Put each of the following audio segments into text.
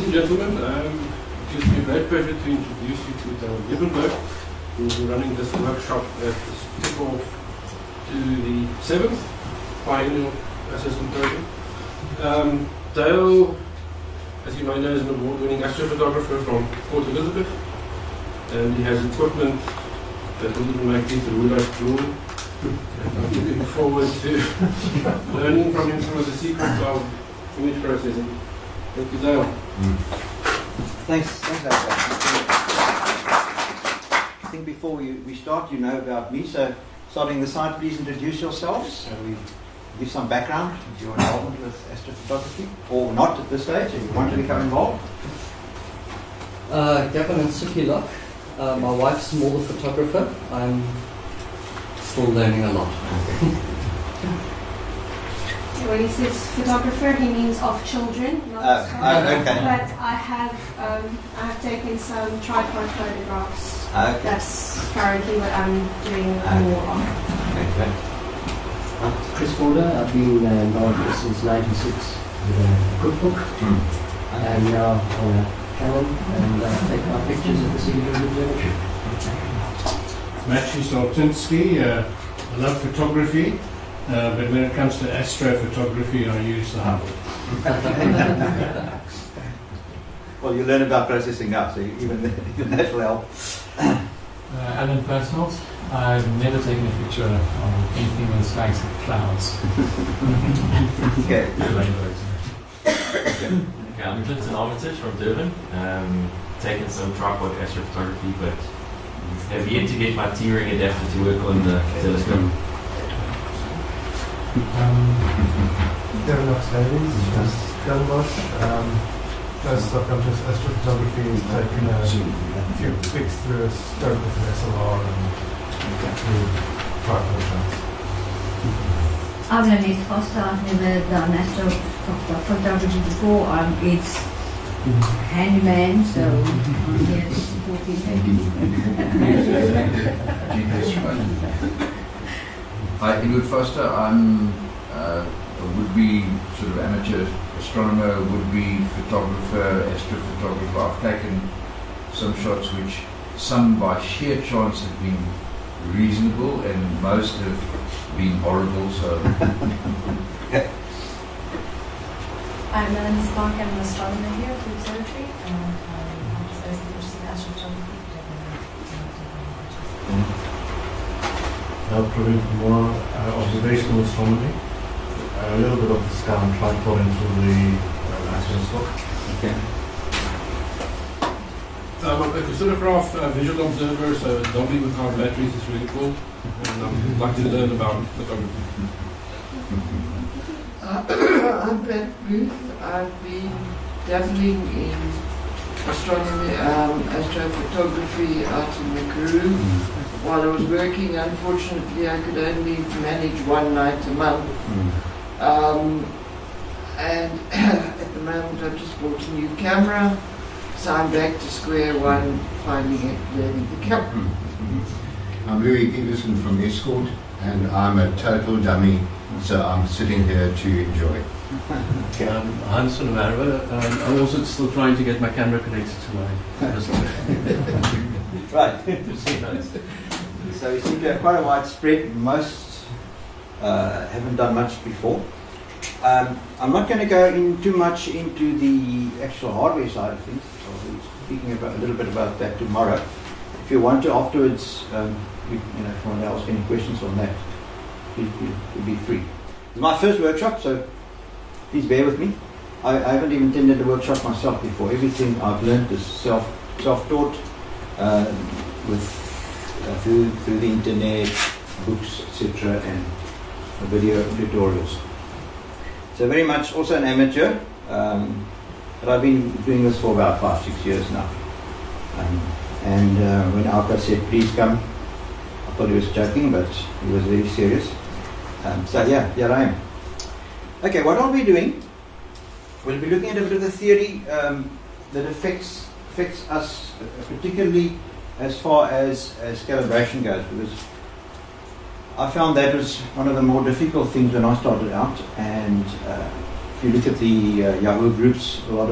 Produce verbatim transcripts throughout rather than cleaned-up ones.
and gentlemen, um, it gives me a great pleasure to introduce you to Dale Liebenberg, who will be running this workshop at the tip-off to the seventh biennial ASSA Symposium. Um, Dale, as you may know, is an award-winning astrophotographer from Port Elizabeth, and he has equipment that will even make it a real-life drawing. I'm looking forward to learning from him some of the secrets of image processing. Thank you, Dale. Mm. Thanks, thanks, Ashley. I think before we, we start, you know about me, so starting the side, please introduce yourselves. So we give some background of your involvement with astrophotography, or not at this stage, if you want to become involved. Uh, Gavin and Suki Luck. Uh, my wife's more the photographer. I'm still learning a lot. When he says photographer, he means of children, not uh, uh, okay. But I have um, I have taken some tripod photographs. Okay. That's currently what I'm doing okay. more on. Okay. I'm Chris Calder. I've been uh, involved since ninety-six with a cookbook, mm. and now on a Canon, and uh, take my pictures at the C C D Observatory. Maciej Soltynski. Uh, I love photography. Uh, but when it comes to astrophotography, I use the Hubble. Well, you learn about processing now, so even, even that will help. Uh, Alan Personals. I've never taken a picture of anything with stacks of clouds. Okay. Okay, I'm Clinton Armitage from Durban. Um, taken some tripod astrophotography, but have yet to get my T-ring adapter to work on the telescope. Um, Devin Davies, just Stellenbosch. Um, first I've come to astrophotography is taking a few pics through a scope with an S L R and through tripod shots. I'm Lynette Foster. I've never done astrophotography before. Um, it's handyman, so I'm here supporting him. Hi, Ingrid Foster. I'm uh, a would-be sort of amateur astronomer, would-be photographer, astrophotographer. I've taken some shots which some by sheer chance have been reasonable and most have been horrible. So, I'm Melanie Spark. I'm an astronomer here at the observatory, and um, I'm just very interested in astrophotography. I'll probably more uh, observational astronomy, uh, a little bit of the scan tripod into the uh, astroscope. Okay. Um, I'm a photograph uh, visual observer, so Dolby with our batteries is really cool, and I'd like to learn about photography. Uh, I'm Pat Booth. I've been dabbling in astronomy, um, astrophotography out in the Karoo. While I was working, unfortunately, I could only manage one night a month. Mm. Um, and at the moment, I've just bought a new camera, so I'm back to square one, finally learning the camera. Mm. I'm Louis Peterson from Escort, and I'm a total dummy, so I'm sitting here to enjoy. Okay. Um, I'm Hans Navarro. Um, I'm also still trying to get my camera connected to my Right. So we seem to have quite a wide spread. Most uh, haven't done much before. Um, I'm not going to go in too much into the actual hardware side of things. So we'll be speaking about, a little bit about that tomorrow. If you want to afterwards, um, you, you know, if you want to ask any questions on that, please be, be free. It's my first workshop, so please bear with me. I, I haven't even attended a workshop myself before. Everything I've learned is self self-taught uh, with uh, through through the internet, books, et cetera, and video tutorials. So very much also an amateur, um, but I've been doing this for about five, six years now. Um, and uh, when Alka said, "Please come," I thought he was joking, but he was very serious. Um, so yeah, here I am. Okay, what I'll be doing, we'll be looking at a bit of the theory um, that affects affects us, uh, particularly as far as, as calibration goes, because I found that was one of the more difficult things when I started out. And uh, if you look at the uh, Yahoo groups, a lot of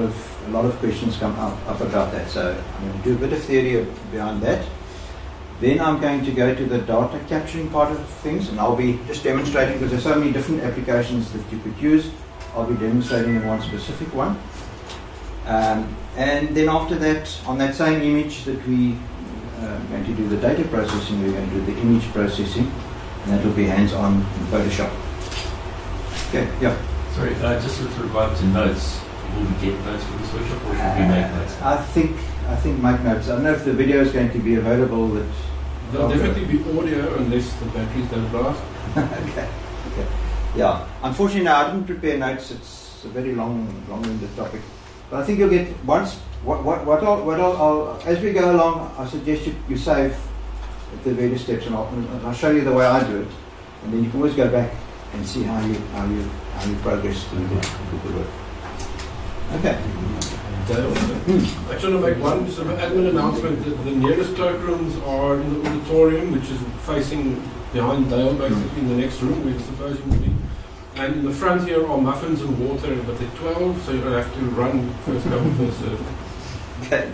a lot of questions come up, up about that. So I'm going to do a bit of theory behind that. Then I'm going to go to the data capturing part of things, and I'll be just demonstrating, because there's so many different applications that you could use. I'll be demonstrating in one specific one. Um, and then after that, on that same image that we uh, going to do the data processing, we're going to do the image processing, and that will be hands-on in Photoshop. Okay, yeah. Sorry, uh, just with regard to notes, will we get notes for this workshop, or should we make notes? I think I think make notes. I don't know if the video is going to be available. That There'll definitely be audio unless the batteries don't last. okay. Okay. Yeah. Unfortunately, now I didn't prepare notes. It's a very long, long-winded topic. But I think you'll get once. What what what I'll, what I'll, I'll as we go along, I suggest you, you save at the various steps, and I'll, and I'll show you the way I do it, and then you can always go back and see how you how you how you progress through the, through the work. Okay. Dale, I just want to make one sort of admin announcement. The, the nearest cloakrooms are in the auditorium, which is facing behind Dale, basically in the next room where the symposium will be. And in the front here are muffins and water, but they're twelve, so you'll have to run first come, first serve. Okay.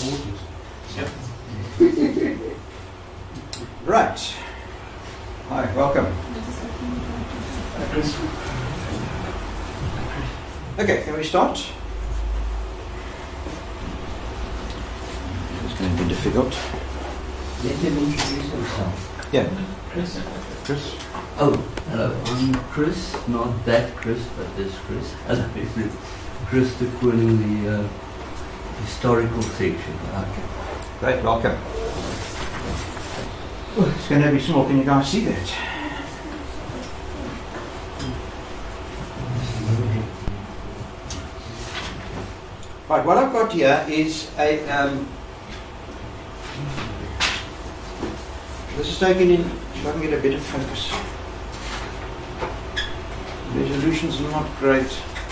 Yep. Right. Hi, welcome. Okay, can we start? It's going to be difficult. Let him introduce himself. Yeah. Chris. Chris. Oh, hello. I'm Chris, not that Chris, but this Chris. Hello, Chris de Koning, the uh, historical section. Okay. Great, welcome. Oh, it's going to be small. Can you guys see that? Right, what I've got here is a. Um, this is taken in. If I can get a bit of focus. Resolution's not great.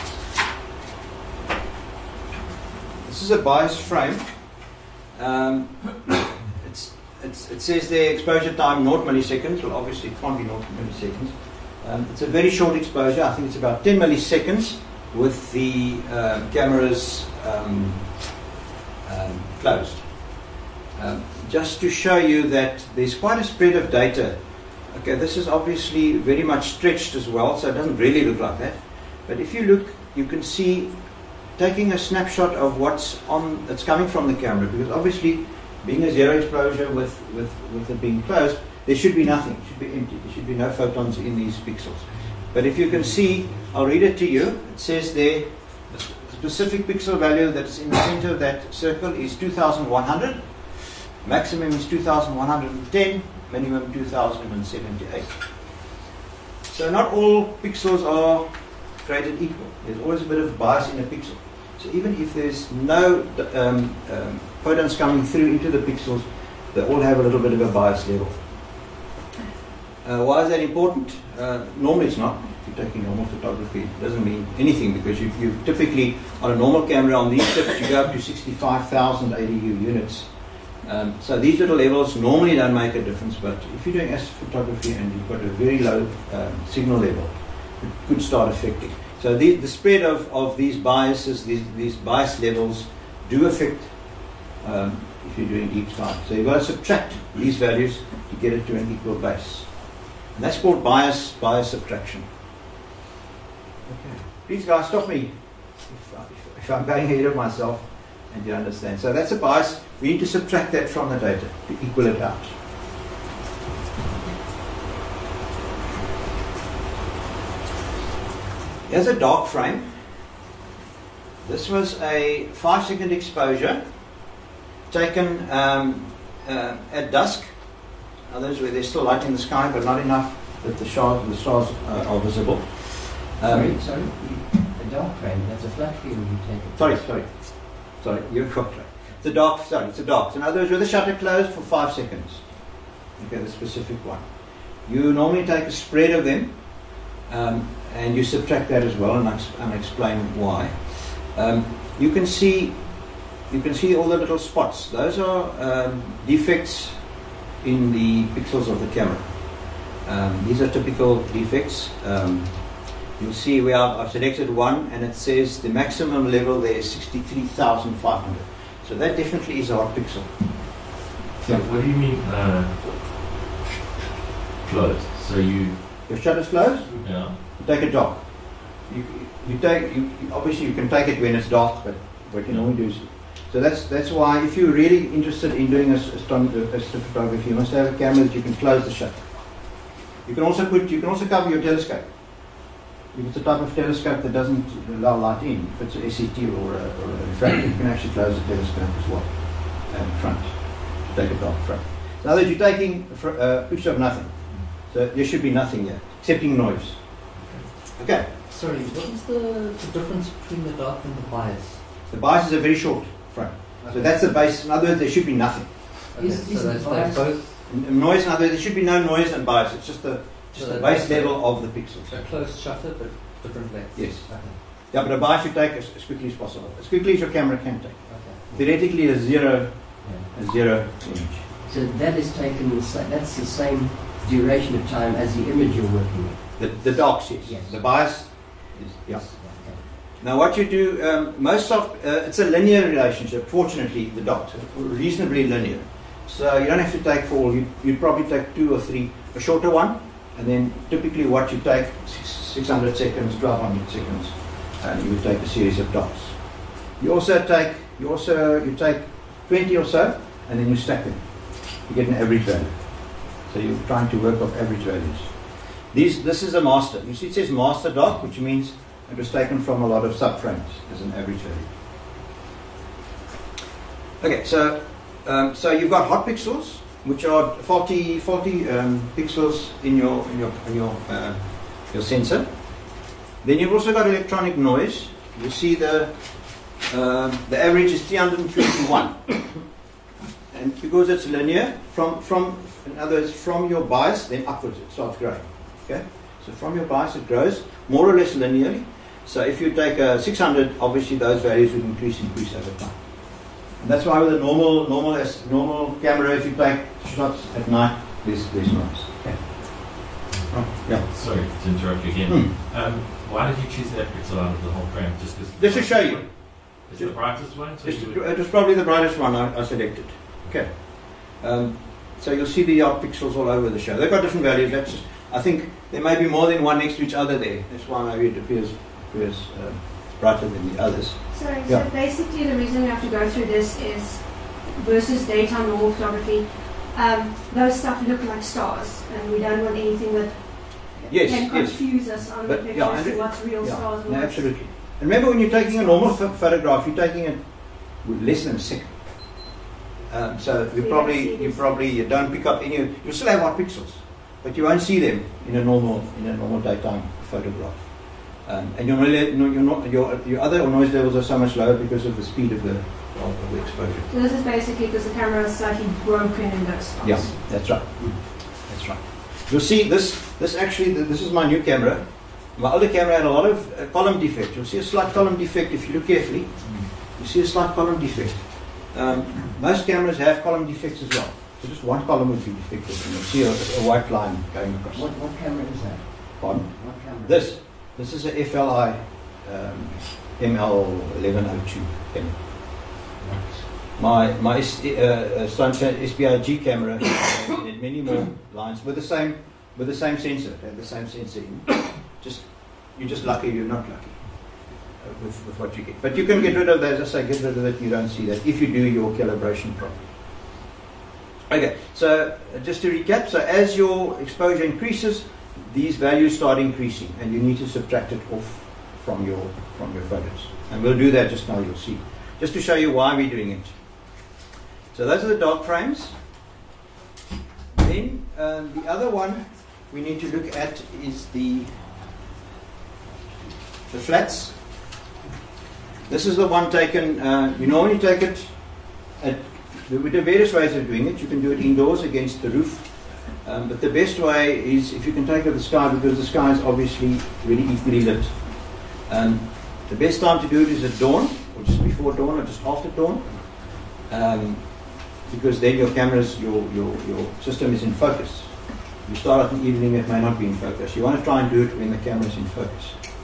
This is a bias frame. Um, it's, it's, it says there exposure time zero milliseconds. Well, obviously it can't be zero milliseconds. Um, it's a very short exposure. I think it's about ten milliseconds with the uh, cameras um, um, closed. Um, just to show you that there's quite a spread of data. Okay, this is obviously very much stretched as well, so it doesn't really look like that. But if you look, you can see taking a snapshot of what's on that's coming from the camera, because obviously being a zero exposure with, with, with it being closed, there should be nothing, it should be empty, there should be no photons in these pixels. But if you can see, I'll read it to you. It says there, the specific pixel value that's in the center of that circle is two thousand one hundred, maximum is two thousand one hundred ten, minimum two thousand seventy-eight. So not all pixels are created equal. There's always a bit of bias in a pixel. So even if there's no um, um, photons coming through into the pixels, they all have a little bit of a bias level. Uh, why is that important? Uh, normally it's not. If you're taking normal photography, it doesn't mean anything, because you, you typically, on a normal camera, on these tips, you go up to sixty-five thousand A D U units. Um, so these little levels normally don't make a difference, but if you're doing astrophotography and you've got a very low um, signal level, it could start affecting. So the, the spread of, of these biases, these, these bias levels, do affect um, if you're doing deep sky. So you've got to subtract these values to get it to an equal base. And that's called bias, bias subtraction. Okay. Please guys, stop me if, I, if, if I'm going ahead of myself and you understand. So that's a bias. We need to subtract that from the data to equal it out. Here's a dark frame. This was a five second exposure taken um, uh, at dusk. Others where there's still light in the sky, but not enough that the stars, the stars uh, are visible. Um, sorry, sorry. A dark frame, that's a flat field you take it. Sorry, sorry. Sorry, you're correct. It's a dark, sorry, it's a dark. So in other words, with the shutter closed for five seconds. Okay, the specific one. You normally take a spread of them, um, and you subtract that as well, and I'll and explain why. Um, you can see, you can see all the little spots. Those are um, defects in the pixels of the camera. Um, these are typical defects. Um, you'll see where I've, I've selected one, and it says the maximum level there is sixty-three thousand five hundred. So that definitely is a hot pixel. So what do you mean uh, closed? So you your shutter's closed. Yeah. You take a dock. You, you take you, obviously you can take it when it's dark, but what you normally do is. So that's that's why if you're really interested in doing astrophotography, you must have a camera that you can close the shutter. You can also put you can also cover your telescope. If it's a type of telescope that doesn't allow light in, if it's an S C T or a, or a refractor, you can actually close the telescope as well at the front to take a dark front. So now that you're taking a fr- uh, picture of nothing, so there should be nothing here, excepting noise. Okay. Sorry, what is the, the difference between the dark and the bias? The bias is a very short front. So that's the base. In other words, there should be nothing. Okay, Is- so is that's, the that's bias- both. N- Noise, in other words, there should be no noise and bias. It's just the just So the that's base level of the pixels. A closed shutter, but different lengths. Yes. Okay. Yeah, but a bias you take as, as quickly as possible, as quickly as your camera can take. Okay. Theoretically, a zero, a zero image. So that is taken, the sa- that's the same duration of time as the image you're working with. The, the darks, yes. Yes. The bias is, yeah. Now what you do, um, most of, uh, it's a linear relationship, fortunately, the dots, reasonably linear. So you don't have to take for all, you, you'd probably take two or three, a shorter one, and then typically what you take, six hundred seconds, twelve hundred seconds, and you would take a series of dots. You also take, you also, you take twenty or so, and then you stack them. You get an average value. So you're trying to work off average values. These, this is a master. You see it says master dot, which means it was taken from a lot of subframes as an average value. Okay, so um, so you've got hot pixels, which are forty, forty um, pixels in your in your in your uh, your sensor. Then you've also got electronic noise. You see the um, the average is three hundred twenty-one, and because it's linear, from from in other words, from your bias, then upwards it starts growing. Okay, so from your bias it grows more or less linearly. So if you take a six hundred, obviously those values would increase, increase over time. And that's why with a normal, normal, as normal camera, if you take shots at night, there's, there's noise. Okay. Oh, yeah. Sorry to interrupt you again. Hmm. Um, why did you choose that pixel out of the whole frame? Just because Just to show you. It's the brightest one. So Just, you would, it was probably the brightest one I, I selected. Okay. Um, so you'll see the hot pixels all over the show. They've got different values. That's just, I think there may be more than one next to each other there. That's why maybe it appears appears uh, brighter than the others. Sorry, Yeah. so basically the reason we have to go through this is versus daytime normal photography, um, those stuff look like stars, and we don't want anything that Yes, can yes. confuse us on But, the picture yeah, as to and- what's real Yeah, stars and no, what's absolutely. And remember, when you're taking a normal ph- photograph, you're taking it with less than a second. Um, so you you probably don't see you these probably you don't pick up any. You still have hot pixels, but you won't see them in a normal in a normal daytime photograph. Um, and your noise- no, you're not, your your other noise levels are so much lower because of the speed of the of the exposure. So this is basically because the camera is slightly broken in those stars. Yeah, that's right. That's right. You'll see this. This actually, this is my new camera. My older camera had a lot of uh, column defect. You'll see a slight column defect if you look carefully. You see a slight column defect. Um, most cameras have column defects as well. So just one column would be defective, and you'll see a, a white line going across. What, what camera is that? Pardon? What camera? This. This is a F L I um, M L eleven oh two camera. My my S- uh, uh, S B I G camera had many more lines with the same with the same sensor. They had the same sensor in. Just you're just lucky you're not lucky uh, with with what you get. But you can get rid of that. As I say, get rid of it. You don't see that if you do your calibration properly. Okay. So uh, just to recap. So as your exposure increases, these values start increasing, and you need to subtract it off from your from your photos. And we'll do that just now. You'll see. Just to show you why we're doing it. So those are the dark frames. Then um, the other one we need to look at is the the flats. This is the one taken. Uh, you normally take it at. There are various ways of doing it. You can do it indoors against the roof, um, but the best way is if you can take it to the sky, because the sky is obviously really equally lit. Um, the best time to do it is at dawn, or just before dawn, or just after dawn. Um, because then your cameras, your, your, your system is in focus. You start at the evening, it may not be in focus. You want to try and do it when the camera is in focus.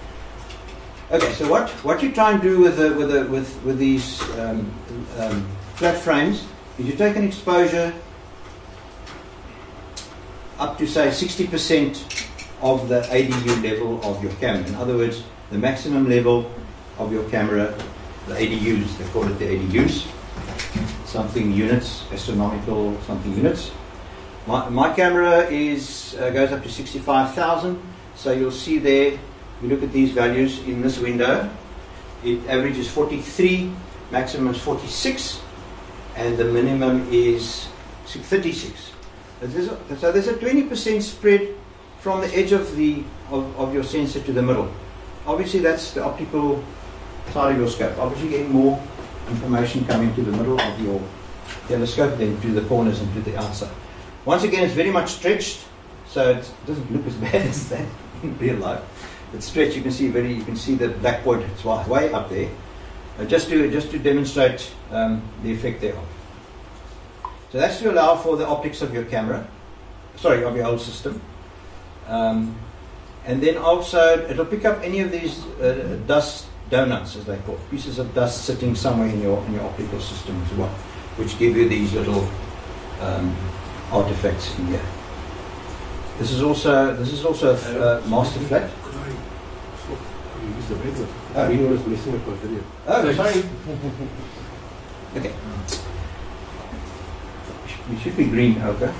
Okay, so what, what you try and do with the, with the, with with these um, um, flat frames is you take an exposure up to say sixty percent of the A D U level of your camera. In other words, the maximum level of your camera, the A D Us, they call it the A D Us, something units, astronomical something units. My, my camera is uh, goes up to sixty-five thousand, so you'll see there, you look at these values in this window, it averages forty-three, maximum is forty-six, and the minimum is thirty-six. So there's a twenty percent spread from the edge of the of, of your sensor to the middle. Obviously that's the optical side of your scope. Obviously getting more information coming to the middle of your telescope than to the corners and to the outside. Once again, it's very much stretched, so it doesn't look as bad as that in real life. It's stretched. You can see very. You can see the black point. It's way up there. Uh, just to just to demonstrate um, the effect thereof. So that's to allow for the optics of your camera, sorry, of your whole system. Um, and then also it'll pick up any of these uh, dust donuts, as they call it, pieces of dust sitting somewhere in your in your optical system as well, which give you these little um, artifacts in here. This is also this is also a uh, master flat. You use the red one. Oh, you was messing with my video. Oh, sorry. Okay. It should be green, okay.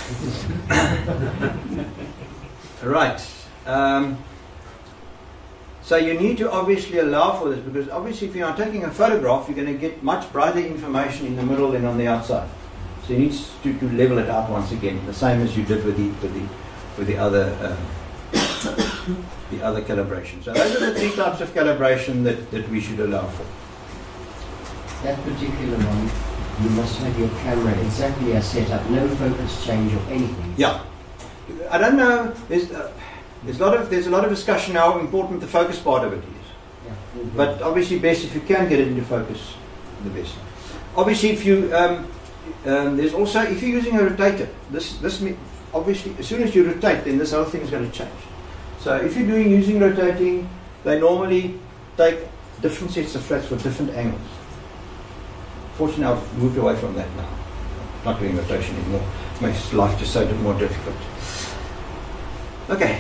Right. Um, so you need to obviously allow for this, because obviously if you are taking a photograph, you're going to get much brighter information in the middle than on the outside. So you need to, to level it out once again, the same as you did with the with the with the other um, the other calibration. So those are the three types of calibration that, that we should allow for. That particular one, you must have your camera exactly as set up, no focus change or anything. Yeah, I don't know. There's uh, there's a lot of there's a lot of discussion how important the focus part of it is. Yeah. Mm-hmm. But obviously, best if you can get it into focus, the best. Obviously, if you um, um, there's also if you're using a rotator, this this me- obviously as soon as you rotate, then this whole thing is going to change. So if you're doing using rotating, they normally take different sets of flats with different angles. Fortunately, I've moved away from that now. Not doing rotation anymore. It makes life just so more difficult. Okay.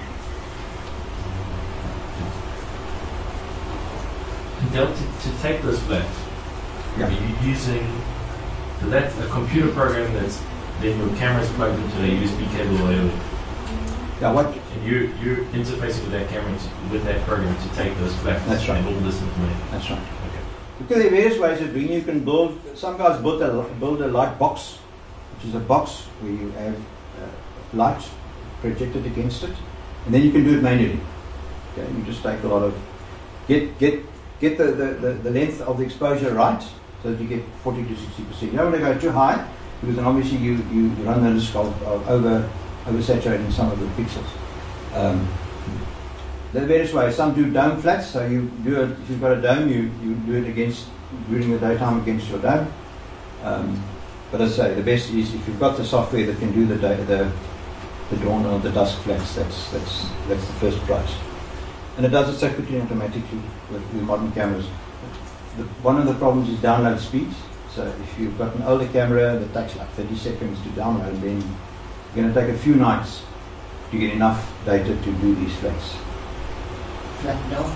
Dale, to, to take those flaps, yeah. are you using so that's a computer program that's then your camera's plugged into a U S B cable or whatever? Yeah, what? And you, you're interfacing with that camera, to, with that program to take those flaps That's right. and all this information. That's right. Okay. Because there are various ways of doing it. You can build, some guys build a, build a light box, which is a box where you have uh, light projected against it, and then you can do it manually. Okay, you just take a lot of, get get get the, the, the, the length of the exposure right, so that you get forty to sixty percent. You don't want to go too high, because then obviously you, you run the risk of, of over oversaturating some of the pixels. Um, There are various ways. Some do dome flats, so you do it, if you've got a dome, you, you do it against during the daytime against your dome. Um, but as I say, the best is if you've got the software that can do the day, the the dawn or the dusk flats. That's that's that's the first prize, and it does it so quickly and automatically with, with modern cameras. The, one of the problems is download speeds. So if you've got an older camera that takes like thirty seconds to download, then you're going to take a few nights to get enough data to do these flats. Flat dock?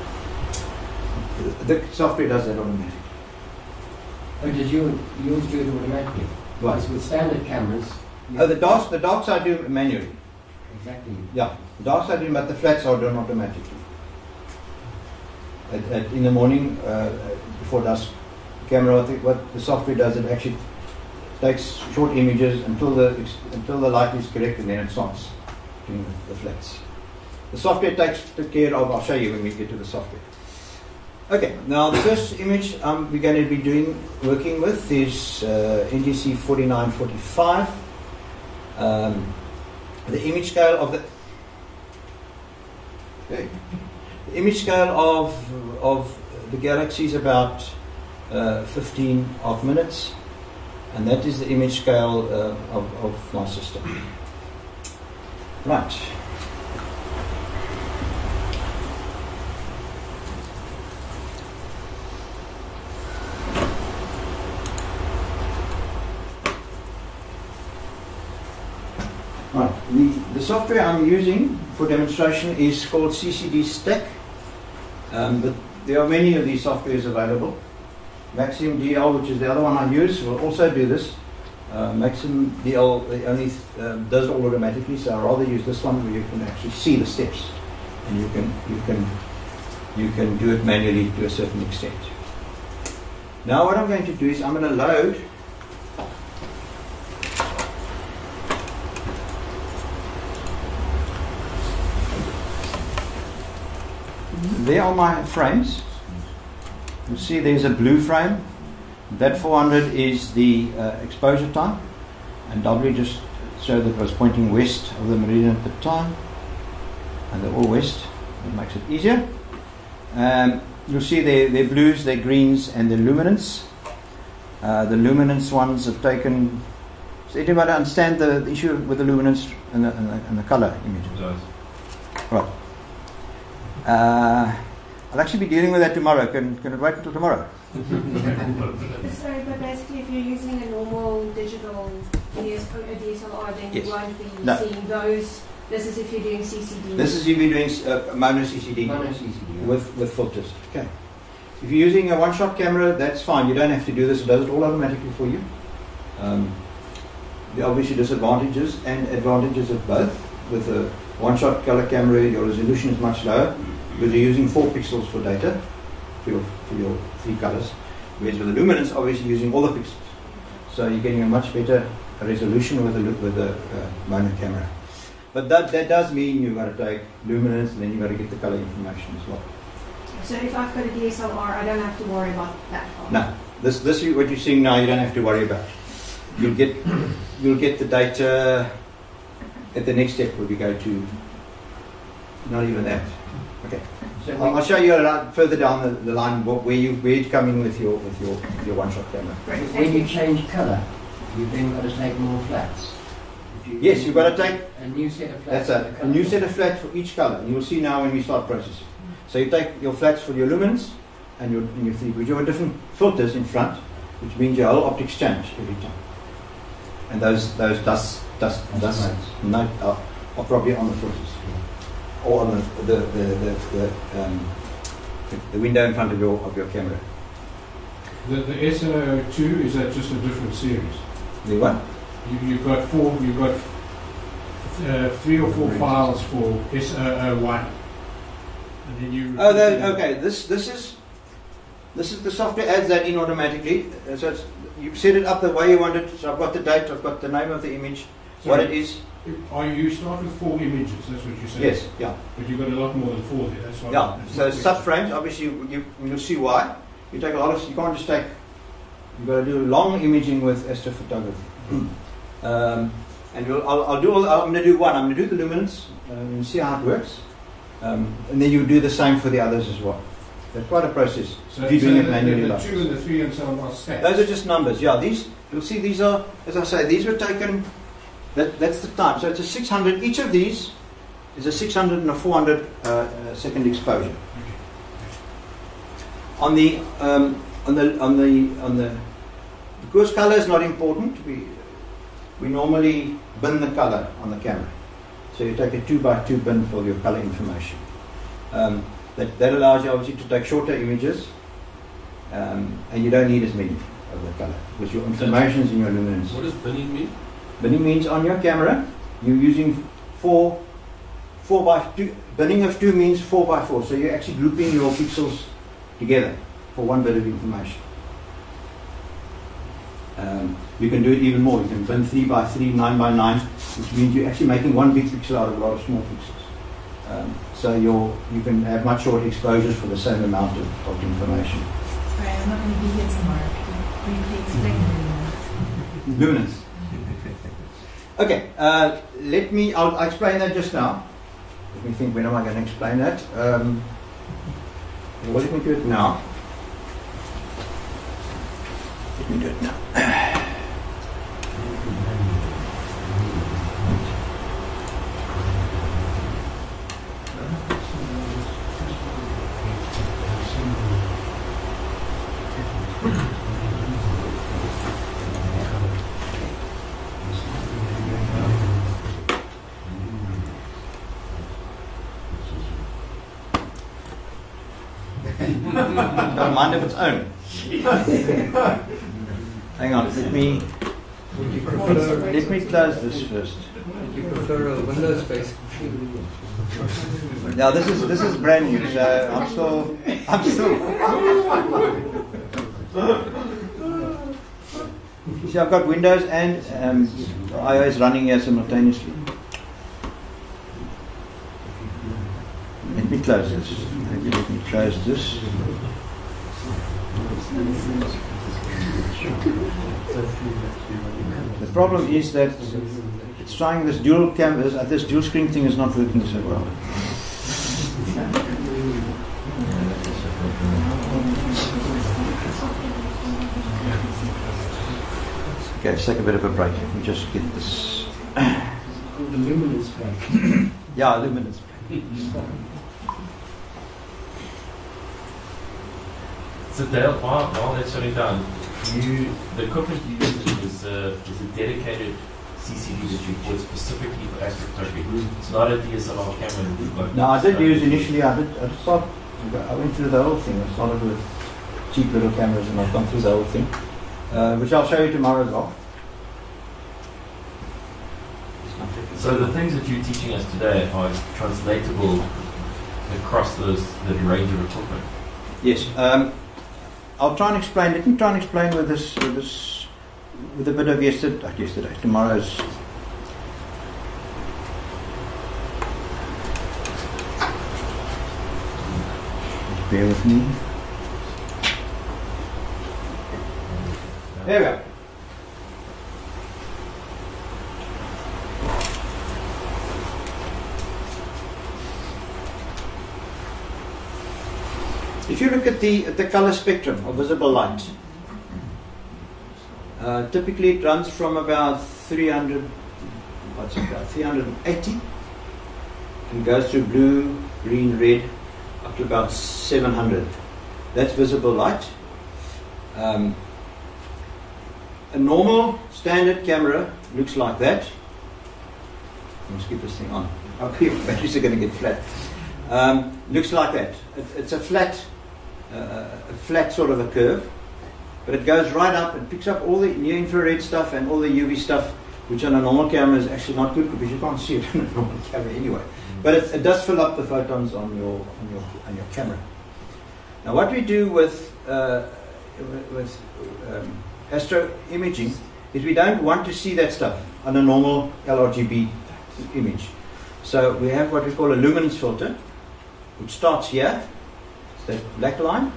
The software does that automatically. Oh, did you yours do it automatically? What? Because with standard cameras. Oh, the darks, the darks I do manually. Exactly. Yeah, the darks I do, but the flats are done automatically. At, at, in the morning, uh, before dusk, the camera, I think what the software does, it actually takes short images until the until the light is correct, and then it starts doing the, the flats. The software takes the care of, I'll show you when we get to the software. Okay, now the first image um, we're going to be doing, working with is uh, N G C forty-nine forty-five. Um, the image scale of the okay, the image scale of of the galaxy is about uh, fifteen odd minutes, and that is the image scale uh, of, of my system. Right. Right. The, the software I'm using for demonstration is called CCDStack, um, but there are many of these softwares available. Maxim D L, which is the other one I use, will also do this. Uh, Maxim D L only um, does it all automatically, so I'd rather use this one where you can actually see the steps, and you can you can you can do it manually to a certain extent. Now what I'm going to do is I'm going to load there are my frames. You see there's a blue frame. That four hundred is the uh, exposure time, and W just so that it was pointing west of the meridian at the time, and they're all west. That makes it easier. Um, you'll see their, their blues, their greens, and their luminance. Uh, the luminance ones have taken. Does anybody understand the, the issue with the luminance and the, and the, and the color images? Yes. Right. Uh, I'll actually be dealing with that tomorrow. Can, can it wait until tomorrow? Sorry, but basically if you're using a normal digital D S L R, then Yes. you won't be No. seeing those. This is if you're doing C C D. This is if you're doing uh, mono C C D, Mono C C D, yeah. with, with filters. Okay. If you're using a one-shot camera, that's fine. You don't have to do this. It does it all automatically for you. Um, there are obviously disadvantages and advantages of both. With a one-shot color camera, your resolution is much lower because you're using four pixels for data for your, for your three colors. Whereas with the luminance, obviously using all the pixels. So you're getting a much better resolution with a, with a uh, mono camera. But that, that does mean you've got to take luminance and then you've got to get the color information as well. So if I've got a D S L R, I don't have to worry about that part. No, this this is what you're seeing now. You don't have to worry about. You'll get you'll get the data at the next step where we go to. Not even that. Okay. So I'll, I'll show you a lot further down the, the line where you where you come in with your with your with your one-shot camera. when you change colour, you've then got to take more flats. If you Yes, you've got to take a new set of flats. that's for the a, a colour. new set of flats for each color. And you'll see now when we start processing. So you take your flats for your luminance and your and your three, but you have different filters in front, which means your whole optics change every time. And those those dust dust dust no, are, are probably on the filters or on the the the, the, the, um, the, the window in front of your of your camera. The, the S zero zero two, is that just a different series? The what? You, you've got four, you've got uh, three or four files for S zero zero one. And then you Oh, that, okay. This this is this is the software adds that in automatically. Uh, So it's, you set it up the way you want it. So I've got the date, I've got the name of the image, So what it is. Are you start with four images? That's what you said. Yes, yeah, But you've got a lot more than four there. That's what. yeah. that's So my question. subframes. Obviously, you, you you'll see why. You take a lot of. You can't just take. You've got to do long imaging with astrophotography. um, and you'll, I'll, I'll do. All, I'm going to do one. I'm going to do the luminance um, and see how it works. Um, and then you do the same for the others as well. That's quite a process. So, if you're so doing the, it manually, the, the like two and the three and so on are stats. those are just numbers. Yeah, these you'll see. These are, as I say, these were taken. That that's the time. So it's a six hundred. Each of these is a six hundred and a four hundred uh, uh, second exposure. On the um, on the on the on the because color is not important. We we normally bin the color on the camera. So you take a two by two bin for your color information. Um, that that allows you obviously to take shorter images, um, and you don't need as many of the color because your information is in your luminance. What does binning mean? Binning means on your camera you're using four four by two. Binning of two means four by four. So you're actually grouping your pixels together for one bit of information. Um, you can do it even more. You can bin three by three, nine by nine, which means you're actually making one big pixel out of a lot of small pixels. Um, so you're, you can have much shorter exposures for the same amount of, of information. Sorry, I'm not going to be here tomorrow. Can you briefly explain the Luminance. Okay, uh, let me, I'll, I'll explain that just now. Let me think, when am I going to explain that? Um, well, let me do it now. Let me do it now. got a mind of its own. Hang on, let me let me close this first. You prefer a Windows-based machine? Now this is this is brand new, so I'm still I'm still. See, I've got Windows and um, iOS running here simultaneously. Let me close this. Maybe let me close this. The problem is that it's trying this dual cameras. Uh, this dual screen thing is not working so well. Okay, let's take a bit of a break. Let me just get this. The luminance break. Yeah, luminance break. So Dale, while, while that's shutting down, you, the equipment you use is, uh, is a dedicated C C D that you bought specifically for astrophotography. It's not a D S L R camera. Like No, I did use initially. I did. I start. I went through the whole thing. I started with cheap little cameras, and I've gone through the whole thing, uh, which I'll show you tomorrow as well. So the things that you're teaching us today are translatable across those the range of equipment. Yes. Um, I'll try and explain. Let me try and explain with this. With this. With a bit of yesterday. Yesterday. Tomorrow's. Just bear with me. There we go. If you look at the at the color spectrum of visible light, uh, typically it runs from about three hundred, what's it about three hundred eighty, and goes through blue, green, red, up to about seven hundred. That's visible light. Um, a normal standard camera looks like that. Let's keep this thing on. Okay, batteries are going to get flat. Um, looks like that. It, it's a flat. Uh, a flat sort of a curve, but it goes right up and picks up all the near infrared stuff and all the U V stuff, which on a normal camera is actually not good because you can't see it on a normal camera anyway. But it, it does fill up the photons on your on your on your camera. Now, what we do with uh, with um, astro imaging is we don't want to see that stuff on a normal L R G B image. So we have what we call a luminance filter, which starts here. That black line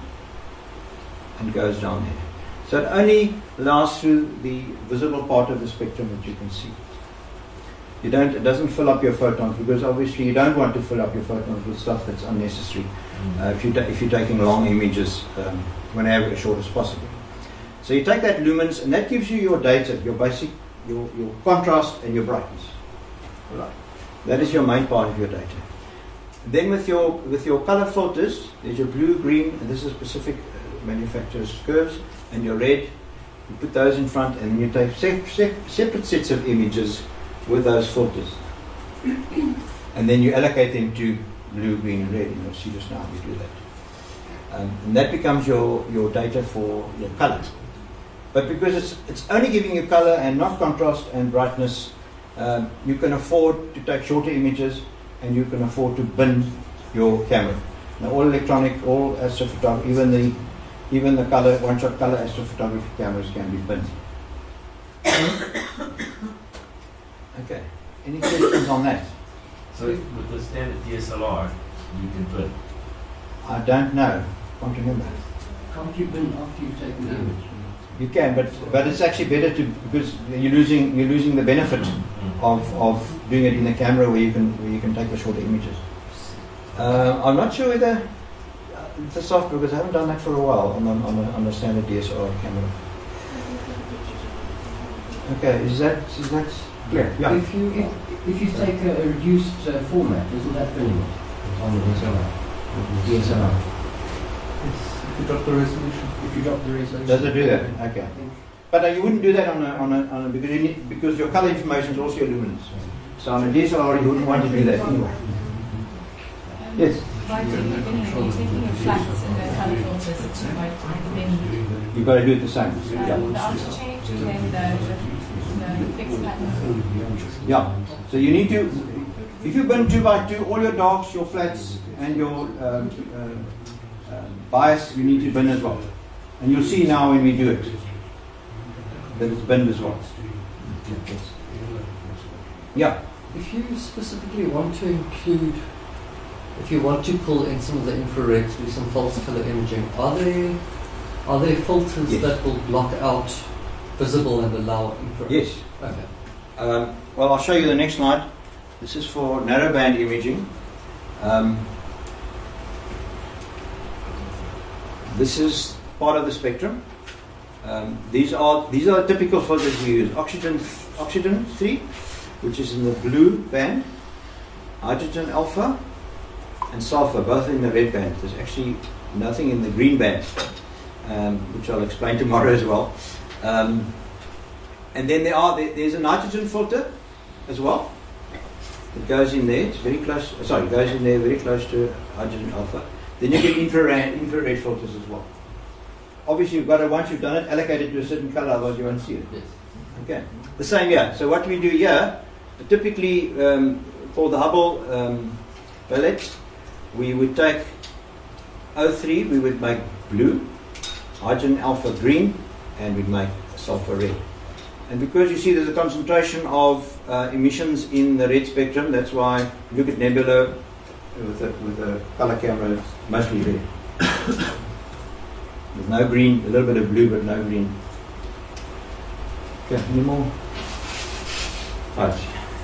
and goes down here. So it only lasts through the visible part of the spectrum that you can see. You don't, it doesn't fill up your photons because obviously you don't want to fill up your photons with stuff that's unnecessary. Uh, if, you if you're taking long images, um, when I have it as short as possible. So you take that luminance and that gives you your data, your basic, your, your contrast and your brightness. Right. That is your main part of your data. Then with your with your color filters, there's your blue, green, and this is specific uh, manufacturer's curves, and your red. You put those in front, and you take se se separate sets of images with those filters, and then you allocate them to blue, green, and red. And you'll see just now how you do that, um, and that becomes your your data for your color. But because it's it's only giving you color and not contrast and brightness, um, you can afford to take shorter images. And you can afford to bin your camera. Now, all electronic, all astrophotography, even the even the color one-shot color astrophotography cameras can be binned. Okay. Any questions on that? So with the standard D S L R, you can bin. I don't know. Can't remember. Can't you bin after you've taken the image? You can, but but it's actually better to because you're losing you're losing the benefit of of doing it in a camera where you can where you can take the shorter images. Uh, I'm not sure whether it's a software because I haven't done that for a while on the, on the, on the standard D S L R camera. Okay, is that is that clear? Yeah. If you if, if you take a, a reduced uh, format, isn't that binning it on the D S L R? D S L R. If you drop the resolution. If you drop the resolution. Does it do that? Okay. But uh, you wouldn't do that on a on a, on a because you need, because your color information is also your luminance. So on a D S L R you wouldn't want to do that anyway. Yes. Why do you bin it? Are you taking your flats and then color filters to like then You've got to do it the same. um, Yeah. the outer change and then the, the fixed pattern. Yeah. So you need to, if you burn two by two, all your darks, your flats, and your um, uh, uh, bias, you need to bin as well. And you'll see now when we do it that it's binned as well. Yeah. If you specifically want to include, if you want to pull in some of the infrared through some false color imaging, are there are there filters Yes. that will block out visible and allow infrared? Yes. Okay. Um, well, I'll show you the next slide. This is for narrowband imaging. Um, this is part of the spectrum. Um, these are these are typical filters we use. Oxygen oxygen three, which is in the blue band, hydrogen alpha, and sulfur, both in the red band. There's actually nothing in the green band, um, which I'll explain tomorrow as well. Um, and then there are there, there's a nitrogen filter as well. It goes in there. It's very close. Sorry, it goes in there very close to hydrogen alpha. Then you get infrared infrared filters as well. Obviously, you've got to, once you've done it, allocate it to a certain color, otherwise you won't see it. Yes. Okay. The same here. So what we do here, typically um, for the Hubble um, palette, we would take O three, we would make blue, hydrogen alpha green, and we'd make sulfur red. And because you see there's a concentration of uh, emissions in the red spectrum, that's why you look at nebula with a, with a color camera, it's mostly red. There's no green, a little bit of blue, but no green. Okay, any more? Right.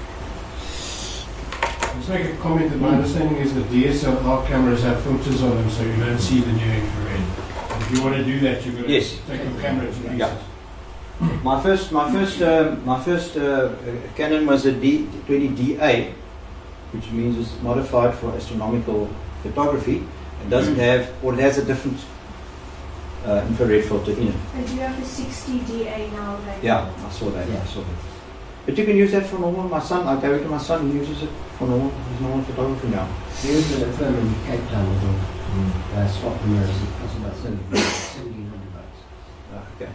Let's make a comment that my understanding is that D S L R cameras have filters on them so you don't see the near infrared. And if you want to do that, you're going to Yes. take your camera to pieces. Yeah. My first, my first, um, my first uh, Canon was a D twenty D A, which means it's modified for astronomical photography. It doesn't have, or it has a different uh, infrared filter in it. And you have the sixty D A now, right? Yeah, I saw that. Yeah. I saw that. But you can use that for normal. My son, I gave it to my son. He uses it for normal. He's normal photography now. We used it at firm in Cape Town as well. Mm. Uh, swap the mirrors. It costs about seventeen hundred bucks. Ah, okay.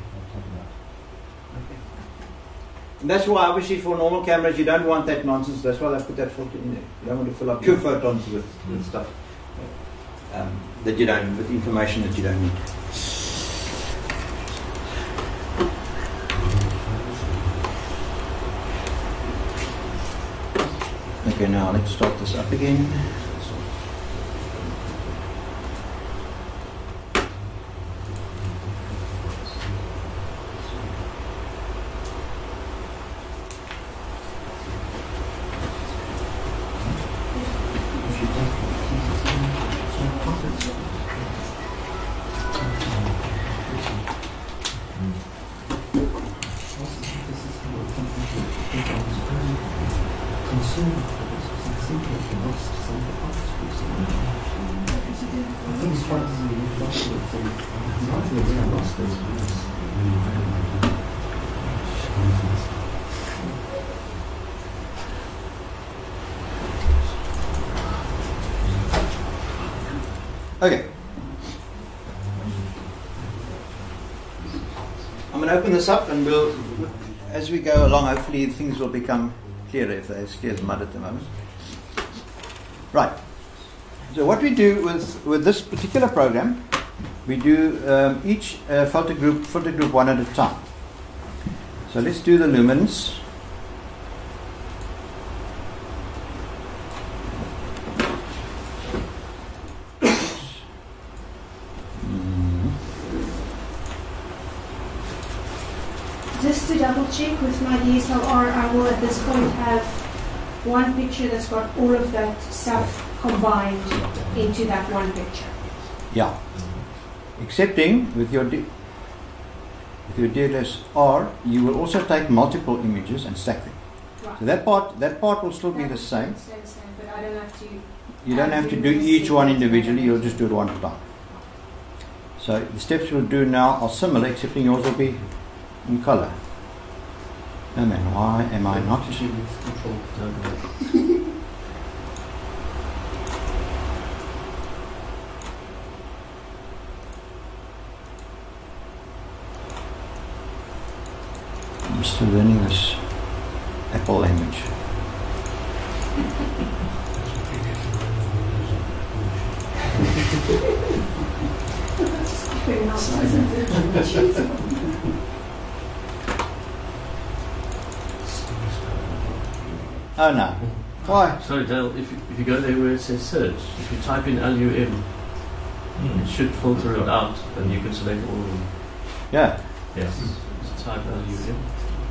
And that's why, obviously, for normal cameras, you don't want that nonsense. That's why they put that filter in there. You don't want to fill up your photons with, with stuff um, that you don't, with information that you don't need. Okay, now let's start this up again. Okay. I'm going to open this up and we'll, as we go along, hopefully things will become clearer if they're scared as mud at the moment. Right. So what we do with, with this particular program, we do um, each uh, filter group, filter group one at a time. So let's do the lumens. Just to double check with my D S L R, I will at this point have one picture that's got all of that stuff combined into that one picture. Yeah. Excepting with your D with your D S L R, you will also take multiple images and stack them. Right. So that part that part will still be the same. Stay the same, but I don't have to. You don't have to do each one individually, you'll just do it one at a time. So the steps we'll do now are similar, excepting yours will be in color. Oh man, why am I not? I'm still learning this Apple language. Oh no. Why? Sorry, Dale, if you, if you go there where it says search, if you type in L U M, it should filter it out and you can select all of them. Yeah. Yes. Just type L U M.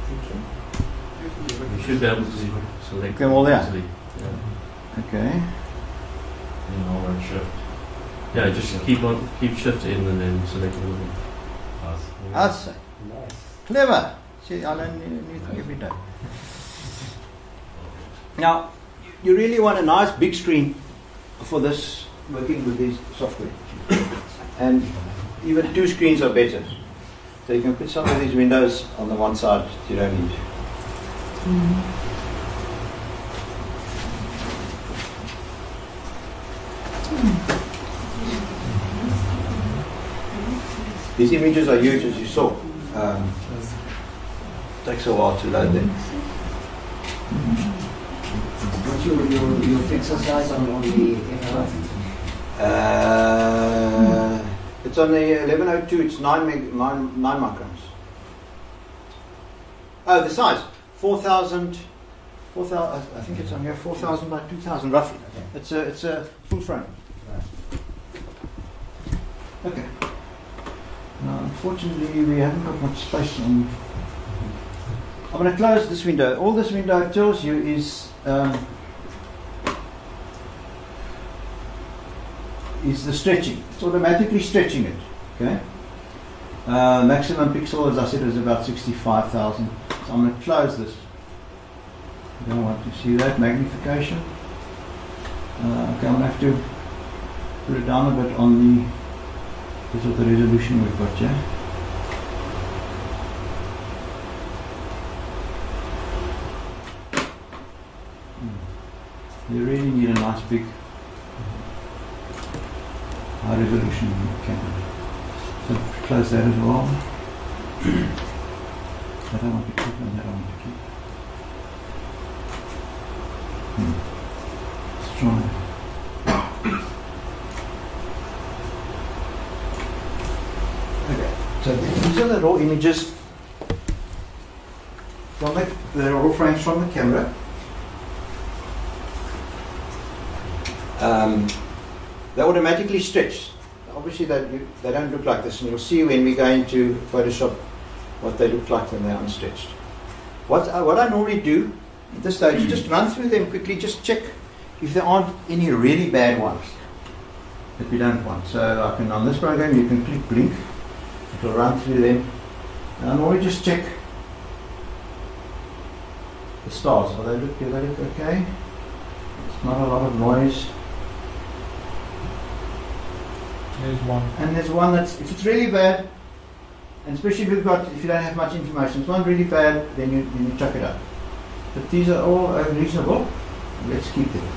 You should be able to select them all there. easily. Yeah. Okay. And all that shift. Yeah, just keep on keep shift in and then select all of them. That's clever. See, I learn new, new thing every day. Now, you really want a nice big screen for this, working with this software. And even two screens are better. So you can put some of these windows on the one side you don't need. Mm-hmm. These images are huge, as you saw. Um, takes a while to load them. What's your, your, your pixel size on, on the F Uh, it's on the eleven oh two, it's nine, meg, nine, nine microns. Oh, the size, four thousand, four thousand, I think it's on here, four thousand by two thousand roughly. Okay. It's a, it's a full frame. Okay. Now, unfortunately, we haven't got much space on. I'm going to close this window. All this window tells you is um, is the stretching. It's automatically stretching it. Okay. Uh, maximum pixel, as I said, is about sixty-five thousand. So I'm going to close this. You don't want to see that magnification. Uh, okay, I'm going to have to put it down a bit on the because of the resolution we've got here. You really need a nice big high resolution camera. So close that as well. That I want to keep and that I want to keep. Hmm. Strong. Okay. So these are the raw images from the, the raw frames from the camera. Um, they automatically stretch. Obviously, they, they don't look like this, and you'll see when we go into Photoshop what they look like when they're unstretched. What I, what I normally do at this stage is just run through them quickly, just check if there aren't any really bad ones that we don't want. So I can, on this program, you can click blink, it will run through them. And I normally just check the stars. Are they look, do they look okay? It's not a lot of noise. There's one. And there's one that's, if it's really bad, and especially if you've got, if you don't have much information, if it's one really bad, then you, then you chuck it out. But these are all uh, reasonable. Let's keep them.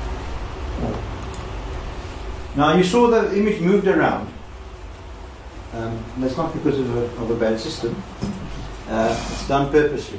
Now you saw the image moved around. Um, that's not because of a, of a bad system. Uh, it's done purposely.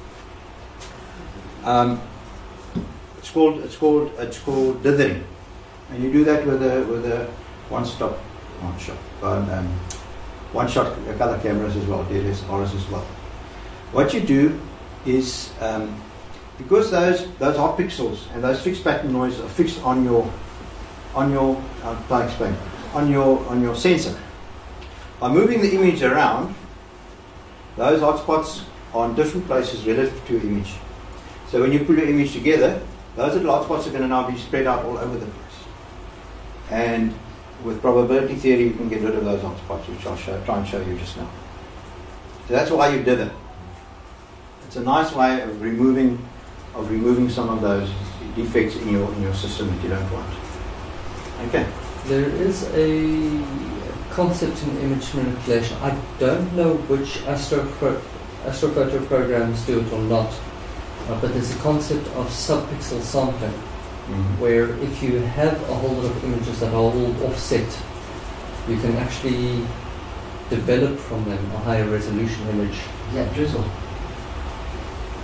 Um, it's called it's called it's called dithering, and you do that with a with a one stop one shot um, um, one shot color cameras as well, D S L Rs as well. What you do is um, because those those hot pixels and those fixed pattern noise are fixed on your on your I'll try to explain on your on your sensor. By moving the image around, those hotspots are in different places relative to your image. So when you put your image together, those little hotspots are going to now be spread out all over the place. And with probability theory, you can get rid of those hotspots, which I'll show, try and show you just now. So that's why you did it. It's a nice way of removing of removing some of those defects in your in your system that you don't want. Okay. There is a concept in image manipulation. I don't know which astropho astrophoto programs do it or not, uh, but there's a concept of subpixel sampling, mm-hmm. where if you have a whole lot of images that are all offset, you can actually develop from them a higher resolution image. Yeah, drizzle.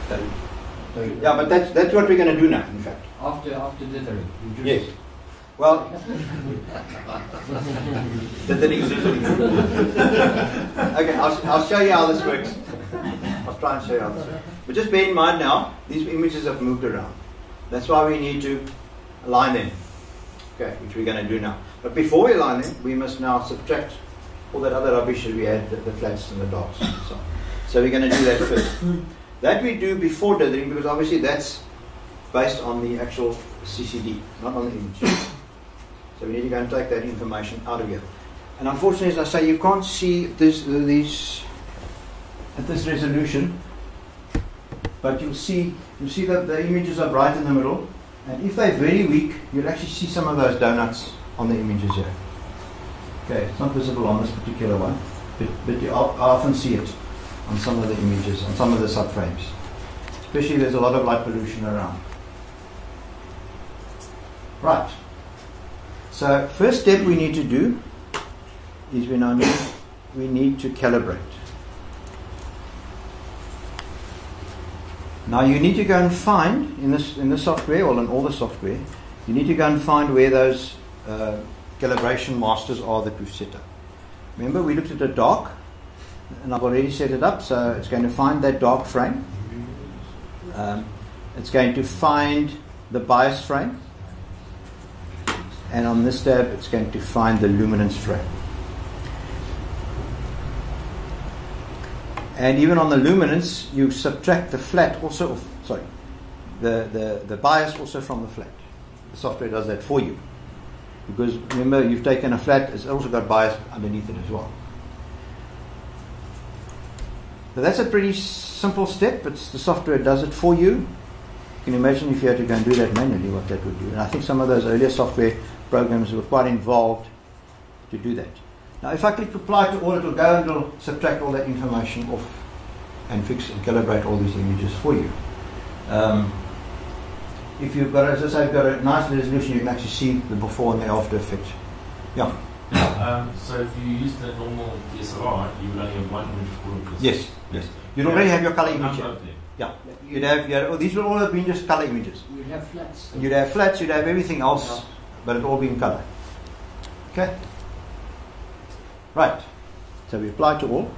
Yeah, but that's that's what we're going to do now. In fact. After after dithering. you just- Yes. Well, dithering is okay. I'll I'll show you how this works. I'll try and show you how this works. But just bear in mind now, these images have moved around. That's why we need to align them. Okay, which we're going to do now. But before we align them, we must now subtract all that other rubbish that we had, the, the flats and the darks and so on. So we're going to do that first. That we do before dithering, because obviously that's based on the actual C C D, not on the image. So we need to go and take that information out of here. And unfortunately, as I say, you can't see this, these at this resolution, but you'll see you'll see that the images are bright in the middle. And if they're very weak, you'll actually see some of those donuts on the images here. Okay, it's not visible on this particular one, but, but you, I often see it on some of the images, on some of the subframes. Especially there's a lot of light pollution around. Right. So first step we need to do is we now need, we need to calibrate. Now you need to go and find in this in the software, or in all the software, you need to go and find where those uh, calibration masters are that we've set up. Remember, we looked at the dark, and I've already set it up, so it's going to find that dark frame. Um, it's going to find the bias frame, and on this tab, it's going to find the luminance frame. And even on the luminance, you subtract the flat also, sorry, the, the, the bias also from the flat. The software does that for you. Because remember, you've taken a flat, it's also got bias underneath it as well. So that's a pretty simple step, but the software does it for you. You can imagine if you had to go and do that manually, what that would do. And I think some of those earlier software programs were quite involved to do that. Now, if I click apply to all, it will go and it'll subtract all that information off and fix and calibrate all these images for you. Um, if you've got, as I say, you've got a nice resolution, you can actually see the before and the after effect. Yeah. Um, so if you use the normal D S L R, you would only have one image for Yes, yes. You'd already have your color image here. Okay. Yeah. You'd have, you'd have, oh, these would all have been just color images. You'd have flats. You'd have flats, you'd have everything else, but it all be in color. Okay? Right. So we apply to all.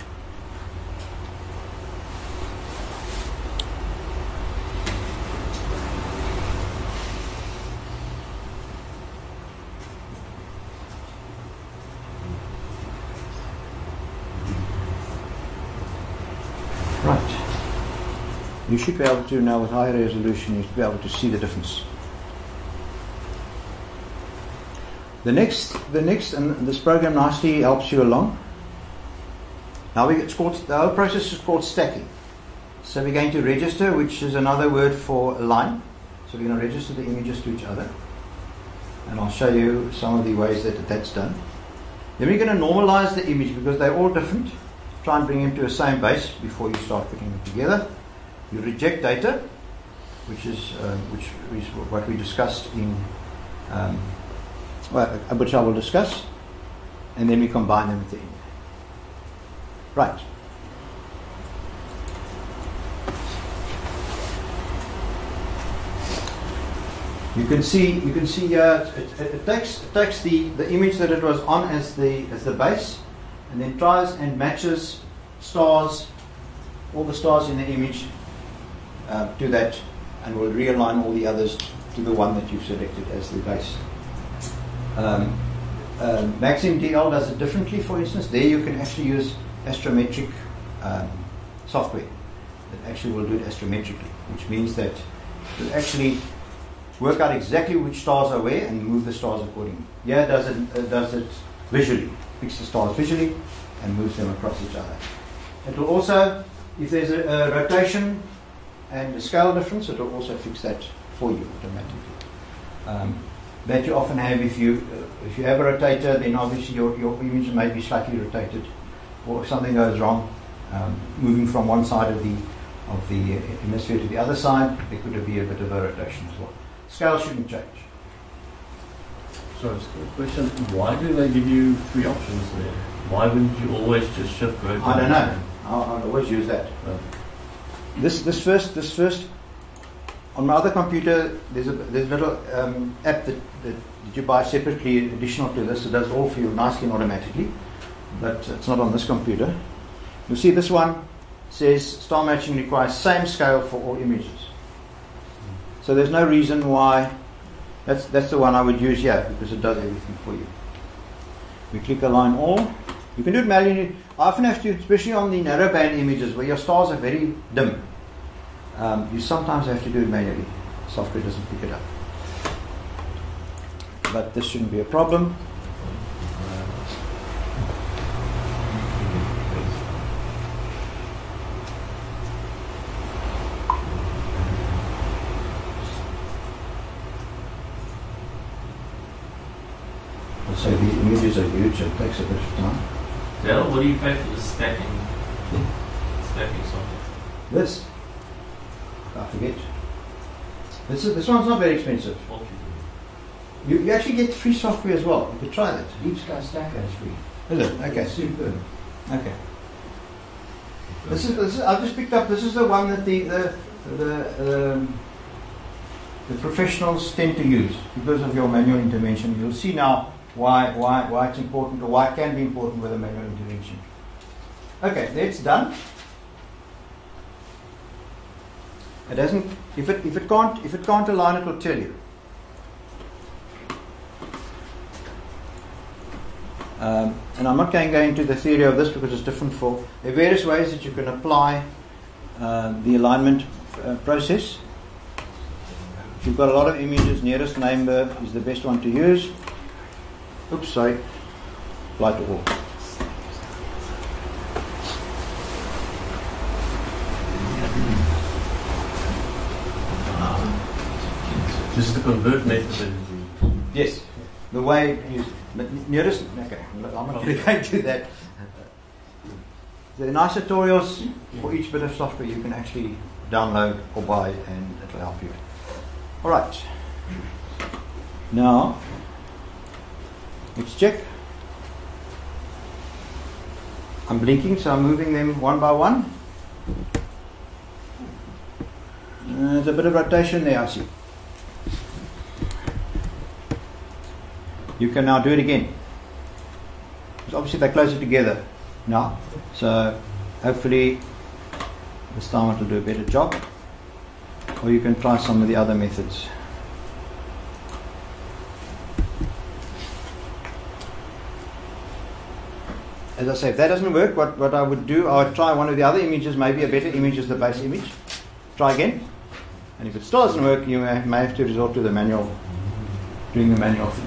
Right. You should be able to now, with higher resolution, you should be able to see the difference. The next, the next, and this program nicely helps you along. Now we it's called, the whole process is called stacking. So we're going to register, which is another word for align. So we're going to register the images to each other, and I'll show you some of the ways that that's done. Then we're going to normalize the image because they're all different. Try and bring them to the same base before you start putting them together. You reject data, which is uh, which is what we discussed in. Um, Well, which I will discuss, and then we combine them at the end. Right. You can see, you can see, uh, it, it, it takes it takes the, the image that it was on as the as the base, and then tries and matches stars, all the stars in the image, uh, to that, and will realign all the others to the one that you've selected as the base. Um, uh, Maxim D L does it differently. For instance, there you can actually use astrometric um, software that actually will do it astrometrically, which means that it will actually work out exactly which stars are where and move the stars accordingly. Yeah, does it uh, does it visually, picks the stars visually and moves them across each other. It will also, if there's a, a rotation and a scale difference, it will also fix that for you automatically. Um, that you often have if you uh, if you have a rotator, then obviously your, your image may be slightly rotated, or if something goes wrong, um, moving from one side of the of the hemisphere to the other side, there could be a bit of a rotation as well. Scale shouldn't change. So, it's a question: why do they give you three options there? Why wouldn't you always just shift rotate? I don't know. I'll, I'll always use that. Oh. this this first this first on my other computer there's a there's a little um, app that, that, that you buy separately additional to this. It does all for you nicely and automatically, but it's not on this computer. You'll see this one says star matching requires same scale for all images. So there's no reason why that's that's the one I would use here because it does everything for you. We click align all. You can do it manually. I often have to, especially on the narrowband images where your stars are very dim. Um, you sometimes have to do it manually. Software doesn't pick it up. But this shouldn't be a problem. So the images are huge, it takes a bit of time. Dale, what do you pay for the stacking? Stacking software? This? I forget. This is, this one's not very expensive. You, you actually get free software as well. You could try that. Deep Sky Stacker is free. Is it? Okay. It's superb. Okay. This is, this is I've just picked up. This is the one that the the the, um, the professionals tend to use because of your manual intervention. You'll see now why why why it's important or why it can be important with a manual intervention. Okay, that's done. It doesn't. If it if it can't if it can't align, it will tell you. Um, and I'm not going to go into the theory of this because it's different for. There are various ways that you can apply uh, the alignment uh, process. If you've got a lot of images, nearest neighbor is the best one to use. Oops, sorry. Apply to all. This is the convert method. Yes, the way you nearest. Okay, I'm not going to go into that. There are nice tutorials for each bit of software you can actually download or buy, and it will help you. All right. Now, let's check. I'm blinking, so I'm moving them one by one. Uh, there's a bit of rotation there, I see. You can now do it again. Because obviously they're closer together now. So hopefully this time it will do a better job. Or you can try some of the other methods. As I say, if that doesn't work, what, what I would do, I would try one of the other images, maybe a better image as the base image. Try again. And if it still doesn't work, you may, may have to resort to the manual, doing the manual thing.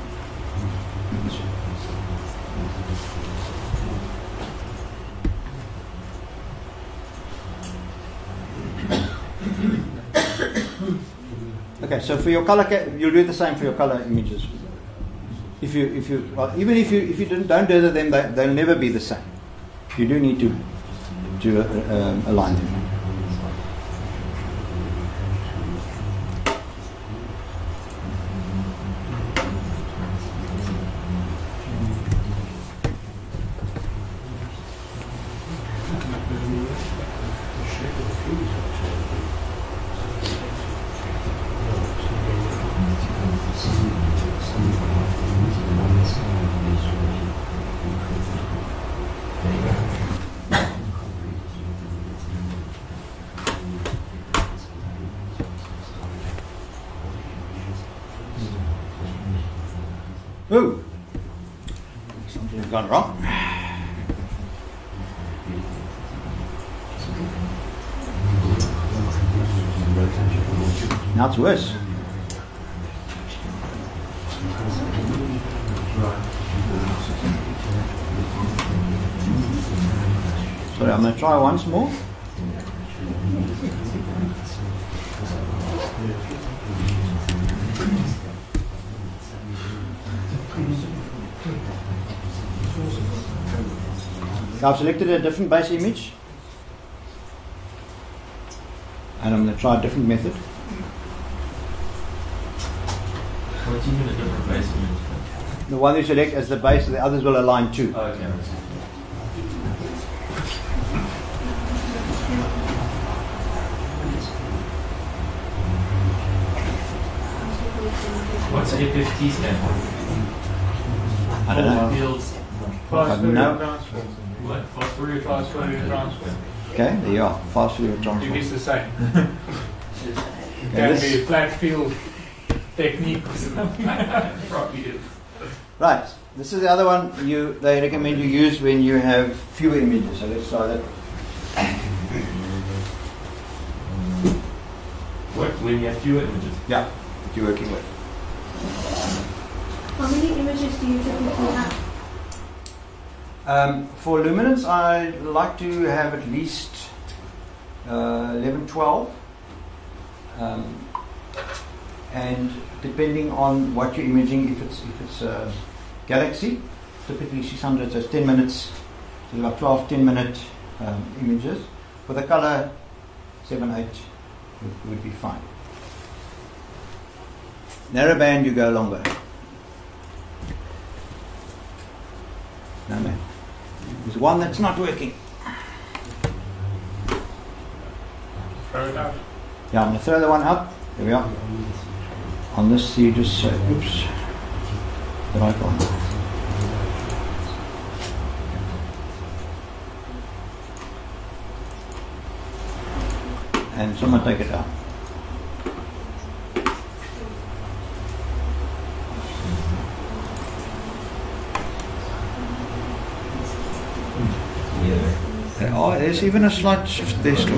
Okay, so for your color, ca- you'll do the same for your color images. If you, if you, well, even if you, if you don't, don't do them, they, they'll never be the same. You do need to, to uh, um, align them. Ooh, something's gone wrong. Now it's worse. Sorry, I'm going to try once more. I've selected a different base image and I'm going to try a different method. What's even a different base image? The one you select as the base, the others will align too. Oh, okay. an F F T standpoint? I don't know. Fields. Fast no. transfer. What? Fast Fourier fast Fourier transfer. Okay, there you are. Fast Fourier transfer. It is the same. It Okay, can this- be a flat field technique or something. Probably is. Right. This is the other one you they recommend you use when you have fewer images. So let's try that. What? When you have fewer images? Yeah, that you're working with. How many images do you typically have? Um, for luminance, I like to have at least uh, eleven, twelve. Um, and depending on what you're imaging, if it's if it's a galaxy, typically six hundred, so it's ten minutes, so about twelve, ten minute um, images. For the color, seven, eight would, would be fine. Narrow band, you go longer. No, man. There's one that's not working. Throw it out. Yeah, I'm going to throw the one up. There we are. On this, you just say, oops, the right one. And someone take it out. There are, there's even a slight shift there still.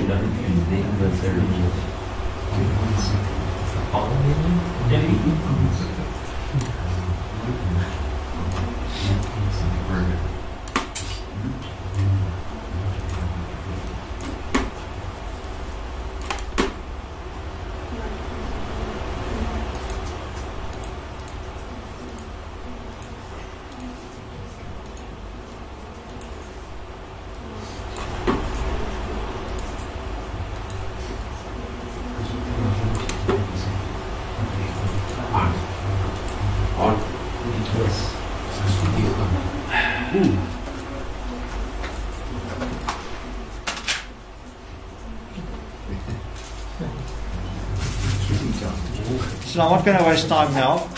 So I'm not going to waste time now.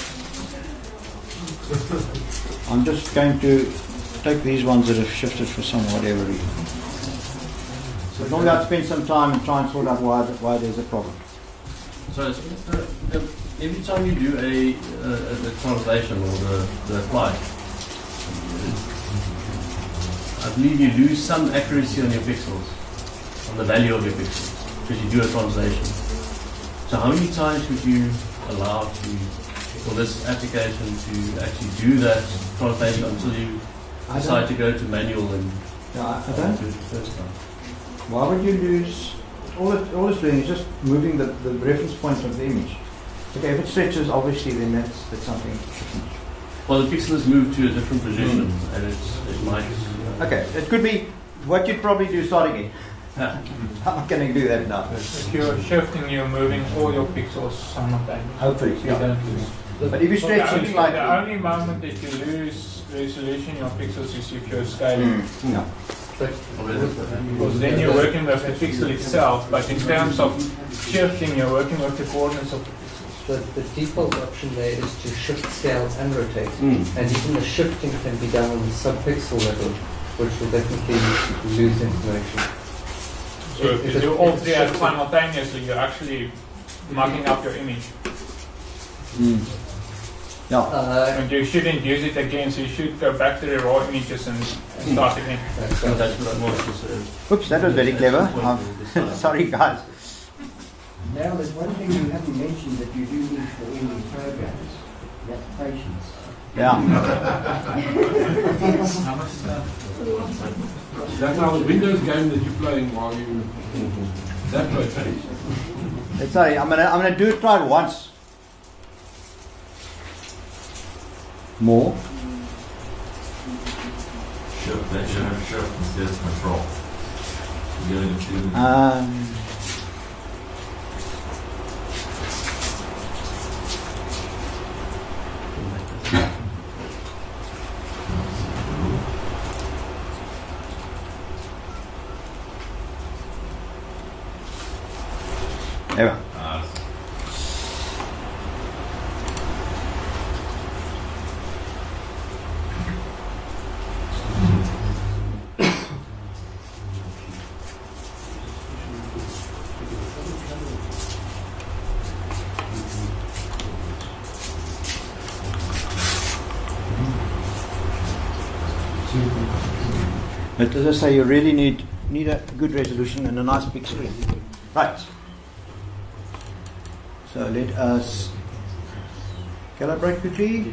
I'm just going to take these ones that have shifted for some whatever reason. So normally I'd spend some time and try and sort out why, why there's a problem. So it's, uh, uh, every time you do a, a, a translation or the, the apply, I believe you lose some accuracy on your pixels, on the value of your pixels, because you do a translation. So how many times would you allow to, for this application to actually do that translation until you decide to go to manual and Yeah, I do don't. it the first time? Why would you lose? All, it, all it's doing is just moving the, the reference point of the image. Okay, if it stretches, obviously, then that's, that's something different. Well, the pixel is moved to a different position, mm. and it's, it might. Uh, Okay, it could be what you'd probably do start again. Yeah. I'm not going to do that now. If you're shifting, you're moving all your pixels simultaneously. Hopefully, You yeah. don't lose. But if you stretch the it only, slightly. the only moment that you lose resolution in your pixels is if you're scaling. Mm. No. Because then you're working with the pixel itself, but in terms of shifting, you're working with the coordinates of the pixels. The, the default option there is to shift, scale, and rotate. Mm. And even the shifting can be done on the sub-pixel level, which will definitely lose information. So if, if you do all three simultaneously, you're actually mucking up your image. Mm. Yeah. Uh, and you shouldn't use it again, so you should go back to the raw images and, and start again. That's what I wanted to say. Oops, that was very clever. Um, sorry, guys. Now, there's one thing you haven't mentioned that you do need for all these programs. That's patience. Yeah. How much is that? That's now a Windows game that you're playing while you. That way. Sorry, I'm gonna I'm gonna do it. Try it once. More. Shift, that should have shift instead of control. You're going to Um. There we go. But as I say, you really need need a good resolution and a nice big screen. Right. So let us calibrate quickly.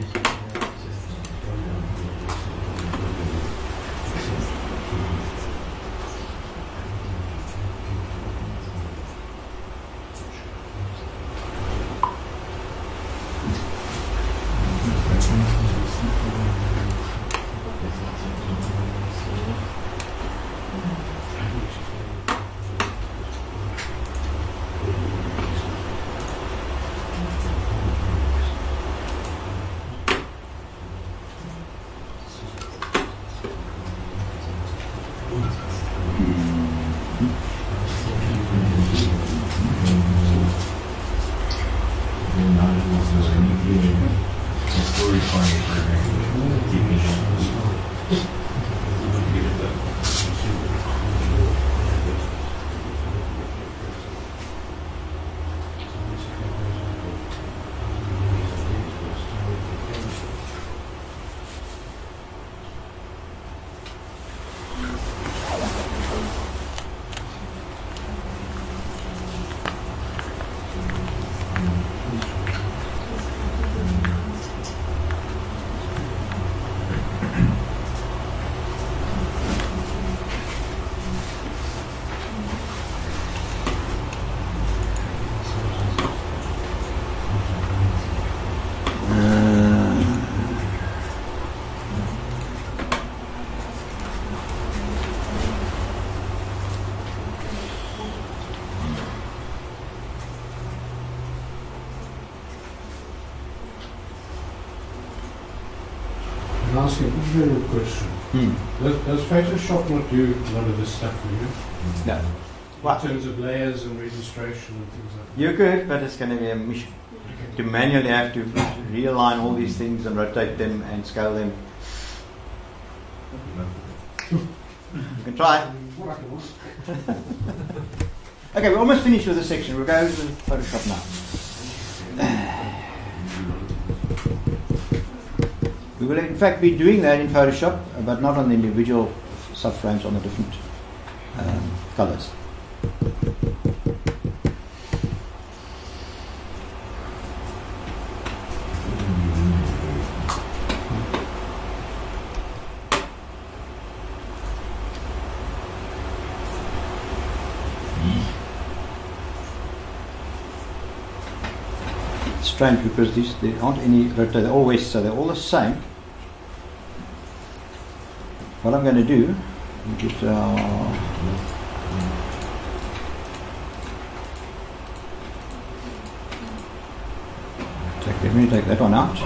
Ask you a very good question. Hmm. Does, does Photoshop not do a lot of this stuff for you? No. In terms of layers and registration and things like that? You're good, but it's going to be a mission. To manually have to realign all these things and rotate them and scale them. You can try. Okay, we're almost finished with this section. We'll go to Photoshop now. We will in fact be doing that in Photoshop, but not on the individual subframes, on the different um, colors. It's strange because these there aren't any rotate, they're all west, so they're all the same. What I'm going to do, get uh, take, let me take that one out.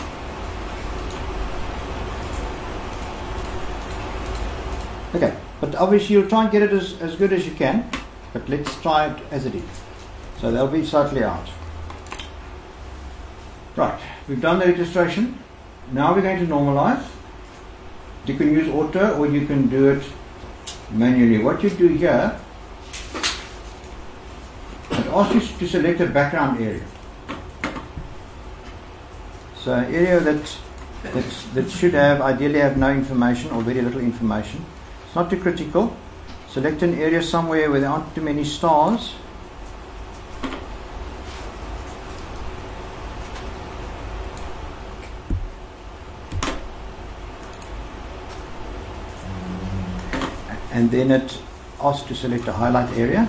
Okay, but obviously you'll try and get it as, as good as you can, but let's try it as it is. So they'll be slightly out. Right, we've done the registration. Now we're going to normalize. You can use auto or you can do it manually. What you do here, it asks you to select a background area. So an area that, that, that should have, ideally have no information or very little information. It's not too critical. Select an area somewhere where there aren't too many stars. And then it asks to select a highlight area.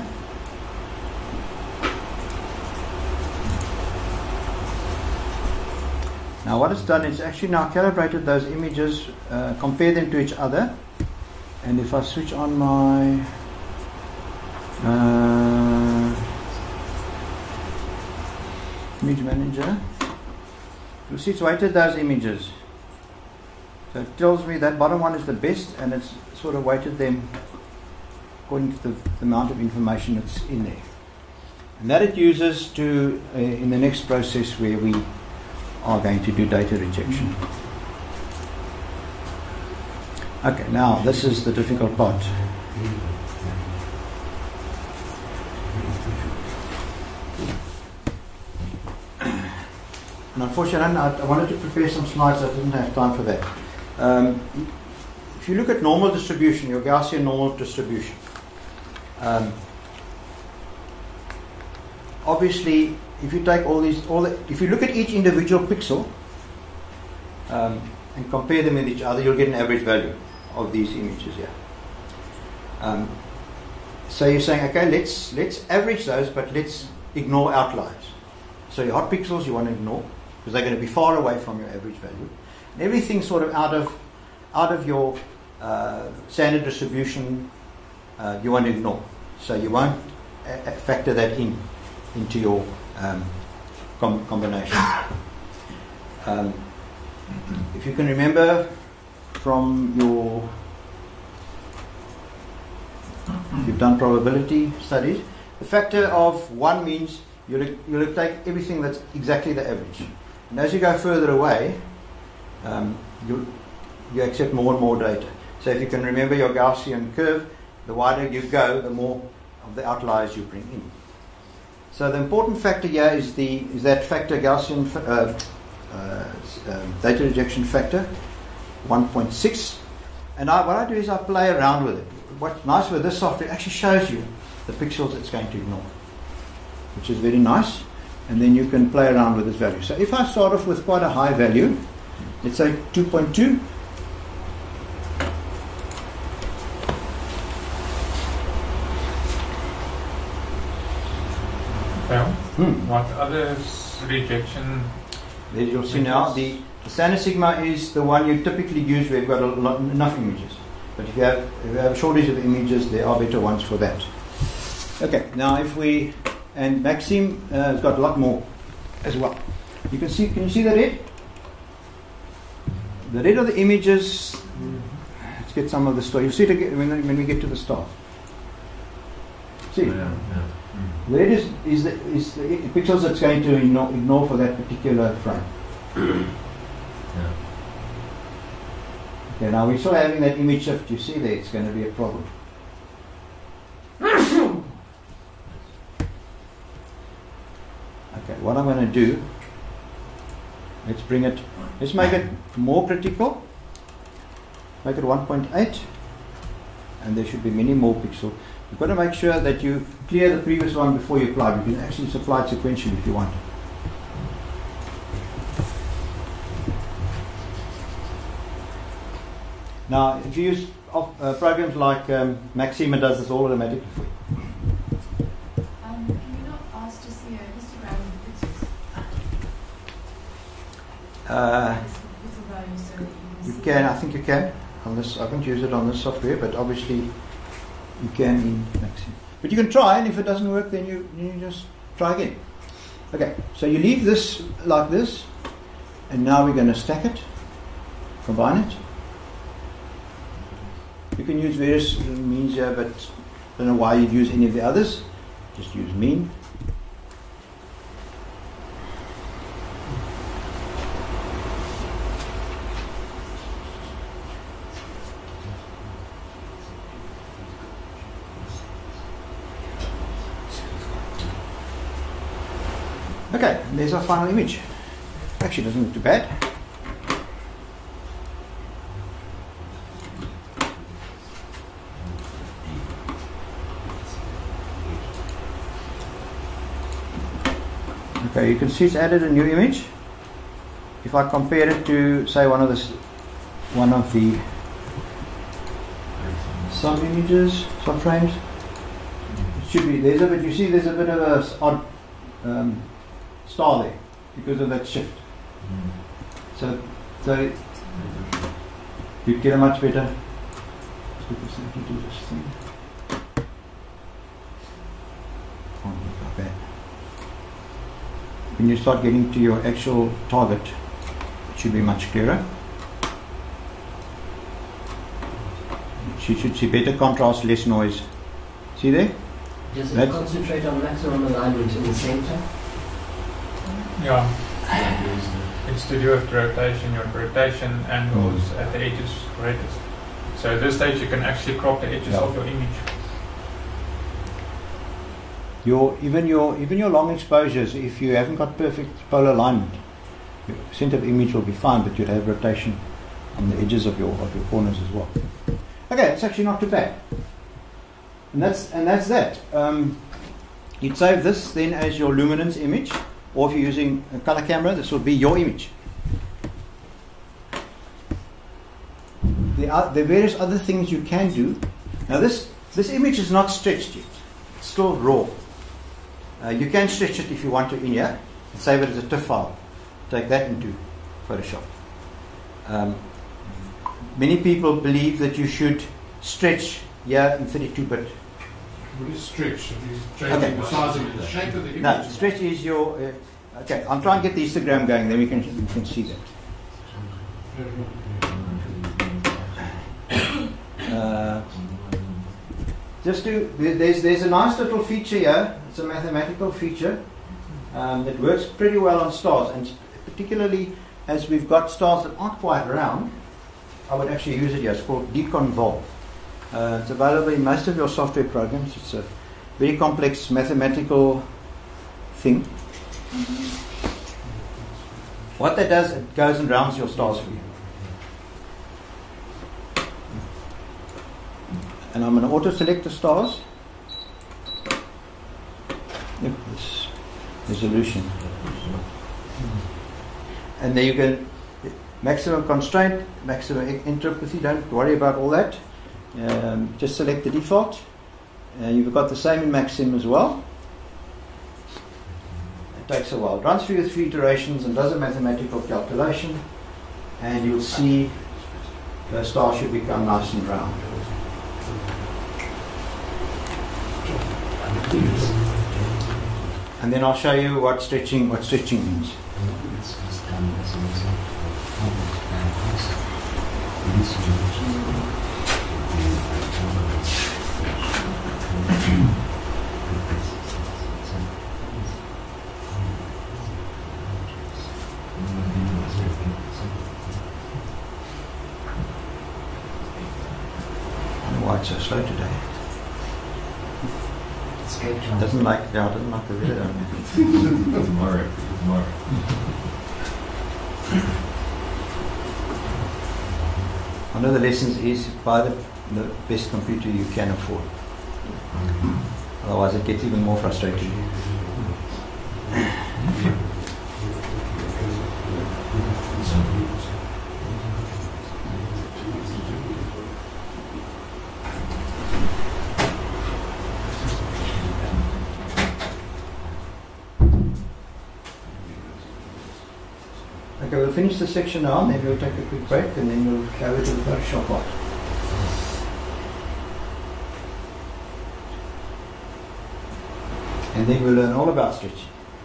Now what it's done is actually now calibrated those images, uh, compare them to each other, and if I switch on my uh, image manager, you'll see it's weighted those images. So it tells me that bottom one is the best, and it's sort of weighted them according to the, the amount of information that's in there. And that it uses to uh, in the next process where we are going to do data rejection. Okay, now this is the difficult part. And unfortunately, I, I wanted to prepare some slides. I didn't have time for that. Um, if you look at normal distribution, your Gaussian normal distribution, um, obviously, if you take all these, all the, if you look at each individual pixel um, and compare them with each other, you'll get an average value of these images here. Um, so you're saying, okay, let's let's average those, but let's ignore outliers. So your hot pixels you want to ignore because they're going to be far away from your average value. And everything sort of out of out of your uh, standard distribution uh, you want to ignore. So you won't a- factor that in into your um, com- combination. Um, if you can remember from your, if you've done probability studies, the factor of one means you'll, you'll take everything that's exactly the average. And as you go further away, um, you you accept more and more data. So if you can remember your Gaussian curve, the wider you go, the more of the outliers you bring in. So the important factor here is the is that factor Gaussian uh, uh, um, data rejection factor, one point six. And I, what I do is I play around with it. What's nice with this software, it actually shows you the pixels it's going to ignore, which is very nice. And then you can play around with this value. So if I start off with quite a high value, let's say two point two. Well, Hmm. what other s- rejection? There you'll see now the, the standard sigma is the one you typically use where you've got a lot, enough images. But if you have if you have a shortage of images, there are better ones for that. Okay, now if we and Maxime uh, has got a lot more as well. You can see. Can you see the red? The red of the images. Let's get some of the star. You'll see it again when, when we get to the star. See. Yeah, yeah. The red is, is, the, is the pixels that's going to ignore, ignore for that particular frame. Yeah. Okay, now we're still having that image shift. You see there, it's going to be a problem. Okay, what I'm going to do, let's bring it, let's make it more critical. Make it one point eight, and there should be many more pixels. You've got to make sure that you clear the previous one before you apply. You can actually supply it sequentially if you want. Now, if you use uh, programs like um, Maxima, does this all automatically for you. Um, can you not ask to see a histogram of the pixels? Uh, Pixel value so that you can you see can, I think you can. On this, I haven't used it on this software, but obviously you can in Maxima. But you can try, and if it doesn't work, then you, you just try again. Okay, so you leave this like this, and now we're going to stack it, combine it. You can use various means here, but I don't know why you'd use any of the others. Just use mean. Okay, and there's our final image. Actually, it doesn't look too bad. Okay, you can see it's added a new image. If I compare it to, say, one of the one of the sub images, subframes, it should be there's a bit. You see, there's a bit of a odd um, star there because of that shift. So, so you get a much better. Let's do this thing. Oh, look like that. When you start getting to your actual target, it should be much clearer. You should see better contrast, less noise. See there? Does it That's concentrate on maximum alignment in the center? Yeah. It's to do with rotation, your rotation angles mm. at the edges greatest. So at this stage you can actually crop the edges yeah. of your image. Your even your even your long exposures, if you haven't got perfect polar alignment, your center of image will be fine, but you'd have rotation on the edges of your of your corners as well. Okay, it's actually not too bad. And that's and that's that. Um, you'd save this then as your luminance image, or if you're using a color camera, this will be your image. There are, there are various other things you can do. Now this this image is not stretched yet; it's still raw. Uh, you can stretch it if you want to in here and save it as a TIFF file. Take that into Photoshop. Um, many people believe that you should stretch here in thirty-two bit. What is stretch? Are you changing Okay. the size of it, the shape of the image? No, stretch is your. Uh, okay, I'm trying to get the histogram going. Then we can we can see that. Uh, just to there's there's a nice little feature here. It's a mathematical feature um, that works pretty well on stars, and particularly as we've got stars that aren't quite round, I would actually use it here. It's called deconvolve. Uh, it's available in most of your software programs. It's a very complex mathematical thing. What that does, it goes and rounds your stars for you. And I'm going to auto-select the stars. Look, this resolution. And there you go. Maximum constraint, maximum entropy. Don't worry about all that. Um, just select the default. Uh, you've got the same in maxim as well. It takes a while. It runs through your three iterations and does a mathematical calculation, and you'll see the star should become nice and round. And then I'll show you what stretching what stretching means. Why it's so slow today? Doesn't like, yeah, doesn't like the video. Tomorrow, tomorrow. One of the lessons is buy the, the best computer you can afford. Otherwise, it gets even more frustrating. Okay, we'll finish the section now, maybe we'll take a quick break and then we'll go to the Photoshop part. And then we'll learn all about stretching.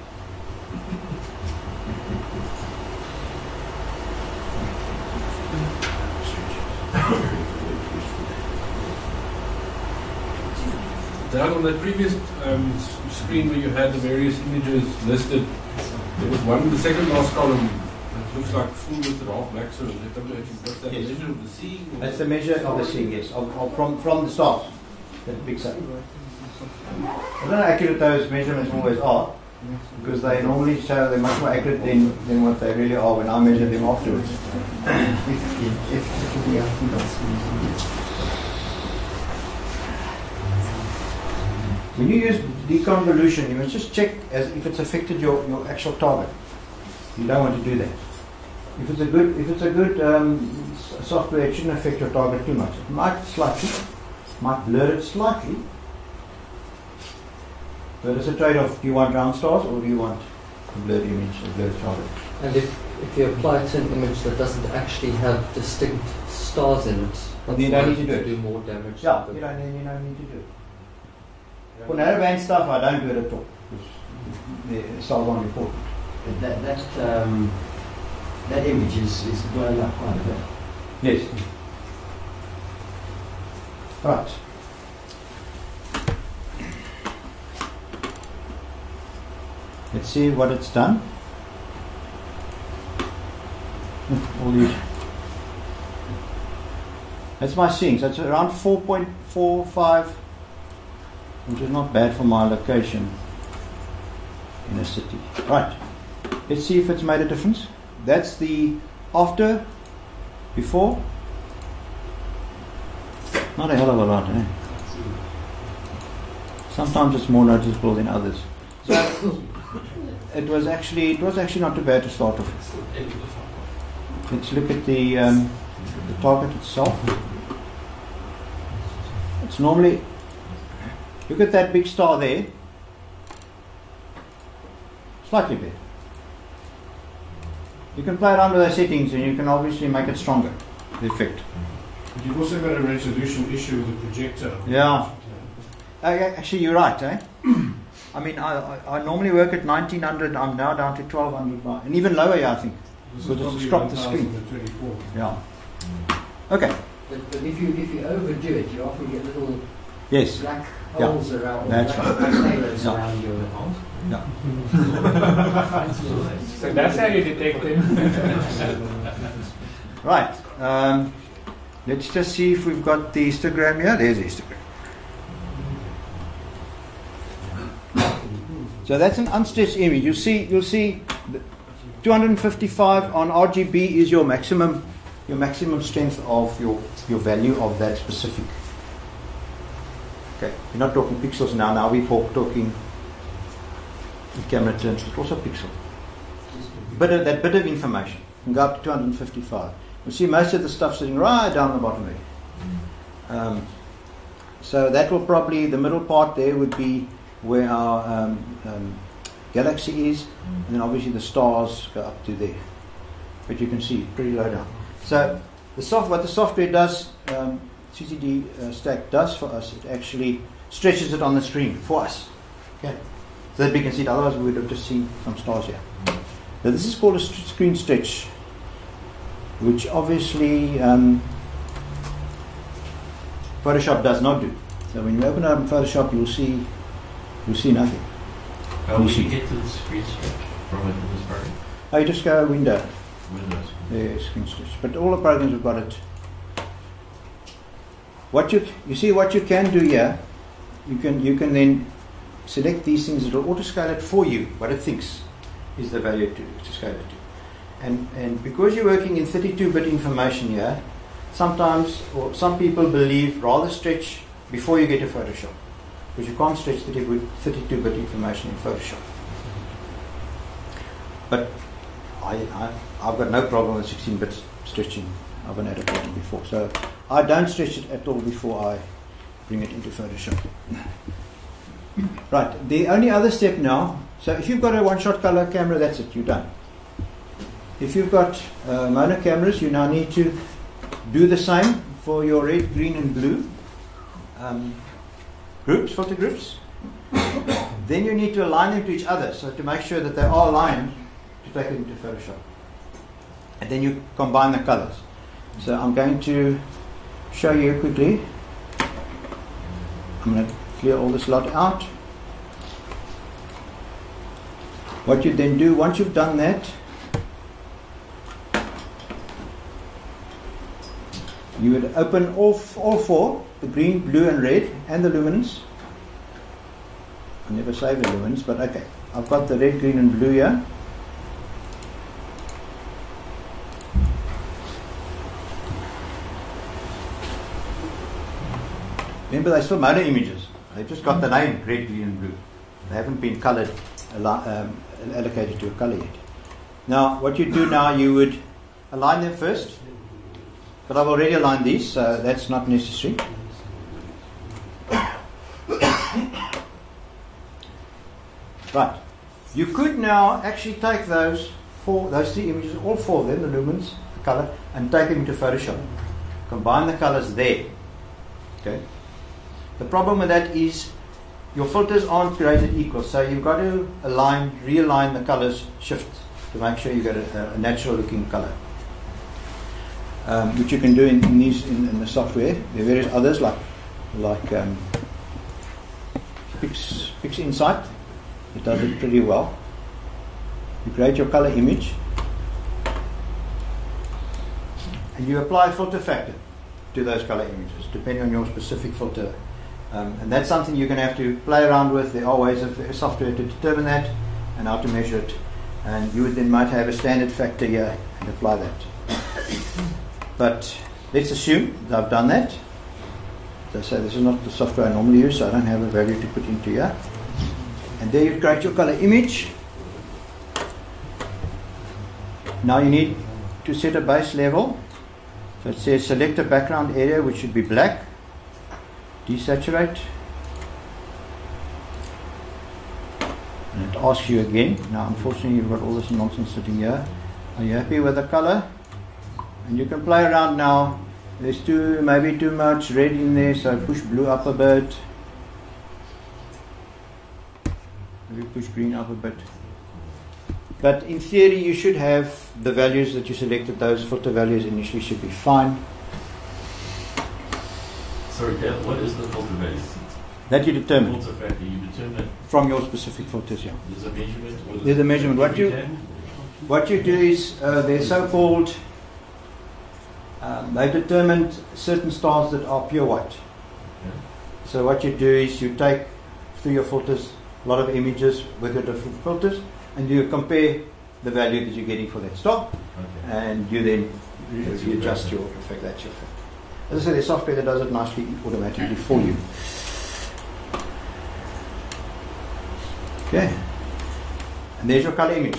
Down on that previous um, s- screen where you had the various images listed, there was one, the second last column, that looks like full width and half black, so I don't know if you've got that Yes. measure of the seeing. or- That's the measure of the seeing, yes, of, of from, from the start. That picks up. I don't know how accurate those measurements always are, because they normally show they're much more accurate than, than what they really are when I measure them afterwards. When you use deconvolution, you must just check as if it's affected your, your actual target. You don't want to do that. If it's a good if it's a good um, s- software, it shouldn't affect your target too much. It might slightly, might blur it slightly. But it's a trade-off. Do you want round stars or do you want a blurred image, a blurred target? And if, if you apply it to an image that doesn't actually have distinct stars in it, Then you don't need to do it. do more damage. Yeah, than you the- don't, you don't need to do it. For narrowband stuff, I don't do it at all. The stars aren't important. But that that um, that image is, is blown up quite a bit. Yes. Right. Let's see what it's done. All these. That's my seeing. So it's around four point four five, which is not bad for my location in a city. Right. Let's see if it's made a difference. That's the after before? Not a hell of a lot, eh? Sometimes it's more noticeable than others. So it was actually it was actually not too bad to start off. Let's look at the um, the target itself. It's normally, look at that big star there. Slightly better. You can play around with those settings and you can obviously make it stronger, the effect. But you've also got a resolution issue with the projector. Yeah. Uh, actually, you're right, eh? I mean, I, I, I normally work at nineteen hundred. I'm now down to twelve hundred, by, and even lower, yeah, I think. This because is it's dropped the screen. twenty-four. Yeah. Okay. But, but if you if you overdo it, you often get little yes. black Yeah. holes around. That's black right. halos Yeah. around your holes. Yeah. So that's how you detect them. Right. Um, let's just see if we've got the histogram here. There's the histogram. So that's an unstretched image. You see, you'll see, two hundred fifty-five on R G B is your maximum, your maximum strength of your your value of that specific. Okay, we're not talking pixels now. Now we're talking in camera terms, but also pixel. Bit of, that bit of information can go up to two hundred fifty-five. You see most of the stuff sitting right down the bottom there. Um, so that will probably, the middle part there would be where our um, um, galaxy is, and then obviously the stars go up to there. But you can see pretty low down. So the soft, what the software does, um, CCDStack does for us, it actually stretches it on the screen for us. Okay, so that we can see it. Otherwise, we would have just seen some stars here. Now this is called a st- screen stretch, which obviously um, Photoshop does not do. So when you open it up in Photoshop, you'll see you'll see nothing. How will you get to the screen stretch from it in this program? Oh, you just go window. Windows. There, screen stretch. But all the programs have got it. What you you see what you can do here, you can you can then select these things. It will auto scale it for you. What it thinks is the value to, to scale it to. And and because you're working in thirty-two bit information here, sometimes or some people believe rather stretch before you get to Photoshop, because you can't stretch thirty-two bit information in Photoshop. But I, I I've got no problem with sixteen bit stretching. I've been had a problem before, so I don't stretch it at all before I bring it into Photoshop. Right, the only other step now, so if you've got a one-shot color camera, that's it, you're done. If you've got uh, mono cameras, you now need to do the same for your red, green and blue um, groups, filter groups. Then you need to align them to each other, so to make sure that they are aligned to take it into Photoshop. And then you combine the colors. So I'm going to show you quickly. I'm going to clear all this lot out. What you then do, once you've done that, you would open all, f- all four, the green, blue and red, and the luminance. I never save the luminance, but okay. I've got the red, green and blue here. Remember, they're still mono images. They've just got the name red, green and blue. They haven't been colored, um, allocated to a color yet. Now, what you do now, you would align them first. But I've already aligned these, so that's not necessary. Right. You could now actually take those four, those three images, all four of them, the lumens, the color, and take them into Photoshop. Combine the colors there. Okay. The problem with that is your filters aren't created equal, so you've got to align, realign the colors, shift to make sure you get a, a natural looking color. Um, which you can do in, in these in, in the software. There are various others like like um, Pix, Pix Insight. It does it pretty well. You create your color image and you apply a filter factor to those color images, depending on your specific filter. Um, and that's something you're going to have to play around with. There are ways of software to determine that and how to measure it. And you would then might have a standard factor here and apply that. But let's assume that I've done that. As I say, this is not the software I normally use, so I don't have a value to put into here. And there you create your color image. Now you need to set a base level. So it says select a background area which should be black. Desaturate. And it asks you again. Now unfortunately you've got all this nonsense sitting here. Are you happy with the color? And you can play around now. There's too, maybe too much red in there, so push blue up a bit. Maybe push green up a bit. But in theory you should have the values that you selected, those filter values initially should be fine. Sorry, Dale, what is the filter base? That you determine. Filter factor, you determine from your specific filters, yeah. There's a measurement? Or There's a measurement. What you, what you do is, uh, they're so-called, um, they've determined certain stars that are pure white. Okay. So what you do is you take through your filters a lot of images with your different filters, and you compare the value that you're getting for that star, Okay. and you then That's you your adjust factor. your effect. That's your effect. As I say, there's software that does it nicely automatically for you. Okay, and there's your color image.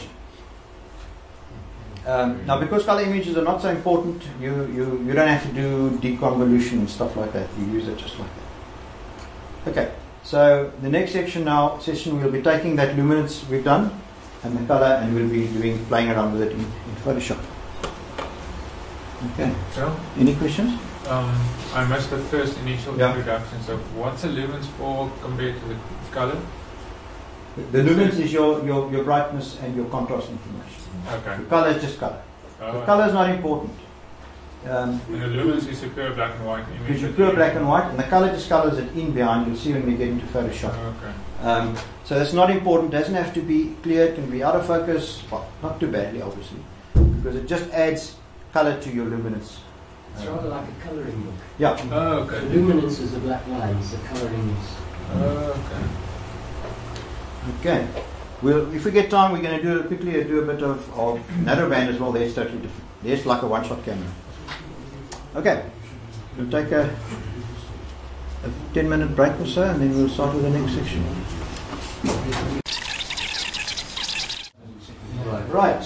Um, now, because color images are not so important, you, you, you don't have to do deconvolution and stuff like that. You use it just like that. Okay, so the next section now, session we'll be taking that luminance we've done and the color, and we'll be doing playing around with it in, in Photoshop. Okay. So, any questions? Um, I missed the first initial Yeah. introduction. So, what's the lumens for compared to the color? The lumens is your, your, your brightness and your contrast information. Okay. The color is just color. Oh, The color is not important. Um, and the lumens is a pure black and white image. It's a pure black and white, and the color just colors it in behind. You'll see when we get into Photoshop. Okay. Um, so that's not important. Doesn't have to be clear. It can be out of focus. Well, not too badly, obviously, because it just adds color to your luminance. It's rather like a colouring book. Yeah. Oh, okay. The luminance is the black lines, the colouring is. Oh, okay. Okay. Well, if we get time, we're going to do quickly do a bit of, of narrowband as well. There's totally different. There's like a one-shot camera. Okay. We'll take a, a ten-minute break or so, and then we'll start with the next section. Right.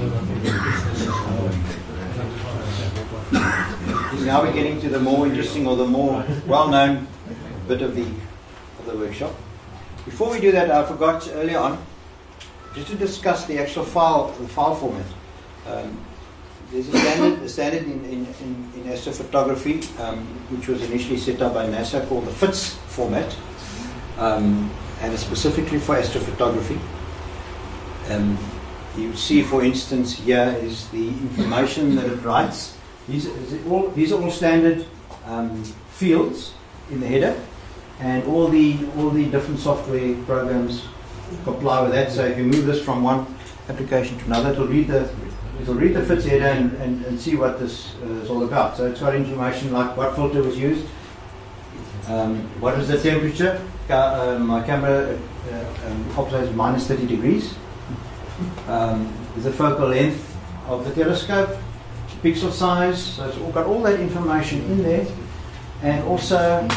Now we're getting to the more interesting or the more well-known bit of the of the workshop. Before we do that, I forgot earlier on just to discuss the actual file, the file format. Um, there's a standard, a standard in, in, in, in astrophotography, um, which was initially set up by NASA, called the F I T S format, um, and it's specifically for astrophotography. Um, you see, for instance, here is the information that it writes. These, are all, these are all standard um, fields in the header, and all the all the different software programs comply with that. So if you move this from one application to another, it'll read the it'll read the F I T S header and, and, and see what this uh, is all about. So it's got information like what filter was used, um, what is the temperature. Ca uh, my camera uh, um, operates minus thirty degrees. Um, the focal length of the telescope, pixel size. So it's all got all that information in there, and also.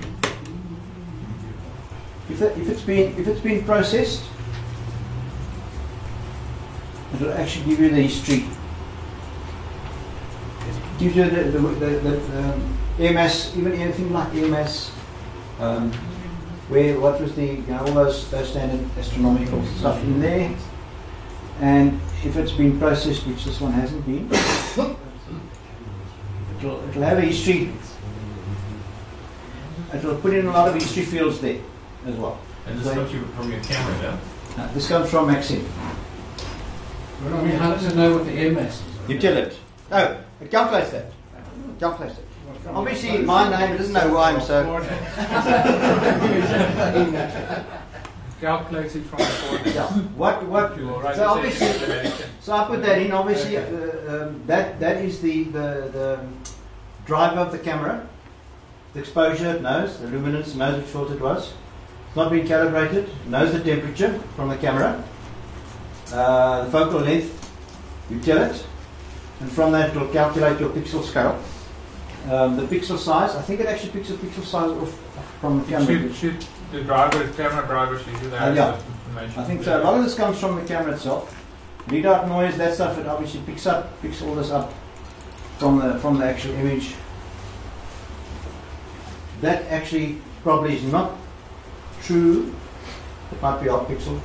If, it, if it's been if it's been processed, it will actually give you the history. It gives you the, the, the, the um, air mass, even anything like air mass, um, where what was the you know, all those those standard astronomical stuff in there, and if it's been processed, which this one hasn't been, it'll it'll have a history. It'll put in a lot of history fields there as well. And this comes from your camera, yeah? No, this comes from Maxim. Well, I mean, how does it know what the air mass is? You tell it. Oh, it calculates that. It calculates it. Obviously, my name, it doesn't know who I am, so. Calculates it from the coordinates. Yeah. What, what, so obviously, so I put that in, obviously, uh, um, that, that is the, the, the driver of the camera. The exposure, it knows. The luminance, it knows which filter it was. It's not been calibrated. It knows the temperature from the camera. Uh, the focal length, you tell it. and from that it will calculate your pixel scale. Um, the pixel size, I think it actually picks a pixel size off from the camera. Should, should the driver, camera drivers usually Uh, have yeah, that information? I think so. A lot of this comes from the camera itself. Readout noise, that stuff, it obviously picks up, picks all this up from the from the actual image. That actually probably is not true. It might be off pixel.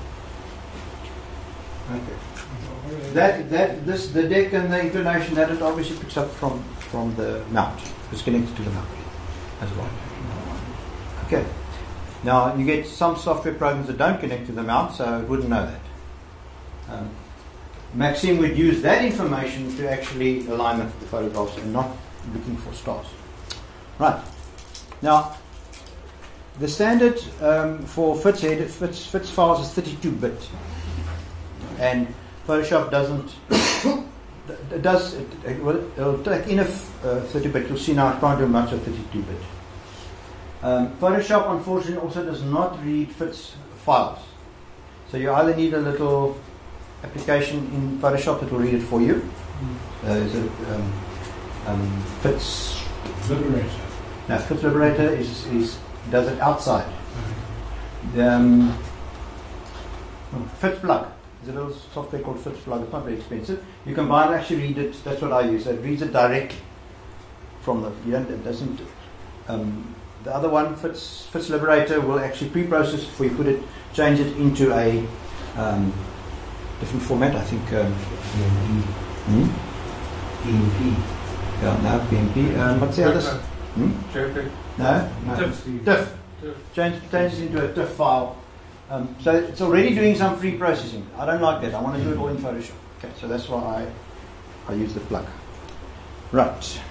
Okay. That that this the deck and the inclination that it obviously picks up from from the mount. It's connected to the mount as well. Okay. Now you get some software programs that don't connect to the mount, so it wouldn't know that. Um, Maxime would use that information to actually align the, the photographs and not looking for stars. Right. Now, the standard um, for F I T S head, F I T S, F I T S files is thirty-two bit, and Photoshop doesn't. It does. It, it will it'll take in a uh, thirty bit. You'll see now it can't do much of thirty-two bit. Um, Photoshop, unfortunately, also does not read F I T S files, so you either need a little application in Photoshop that will read it for you. Uh, is it um, um, F I T S Liberator? No, F I T S Liberator is, is does it outside. The, um, F I T S Plug. There's a little software called F I T S Plug. It's not very expensive. You can buy it and actually read it. That's what I use. It reads it directly from the. You don't, it doesn't. Um, the other one, F I T S, F I T S Liberator, will actually pre-process before you put it, change it into a um, different format. I think. Um, hmm? P M P. Yeah, no, P M P. Um, what's the other? Hmm? No, no. TIFF. TIFF. Change changes into a TIFF file. Um, so it's already doing some pre-processing. I don't like that. I want to do it all in Photoshop. Okay, so that's why I I use the plug. Right.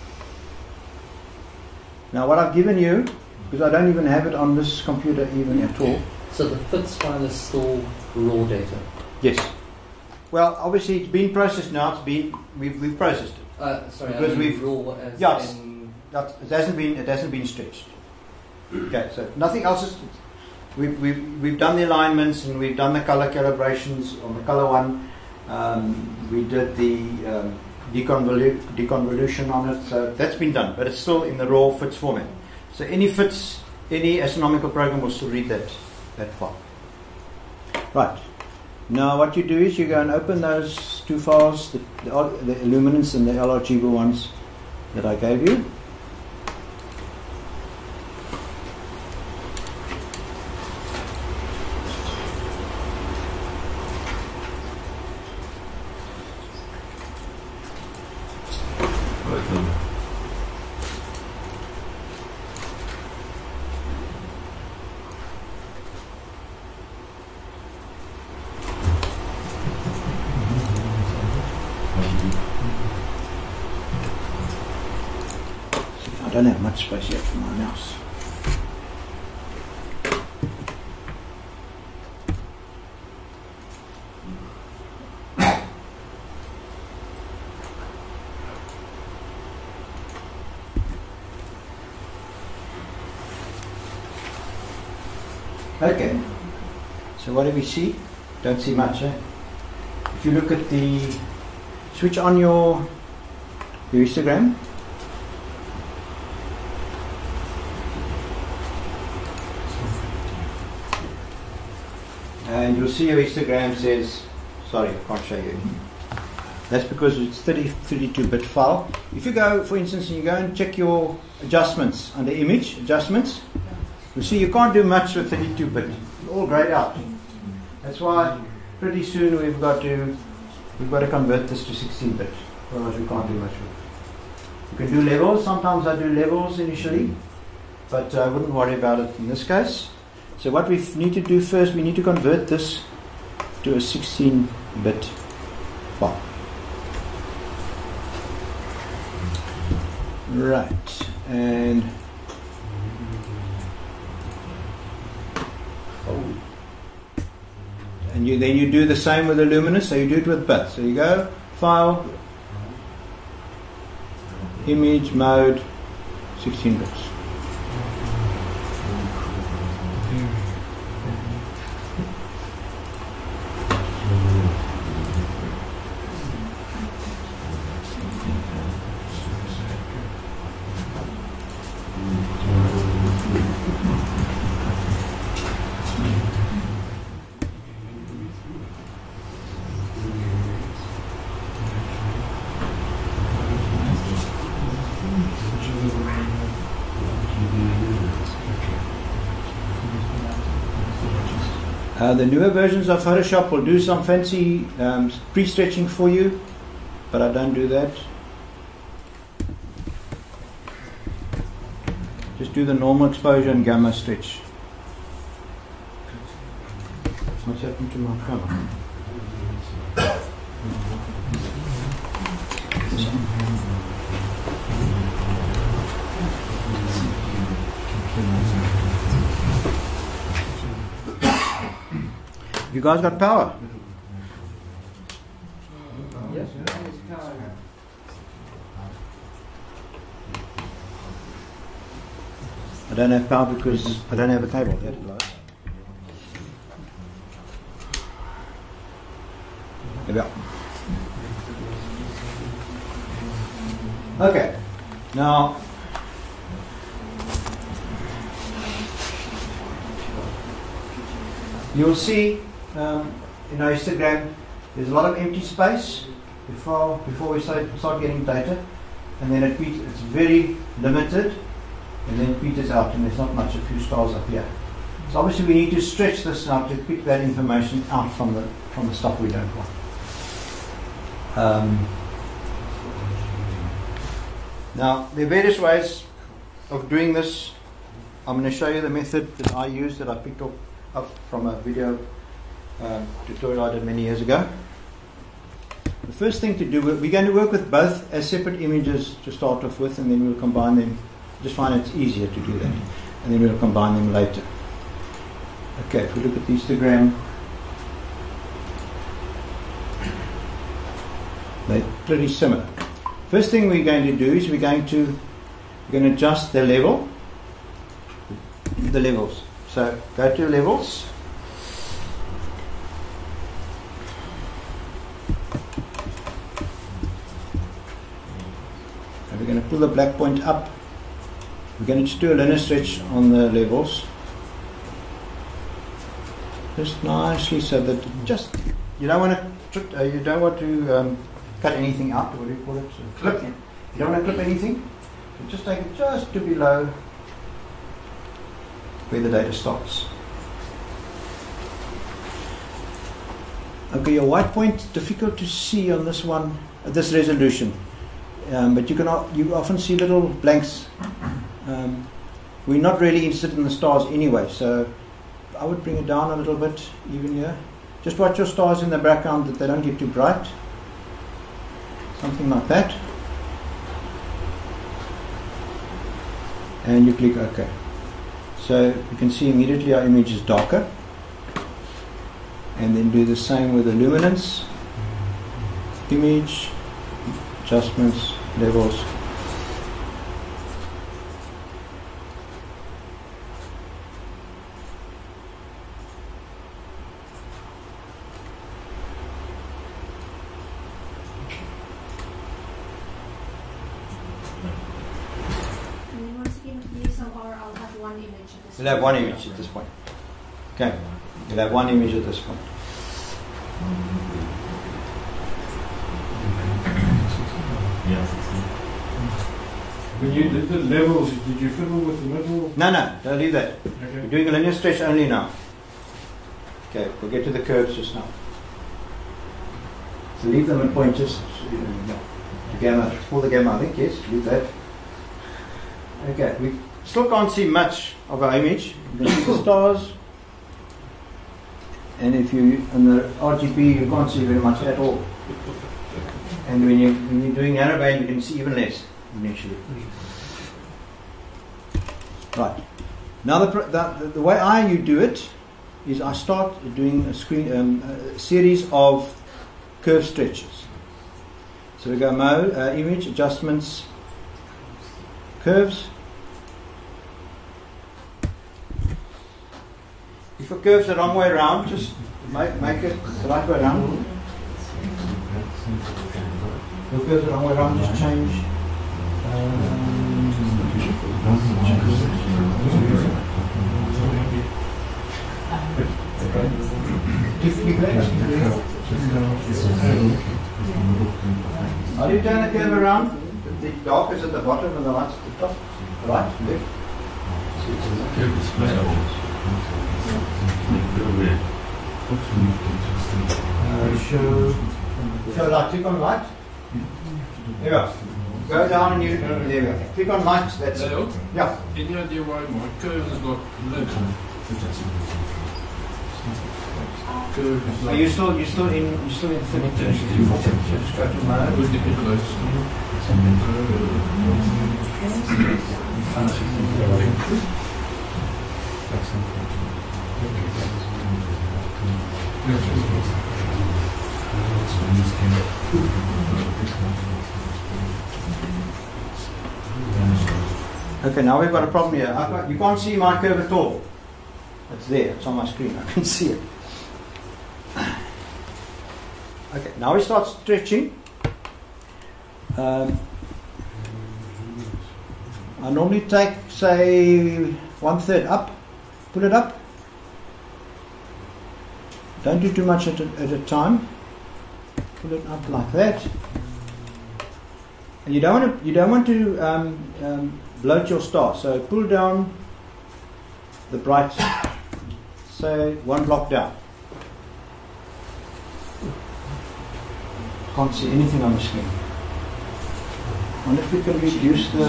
Now what I've given you, because I don't even have it on this computer even at all. So the F I T S file is still raw data. Yes. Well, obviously it's been processed now. It's been we've we've processed it. Uh, sorry, because I mean we've raw as yeah, it's- in that it hasn't been it hasn't been stretched. Okay, so nothing else is. We've, we've, we've done the alignments and we've done the color calibrations on the color one. Um, we did the um, deconvolu- deconvolution on it, so that's been done, but it's still in the raw F I T S format. So any F I T S, any astronomical program will still read that, that file. Right. Now what you do is you go and open those two files, the, the, the Illuminance and the L R G B ones that I gave you. I don't have much space yet for my mouse. Okay, so what do we see? Don't see much, eh? If you look at the, switch on your, your histogram. And you'll see your histogram says, sorry, I can't show you. That's because it's thirty, thirty-two bit file. If you go, for instance, and you go and check your adjustments under image, adjustments, you see you can't do much with thirty-two bit. It's all grayed out. That's why pretty soon we've got to we've got to convert this to sixteen bit. Otherwise we can't do much with it. You can do levels. Sometimes I do levels initially, but I wouldn't worry about it in this case. So what we need to do first, we need to convert this to a sixteen bit file. Right, and and you then you do the same with the luminous. So you do it with both. So you go file, image mode, sixteen bits. Uh, the newer versions of Photoshop will do some fancy um, pre-stretching for you, but I don't do that. Just do the normal exposure and gamma stretch. What's happened to my camera? You guys got power? Yes. I don't have power because I don't have a cable. There it lies. There we go. Okay. Now, you'll see um, in our Instagram there's a lot of empty space before before we start, start getting data, and then it peter, it's very limited, and then it peters out, and there's not much, a few stars up here. So obviously we need to stretch this now to pick that information out from the from the stuff we don't want. Um, now there are various ways of doing this. I'm going to show you the method that I use that I picked up, up from a video uh, tutorial I did many years ago. The first thing to do, we're going to work with both as separate images to start off with, and then we'll combine them. Just find it's easier to do that, and then we'll combine them later. Okay, if we look at the histogram, they're pretty similar. First thing we're going to do is we're going to we're going to adjust the level, the levels. So go to levels. And we're going to pull the black point up. We're going to just do a linear stretch on the levels. Just nicely, so that just you don't want to uh, you don't want to um, cut anything out. What do you call it? So clip. You don't want to clip anything. So just take it just to below where the data stops. Okay, your white point difficult to see on this one, at this resolution, um, but you can you often see little blanks. Um, we're not really interested in the stars anyway, so I would bring it down a little bit, even here. Just watch your stars in the background that they don't get too bright. Something like that. And you click OK. So you can see immediately our image is darker. And then do the same with the luminance, image, adjustments, levels. We'll have one image at this point. Okay, we'll have one image at this point. When you did the levels, did you fiddle with the middle? No, no, don't leave that. Okay. We're doing a linear stretch only now. Okay, we'll get to the curves just now. So leave them at point just the gamma, for the gamma, I think, yes, leave that. Okay, we still can't see much of our image. You can see the stars, and if you on the R G B you can't see very much at all. And when you when you're doing narrowband you can see even less initially. Right. Now the the, the way I you do it is I start doing a screen um, a series of curve stretches. So we go mode, uh, image, adjustments, curves. If a curve's the wrong way around, just make, make it the right way around. If a curve's the wrong way around, just change. Um, How do you turn the curve around? The dark is at the bottom and the light's at the top. Right, left. Uh, show, show light, click on light. There we go. Go down and you, there we go. Click on light, that's it. Dale, Yeah. any idea why my curve is not lit? Curve is Are not you still, you still in, you still in thirty-two? Just go to mode. Would it be close? Okay, now we've got a problem here. I've got, you can't see my curve at all. It's there, it's on my screen, I can see it. Okay, now we start stretching. Um, I normally take, say, one third up, pull it up. Don't do too much at a, at a time. Pull it up like that. And you don't want to, you don't want to um, um, bloat your star. So pull down the bright, say one block down. Can't see anything on the screen. I wonder if we can reduce the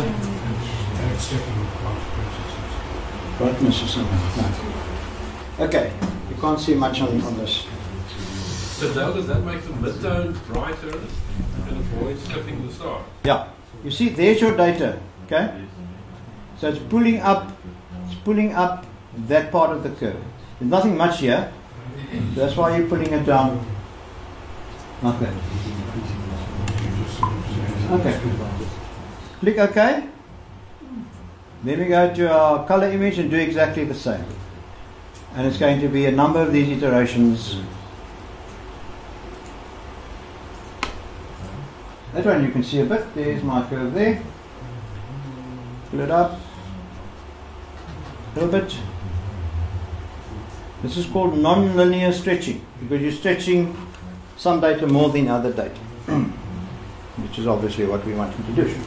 brightness or something. No. Okay, you can't see much on, on this. So Dale, does that make the midtone brighter and avoid clipping the star? Yeah. You see, there's your data. Okay? So it's pulling up, it's pulling up that part of the curve. There's nothing much here. So that's why you're pulling it down like that. Okay. Click OK. Then we go to our color image and do exactly the same. And it's going to be a number of these iterations. That one you can see a bit. There's my curve there. Pull it up a little bit. This is called non-linear stretching because you're stretching some data more than other data, which is obviously what we want you to do.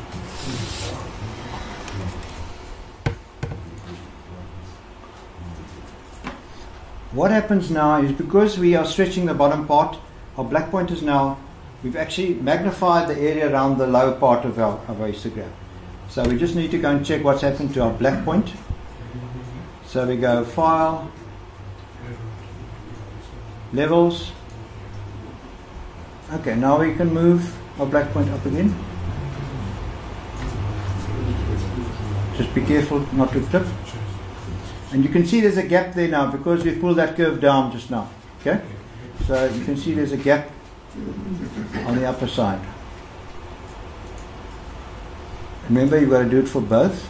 What happens now is because we are stretching the bottom part, our black point is now, we've actually magnified the area around the lower part of our, of our histogram. So we just need to go and check what's happened to our black point. So we go File, Levels. Okay, now we can move our black point up again. Just be careful not to clip. And you can see there's a gap there now because we pulled that curve down just now. Okay? So you can see there's a gap on the upper side. Remember, you've got to do it for both.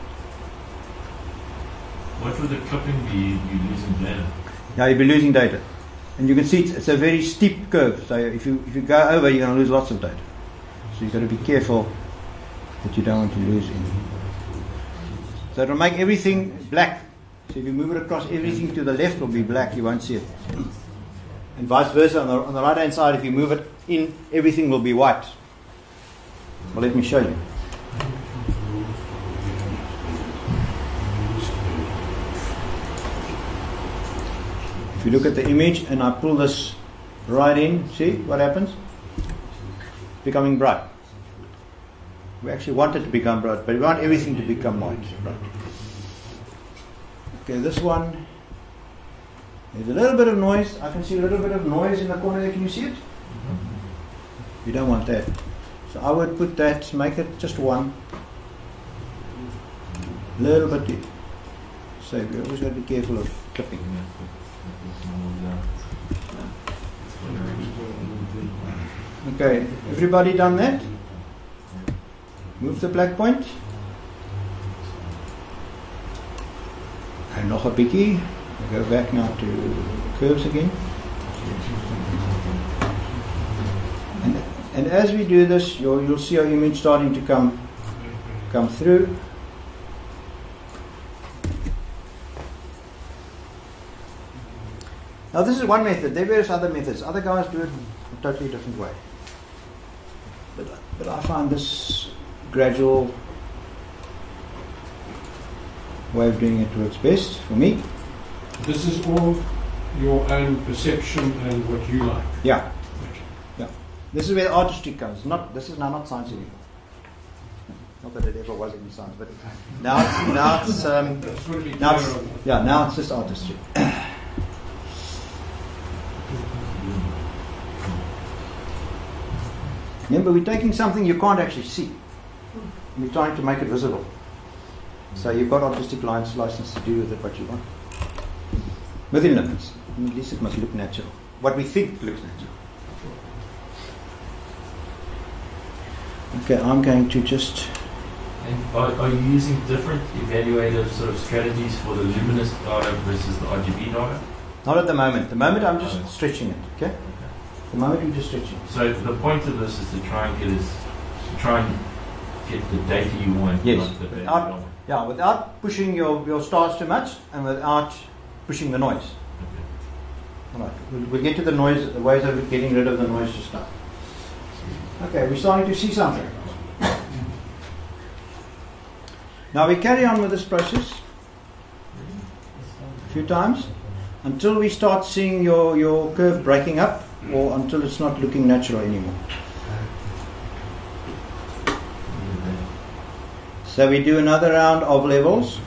What would the clipping be? You losing data? Now you'll be losing data. And you can see it's, it's a very steep curve. So if you if you go over, you're going to lose lots of data. So you've got to be careful that you don't want to lose any. So it'll make everything black. So if you move it across, everything to the left will be black. You won't see it. And vice versa, on the, on the right hand side, if you move it in, everything will be white. Well, let me show you. If you look at the image and I pull this right in, see what happens? It's becoming bright. We actually want it to become bright, but we want everything to become white. Right. Okay, this one, there's a little bit of noise. I can see a little bit of noise in the corner there. Can you see it? You don't want that. So I would put that, make it just one. A little bit there. So we always got to be careful of clipping. Okay, everybody done that? Move the black point. En nog een biggie. We go back now to curves again. And, and as we do this, you'll, you'll see our image starting to come, come through. Now this is one method. There are various other methods. Other guys do it a totally different way. But, but I find this gradual way of doing it works best for me. This is all your own perception and what you like. Yeah. Yeah. This is where artistry comes. Not this is now not science anymore. Not that it ever was in science, but now it's now it's um, now it's, yeah now it's just artistry. Remember, we're taking something you can't actually see. We're trying to make it visible. So you've got artistic lines, license to do with it what you want. Within limits. At least it must look natural. What we think looks natural. Okay, I'm going to just... And are, are you using different evaluative sort of strategies for the luminous data versus the R G B data? Not at the moment. At the moment I'm just stretching it, okay? At the moment we're just stretching it. So the point of this is to try and get is to try and get the data you want, yes. not the data Without, you don't want. yeah, without pushing your, your stars too much and without pushing the noise. Okay. Alright, we'll, we'll get to the noise, the ways of getting rid of the noise just now. Okay, we're starting to see something. Now we carry on with this process a few times until we start seeing your, your curve breaking up or until it's not looking natural anymore. So we do another round of levels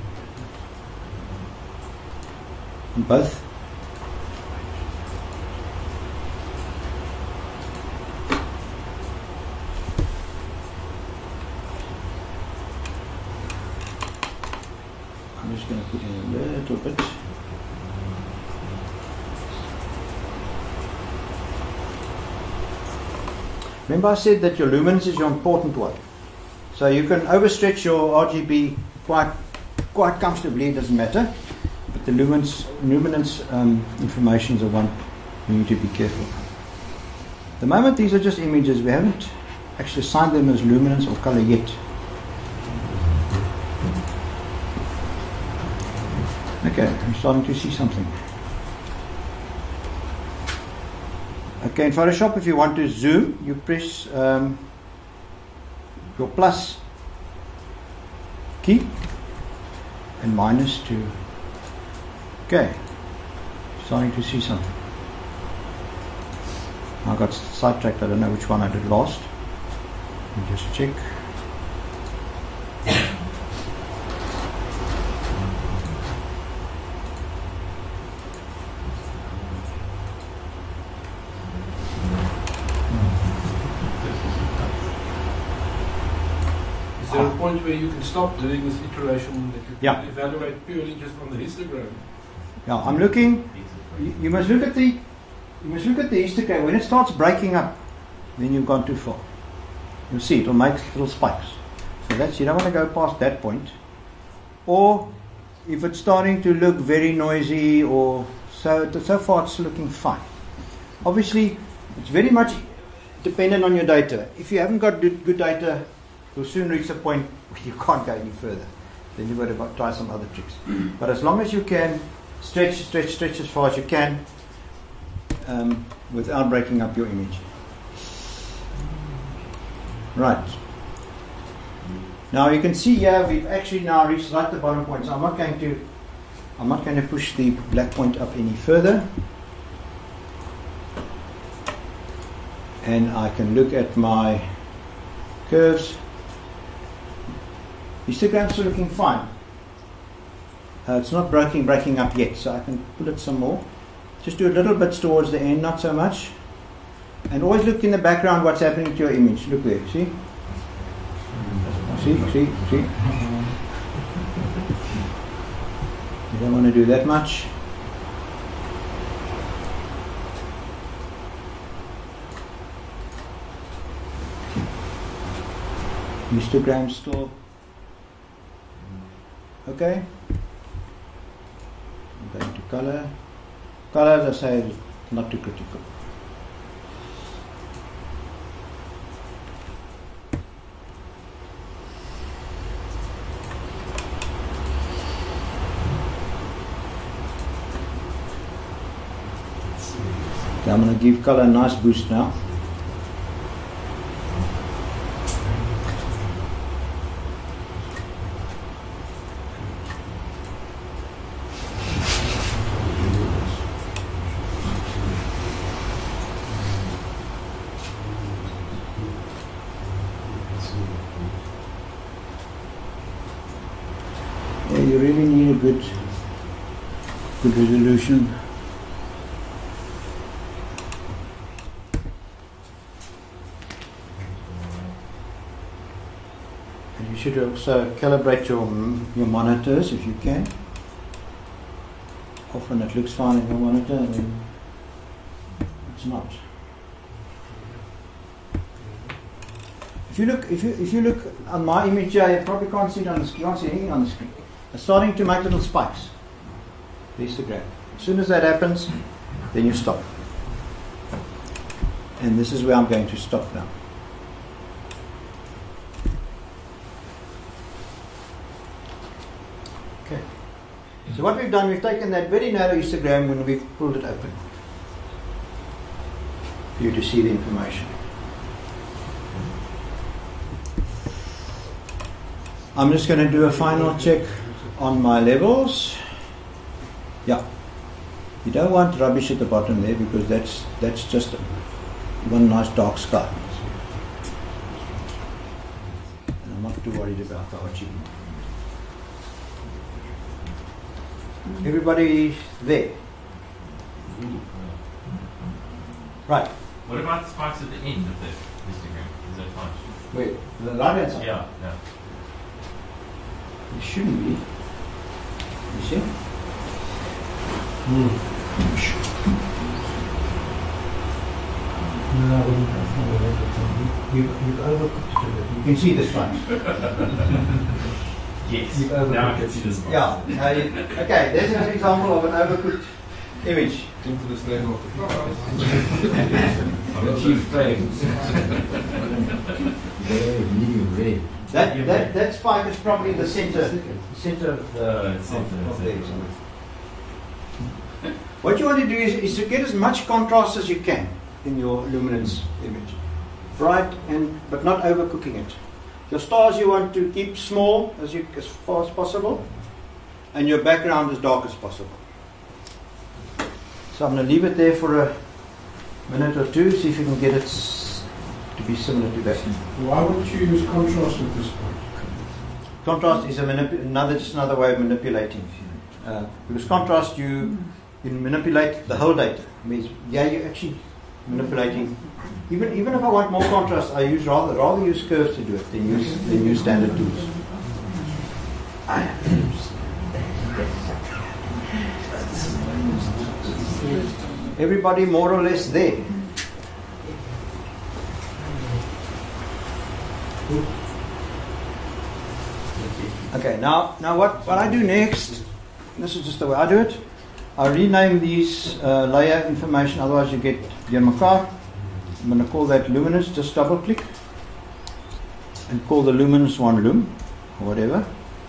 on both. I'm just going to put in a little bit. Remember I said that your luminance is your important one. So you can overstretch your R G B quite quite comfortably, it doesn't matter. But the luminance, luminance um, information is the one you need to be careful. At the moment these are just images, we haven't actually assigned them as luminance or color yet. Okay, I'm starting to see something. Okay, in Photoshop, if you want to zoom, you press um, your plus key and minus to. Okay, starting to see something. I got sidetracked, I don't know which one I did last. Let me just check. Is there a point where you can stop doing this iteration that you can Yeah. evaluate purely just on the histogram? Yeah, I'm looking. You, you must look at the. You must look at the histogram. When it starts breaking up, then you've gone too far. You'll see it'll make little spikes. So that's you don't want to go past that point. Or if it's starting to look very noisy, or so so far it's looking fine. Obviously, it's very much dependent on your data. If you haven't got good, good data, you'll soon reach a point where you can't go any further. Then you've got to try some other tricks. But as long as you can stretch, stretch, stretch as far as you can um, without breaking up your image. Right. Now you can see here we've actually now reached right at the bottom point. So I'm not going to I'm not going to push the black point up any further. And I can look at my curves. Histogram's still looking fine. Uh, it's not breaking breaking up yet, so I can pull it some more. Just do a little bit towards the end, not so much. And always look in the background what's happening to your image. Look there, see? See, see, see? You don't want to do that much. Histogram still okay. I'm going to color. Color, as I say, not too critical. Okay, I'm going to give color a nice boost now. really need a good, good resolution. And you should also calibrate your your monitors if you can. Often it looks fine in your monitor, and then it's not. If you look, if you if you look on my image here, you probably can't see it on the screen. You can't see anything on the screen. It's starting to make little spikes. There's the graph. As soon as that happens, then you stop. And this is where I'm going to stop now. Okay. So what we've done, we've taken that very narrow histogram and we've pulled it open for you to see the information. I'm just going to do a final check on my levels. Yeah. You don't want rubbish at the bottom there because that's that's just one nice dark sky. And I'm not too worried about the R G B. Everybody there? Right. What about the spikes at the end of the histogram? Is that fine? Wait, the right hand side? Yeah, yeah. It shouldn't be. You see? Hmm. No, I wouldn't have. You, you've overcooked it. You can see the spikes. Yes. You've overcooked Now I can see the spikes. Yeah. Uh, you, okay, there's an example of an overcooked image. Into the stand of the car. Achieve fame. Very medium red. That, that, that spike is probably the center, center of the, Uh, of, center, of the center. example. What you want to do is, is to get as much contrast as you can in your luminance image. Bright, and but not overcooking it. Your stars you want to keep small as, you, as far as possible, and your background as dark as possible. So I'm going to leave it there for a minute or two, see if you can get it s- to be similar to that. Why would you use contrast at this point? Contrast is a manip- another just another way of manipulating. Uh, because contrast you you manipulate the whole data. It means yeah, you're actually manipulating. Even even if I want more contrast, I use rather rather use curves to do it than use than use standard tools. Everybody more or less there. Okay, now now what, what I do next, this is just the way I do it, I rename these uh, layer information, otherwise you get Yamaka. I'm going to call that luminance, just double click and call the luminance one lum or whatever,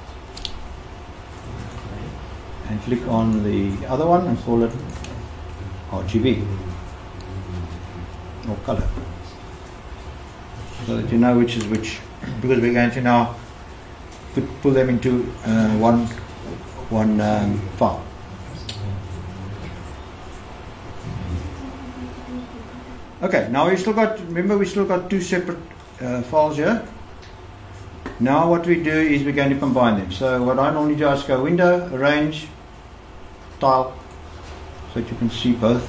and click on the other one and call it R G B or color, so that you know which is which, because we're going to now put, pull them into uh, one one um, file. Okay, now we still got, remember we still got two separate uh, files here. Now what we do is we're going to combine them. So what I normally do is go window, arrange, tile, so that you can see both.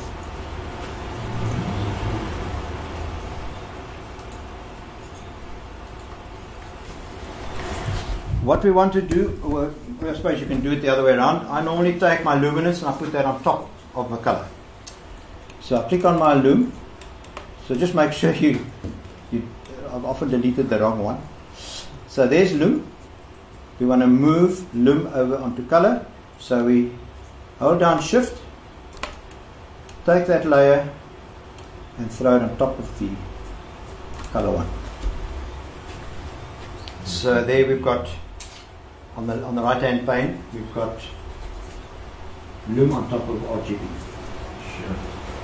What we want to do, well, I suppose you can do it the other way around. I normally take my luminance and I put that on top of the color. So I click on my lum. So just make sure you, you I've often deleted the wrong one. So there's lum. We want to move lum over onto color. So we hold down shift, take that layer and throw it on top of the color one. So there we've got, on the on the right hand pane, we've got lum on top of R G B. Sure.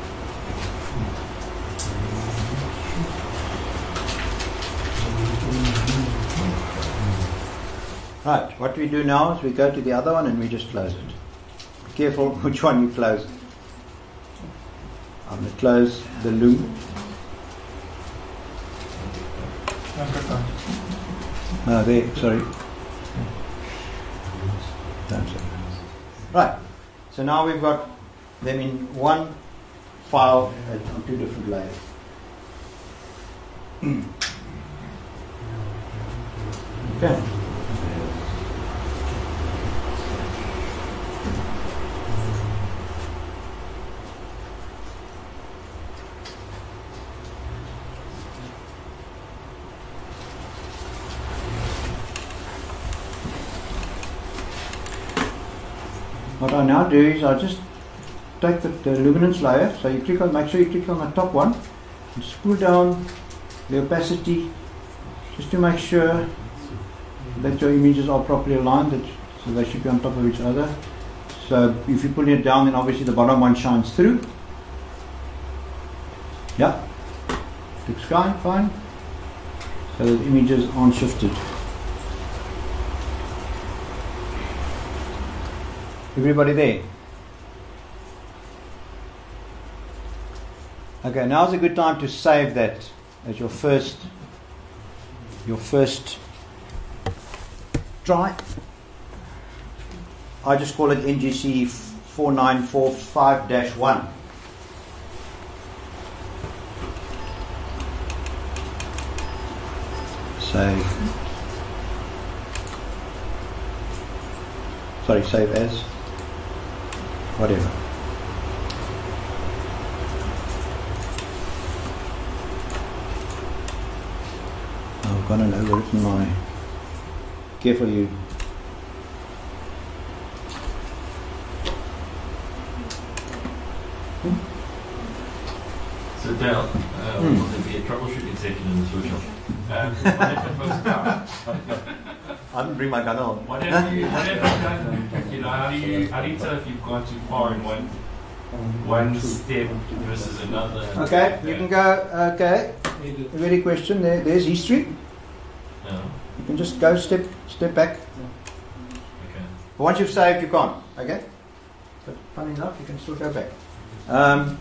Right, what we do now is we go to the other one and we just close it. Be careful which one you close. I'm going to close the loom. Oh, there, sorry. Don't save. Right. So now we've got them in one file on two different layers. Okay. What I now do is I just take the, the luminance layer, so you click on, make sure you click on the top one, and just pull down the opacity, just to make sure that your images are properly aligned, that, so they should be on top of each other. So if you pull it down, then obviously the bottom one shines through. Yeah, looks fine, fine. So the images aren't shifted. Everybody there? Okay, now's a good time to save that as your first your first try. I just call it N G C four nine four five dash one. Save. Sorry, save as. Whatever. I've got an overwritten my. Careful you. So Dale, uh, Hmm. will there be a troubleshooting section in this workshop? Um, I didn't bring my gun on. What have you, what have you done? You know, how do you, how do you tell if you've gone too far in one, one step versus another? Okay, you can go. Okay, a very question. There, there's history. No. You can just go step, step back. Okay. But once you've saved, you can't. Okay. But funny enough, you can still go back. Um,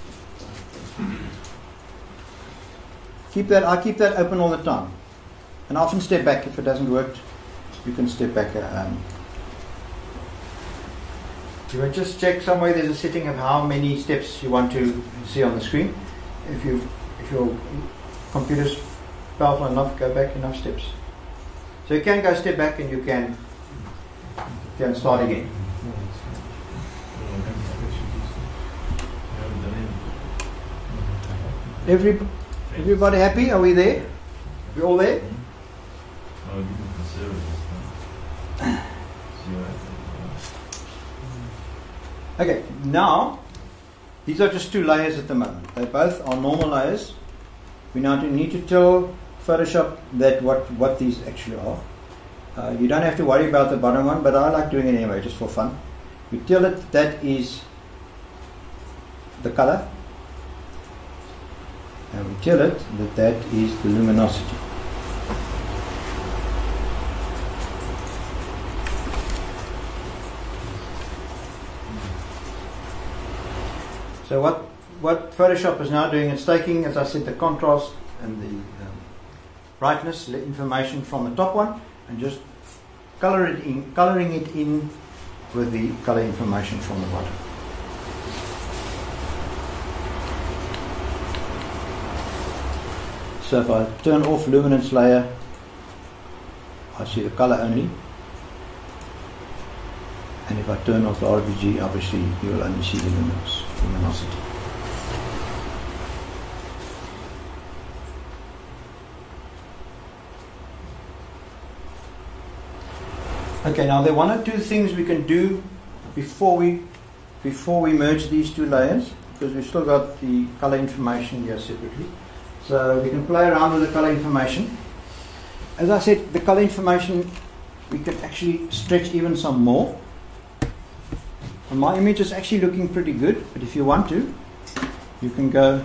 keep that. I keep that open all the time, and I often step back if it doesn't work. You can step back. Um, you will just check somewhere. There's a setting of how many steps you want to see on the screen. If you, if your computer's powerful enough, go back enough steps. So you can go step back, and you can can start again. Every, everybody happy? Are we there? We all there? Okay, now these are just two layers at the moment. They both are normal layers. We now need to tell Photoshop that what, what these actually are. Uh, you don't have to worry about the bottom one, but I like doing it anyway, just for fun. We tell it that is the color, and we tell it that that is the luminosity. So what, what Photoshop is now doing, it's taking, as I said, the contrast and the um, brightness, the information from the top one, and just color it in, coloring it in with the color information from the bottom. So if I turn off luminance layer, I see the color only. And if I turn off the R G B, obviously you will only see the luminous, luminosity. Okay, now there are one or two things we can do before we before we merge these two layers, because we've still got the color information here separately. So we can play around with the color information. As I said, the color information we can actually stretch even some more. And my image is actually looking pretty good, but if you want to, you can go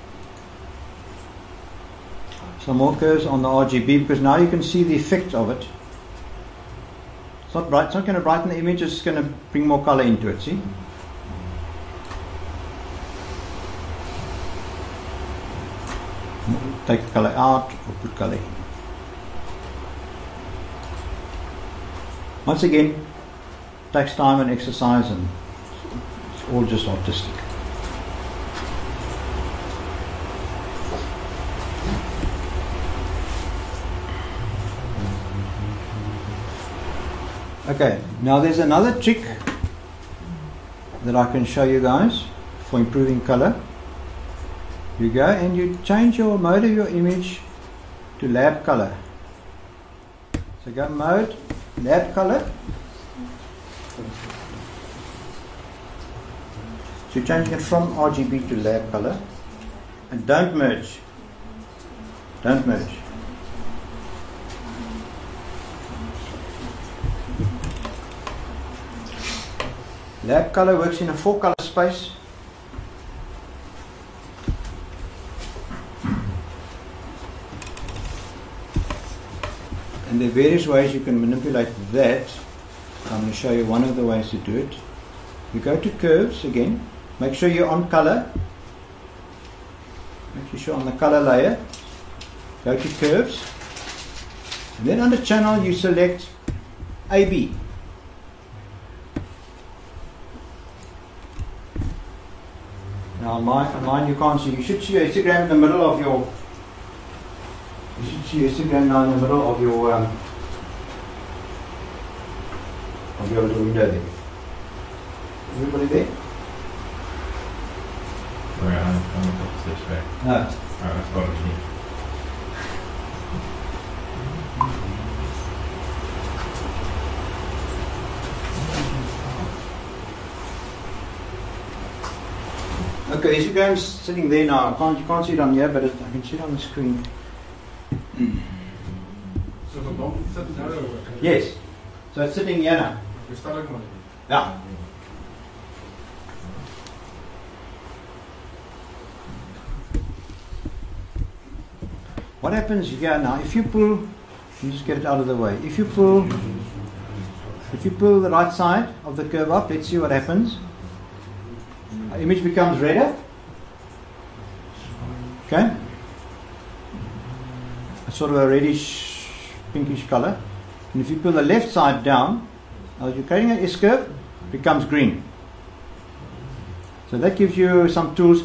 some more curves on the R G B, because now you can see the effect of it. It's not bright, it's not going to brighten the image, it's going to bring more color into it, see? Take the color out or put color in. Once again, takes time and exercise, and it's all just artistic. Okay, now there's another trick that I can show you guys for improving color. You go and you change your mode of your image to lab color. So go mode, lab color. So you're changing it from R G B to lab color. And don't merge. Don't merge. Lab color works in a four color space. And there are various ways you can manipulate that. I'm going to show you one of the ways to do it. You go to curves again. Make sure you're on color. Make sure you're on the color layer. Go to curves. And then under channel you select A B. Now on mine, on mine you can't see. You should see your histogram in the middle of your. You should see your histogram now in the middle of your um, of your little window there. Everybody there? Sorry, I'm, I'm a couple steps back. No. Alright, I've got it here. Okay, histogram's sitting there now. I can't, you can't see it on here, but it, I can see it on the screen. So the bomb is sitting there? Yes. So it's sitting here now. We're starting on it. Yeah. What happens here now, if you pull, let me just get it out of the way. If you pull, if you pull the right side of the curve up, let's see what happens. Our image becomes redder. Okay? A sort of a reddish, pinkish color. And if you pull the left side down, as you're creating an S-curve, it becomes green. So that gives you some tools.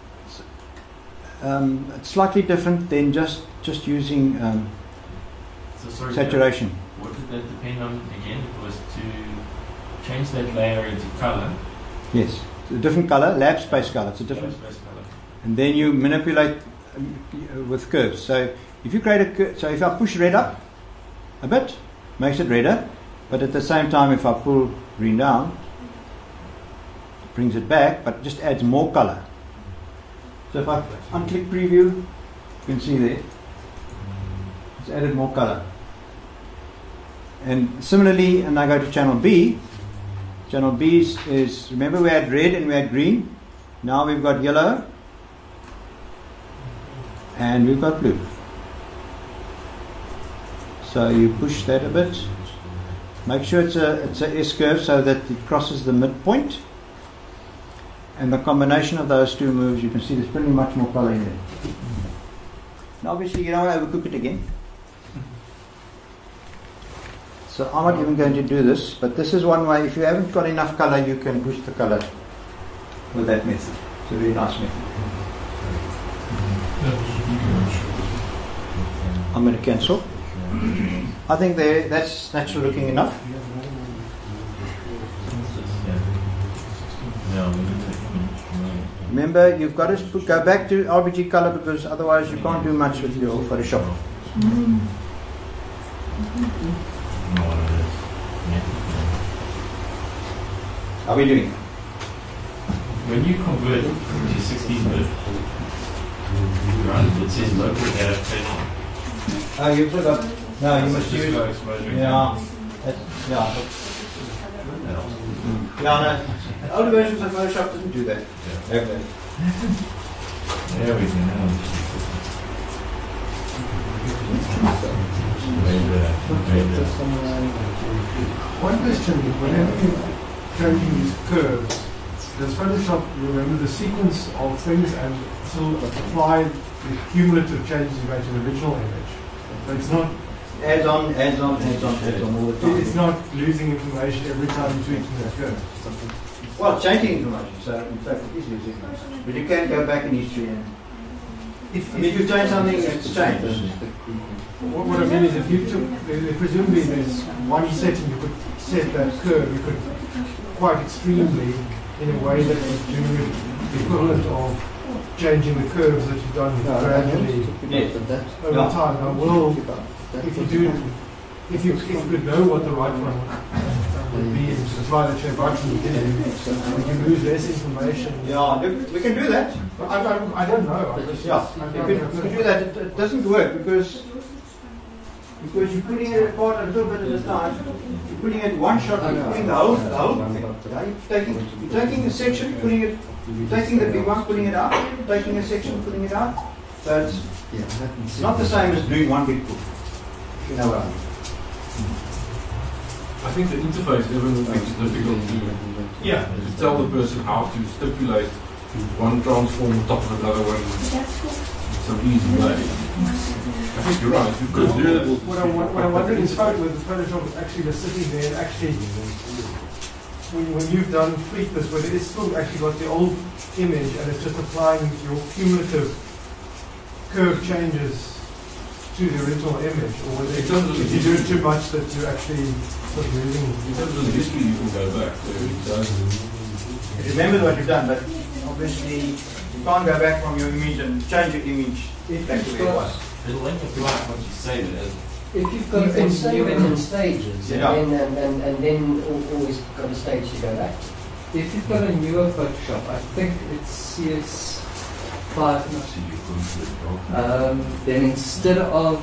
Um, it's slightly different than just just using um, So sorry, saturation. What did that depend on again? It was to change that layer into color. Yes, it's a different color, lab space color. It's a different. Lab space color. And then you manipulate um, with curves. So if you create a curve, so if I push red up a bit, makes it redder. But at the same time, if I pull green down, it brings it back, but just adds more color. So if I unclick preview, you can see there, it's added more color. And similarly, and I go to channel B, channel B is, is, remember we had red and we had green, now we've got yellow, and we've got blue. So you push that a bit, make sure it's a, it's a S-curve so that it crosses the midpoint. And the combination of those two moves, you can see there's pretty much more color in there. Now obviously you don't want to overcook it again. So I'm not even going to do this, but this is one way. If you haven't got enough color, you can boost the color with that method. It's a very nice method. I'm going to cancel. I think there, that's natural looking enough. Remember, you've got to put, go back to R G B color because otherwise you can't do much with your Photoshop. Mm. How are we doing? When you convert to sixteen bit, right, it says local adaptation. Oh, you've got. No, you So must just use. go exposure. Yeah. That's, yeah. Yeah, no. The older versions of Photoshop didn't do that. Yeah. Okay. There we go. Now One question, whenever you're changing these curves, does Photoshop remember the sequence of things and still apply the cumulative changes you made to the original image? But it's not adds on, adds on, adds on, adds on all the time. It's not losing information every time you tweak that curve. Well, it's changing information, so in fact it is losing information. But you can go back in history and if, I mean, if you change something, it's changed. What, what I mean is if you took, uh, presumably there's one setting you could set that curve, you could quite extremely in a way that would do the equivalent of changing the curves that you've done No, gradually yes. over Yeah. time. Now, will, if you do, if you, if you could know what the right one would be and apply the shape right from the beginning, would you lose less information? Yeah, look, we can do that. I, I, I don't know. I just, Yeah, I you don't can, know. you can do that. It, it doesn't work because because you're putting it apart a little bit at a time. You're putting it one shot. You're putting the whole, the whole thing. Yeah, you're taking, you're taking a section, putting it, you're taking the big one, putting it out, taking a section, putting it out. So it's, it's not the same as doing one big put. You know what I mean? I think the interface even makes it difficult to, yeah, to tell the person how to stipulate one transform on top of another one in some easy way. I think you're right. You could do it. What I what I wonder is photo with Photoshop is actually just sitting there and actually when, when you've done tweak this, where it's still actually got the old image and it's just applying your cumulative curve changes to the original image, or whether if you do it too much that you actually sort of losing. In terms of the history, you can go back. It remembers what you've done, but obviously you can't go back from your image and change your image back to where it was. It'll link it right once you save it. If you've got You it can in, save you it can in stages, Yeah. and then, and, and, and then al- always got a stage to go back. If you've got a newer Photoshop, I think it's C S five, um, then instead of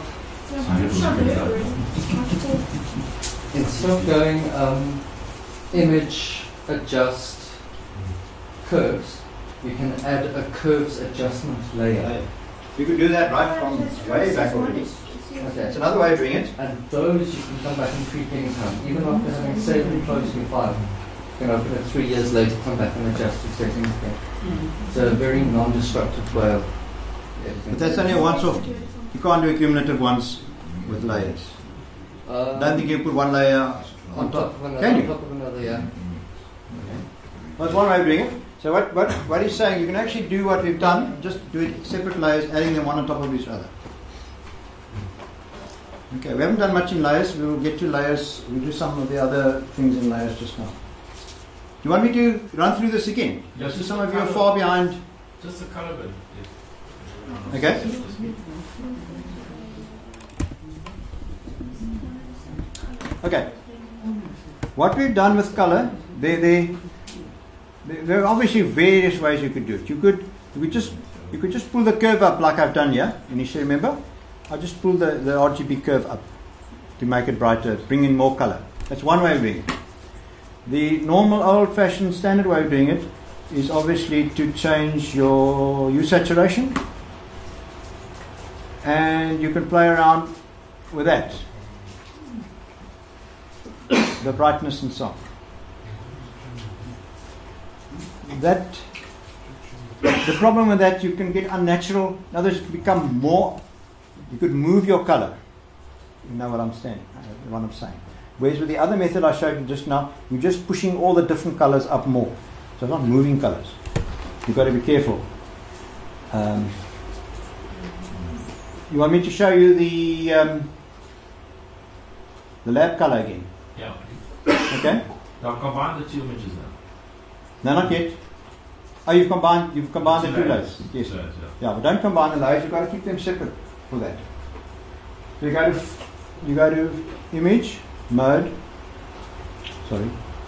instead of going um, image adjust curves, you can add a curves adjustment layer. You could do that right from way back already. Okay. It's another way of doing it. And those you can come back and tweak anytime, even after having saved and closed your file. You can open it three years later, come back and adjust your settings again. It's a very non-destructive way of editing. But that's only a once-off. You can't do a cumulative once with layers. Uh, Don't think you put one layer on, on top of another. Can you? On top of another, yeah. Well, that's one way of doing it. So what, what, what he's saying, you can actually do what we've done, just do it separate layers, adding them one on top of each other. Okay, we haven't done much in layers. We will get to layers. We'll do some of the other things in layers just now. Do you want me to run through this again? Yeah, Just just some the of you are colour. far behind. Just the color bit. if- Okay. Okay. What we've done with color, they, they, they, there are obviously various ways you could do it. You could, you could just, you could just pull the curve up like I've done here. Initially, remember, I just pull the, the R G B curve up to make it brighter, bring in more color. That's one way of doing it. The normal, old-fashioned, standard way of doing it is obviously to change your hue saturation, and you can play around with that, the brightness and so on. That the problem with that, you can get unnatural. In other words, it can become more. You could move your color. You know what I'm saying? What I'm saying. Whereas with the other method I showed you just now, you're just pushing all the different colors up more. So it's not moving colors. You've got to be careful. Um, you want me to show you the um, the lab color again? Yeah. Okay. Now combine the two images now. No, not yet. Oh, you've combined. You've combined the Two two layers. layers. Yes. Two layers, Yeah, but don't combine the layers. You've got to keep them separate for that. So you go to you go to image mode. Sorry.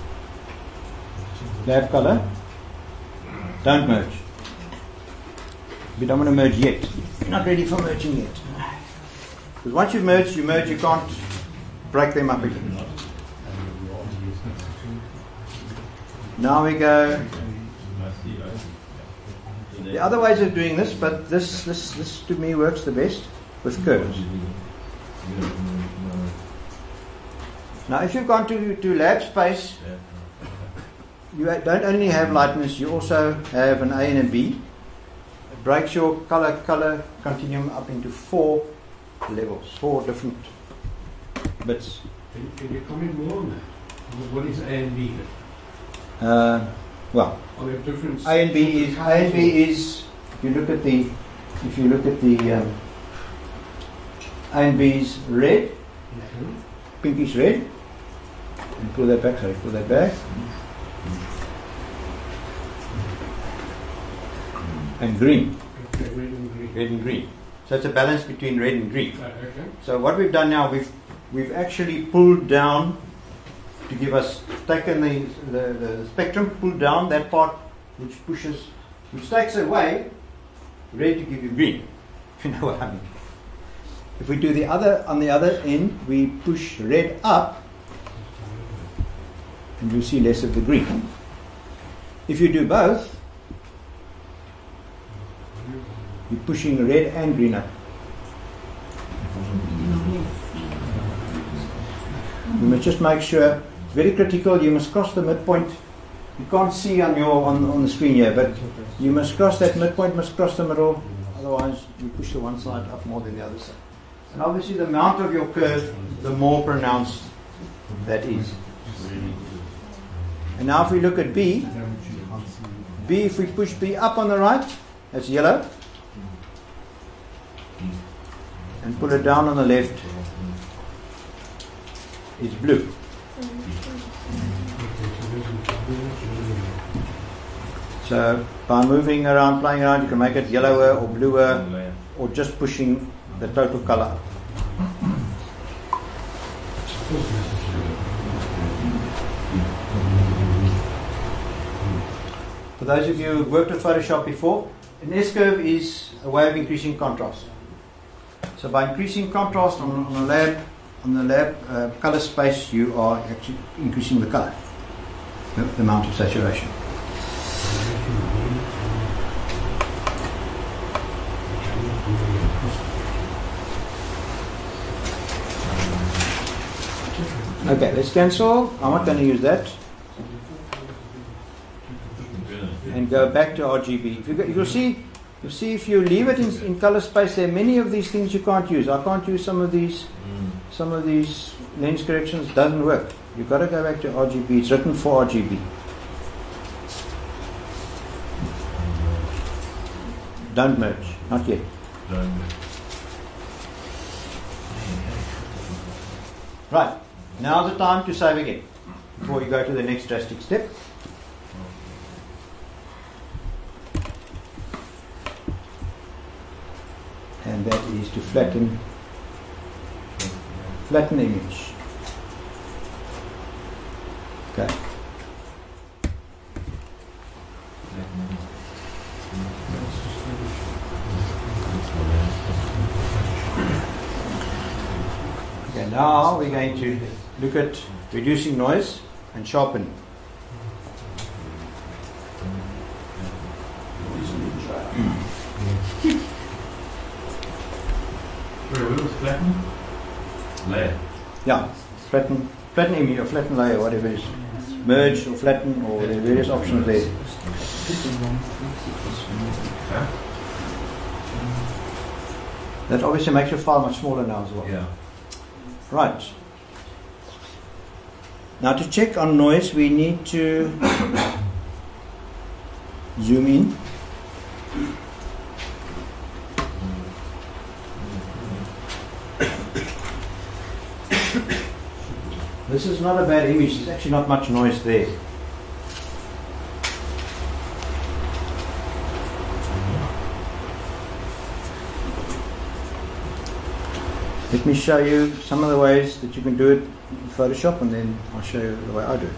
Lab color. Don't merge. We don't want to merge yet. You're not ready for merging yet. Because once you've merged, you merge. You can't break them up again. Now we go. The other ways of doing this, but this this this to me works the best with curves. Now, if you've gone to to lab space, you don't only have lightness; you also have an A and a B. It breaks your color color continuum up into four levels, four different bits. Can, can you comment more on that? What is A and B? Uh, well, Are there different? A and B is A and B is if you look at the if you look at the um, A and B is red, Okay. pinkish red. And pull that back. Sorry, pull that back. And green. Okay, red and green. Red and green. So it's a balance between red and green. Uh, okay. So what we've done now, we've we've actually pulled down to give us taken the, the, the spectrum, pulled down that part which pushes, which takes away red to give you green. If you know what I mean. If we do the other on the other end, we push red up, and you see less of the green. If you do both, you're pushing red and green up. You must just make sure, it's very critical, you must cross the midpoint. You can't see on your on, on the screen here, but you must cross that midpoint, must cross the middle, otherwise you push the one side up more than the other side. And obviously the amount of your curve, the more pronounced that is. And now if we look at B, B, if we push B up on the right, that's yellow. And put it down on the left, it's blue. So by moving around, playing around, you can make it yellower or bluer, or just pushing the total color up. For those of you who've worked with Photoshop before, an S-curve is a way of increasing contrast. So by increasing contrast on, on a lab, on the lab uh, color space, you are actually increasing the color, the, the amount of saturation. Okay, let's cancel. I'm not going to use that. And go back to R G B. If you go, you'll see, you'll see if you leave it in, in color space, there are many of these things you can't use. I can't use some of these. Some of these lens corrections doesn't work. You've got to go back to R G B. It's written for R G B. Don't merge. Not yet. Don't merge. Right. Now's the time to save again before you go to the next drastic step. And that is to flatten flatten the image. Okay. Okay, now we're going to look at reducing noise and sharpening. Wait, what was flatten? Layer. Yeah, flatten, flatten image or flatten layer, whatever it is. Merge or flatten, or there are various options there. That obviously makes your file much smaller now as well. Yeah. Right. Now to check on noise, we need to zoom in. This is not a bad image, there's actually not much noise there. Let me show you some of the ways that you can do it in Photoshop, and then I'll show you the way I do it.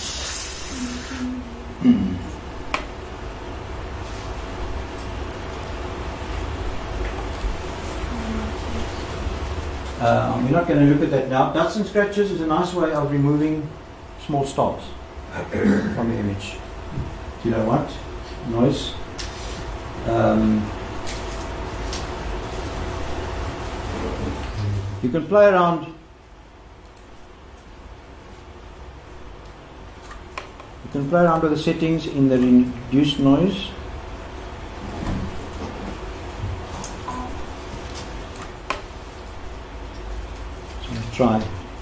Uh, we're not going to look at that now. Dots and scratches is a nice way of removing small stars from the image. Do you know what? Noise. Um, you can play around. You can play around with the settings in the reduced noise. Try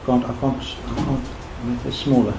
can't, I can't, I can't make this smaller.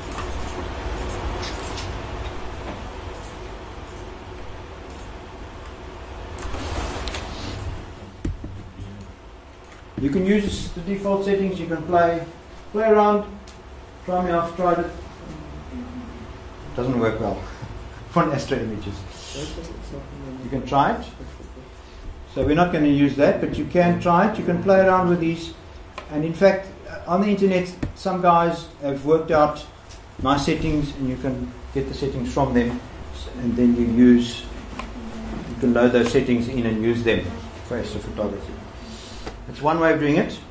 You can use the default settings, you can play play around. Try me, I've tried it. Doesn't work well for Astro images. You can try it. So we're not going to use that, but you can try it. You can play around with these. And in fact, on the internet, some guys have worked out nice settings, and you can get the settings from them, and then you use, you can load those settings in and use them for astrophotography. That's one way of doing it.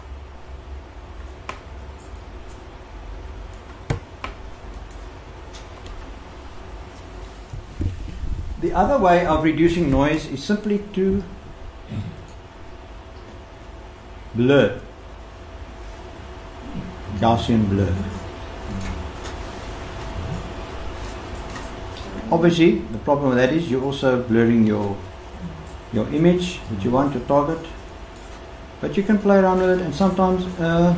The other way of reducing noise is simply to blur, Gaussian blur. Obviously, the problem with that is you're also blurring your your image that you want to target. But you can play around with it, and sometimes uh,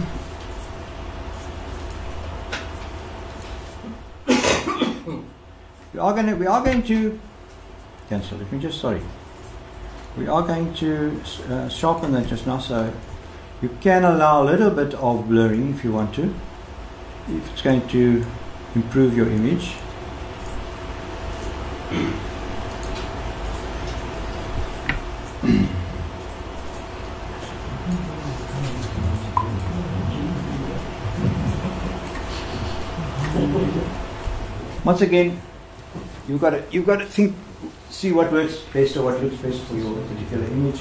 we are going to we are going to cancel. Let me just sorry. We are going to uh, sharpen that just now, so you can allow a little bit of blurring if you want to, if it's going to improve your image. Once again, you've got to you've got to think, see what works best or what looks best for your particular image.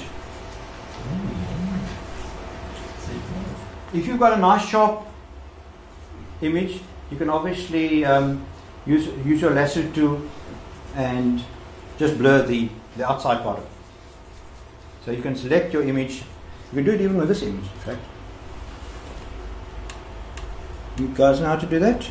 If you've got a nice sharp image, you can obviously um, use use your lasso tool and just blur the the outside part of it. So you can select your image. You can do it even with this image, in fact. You guys know how to do that?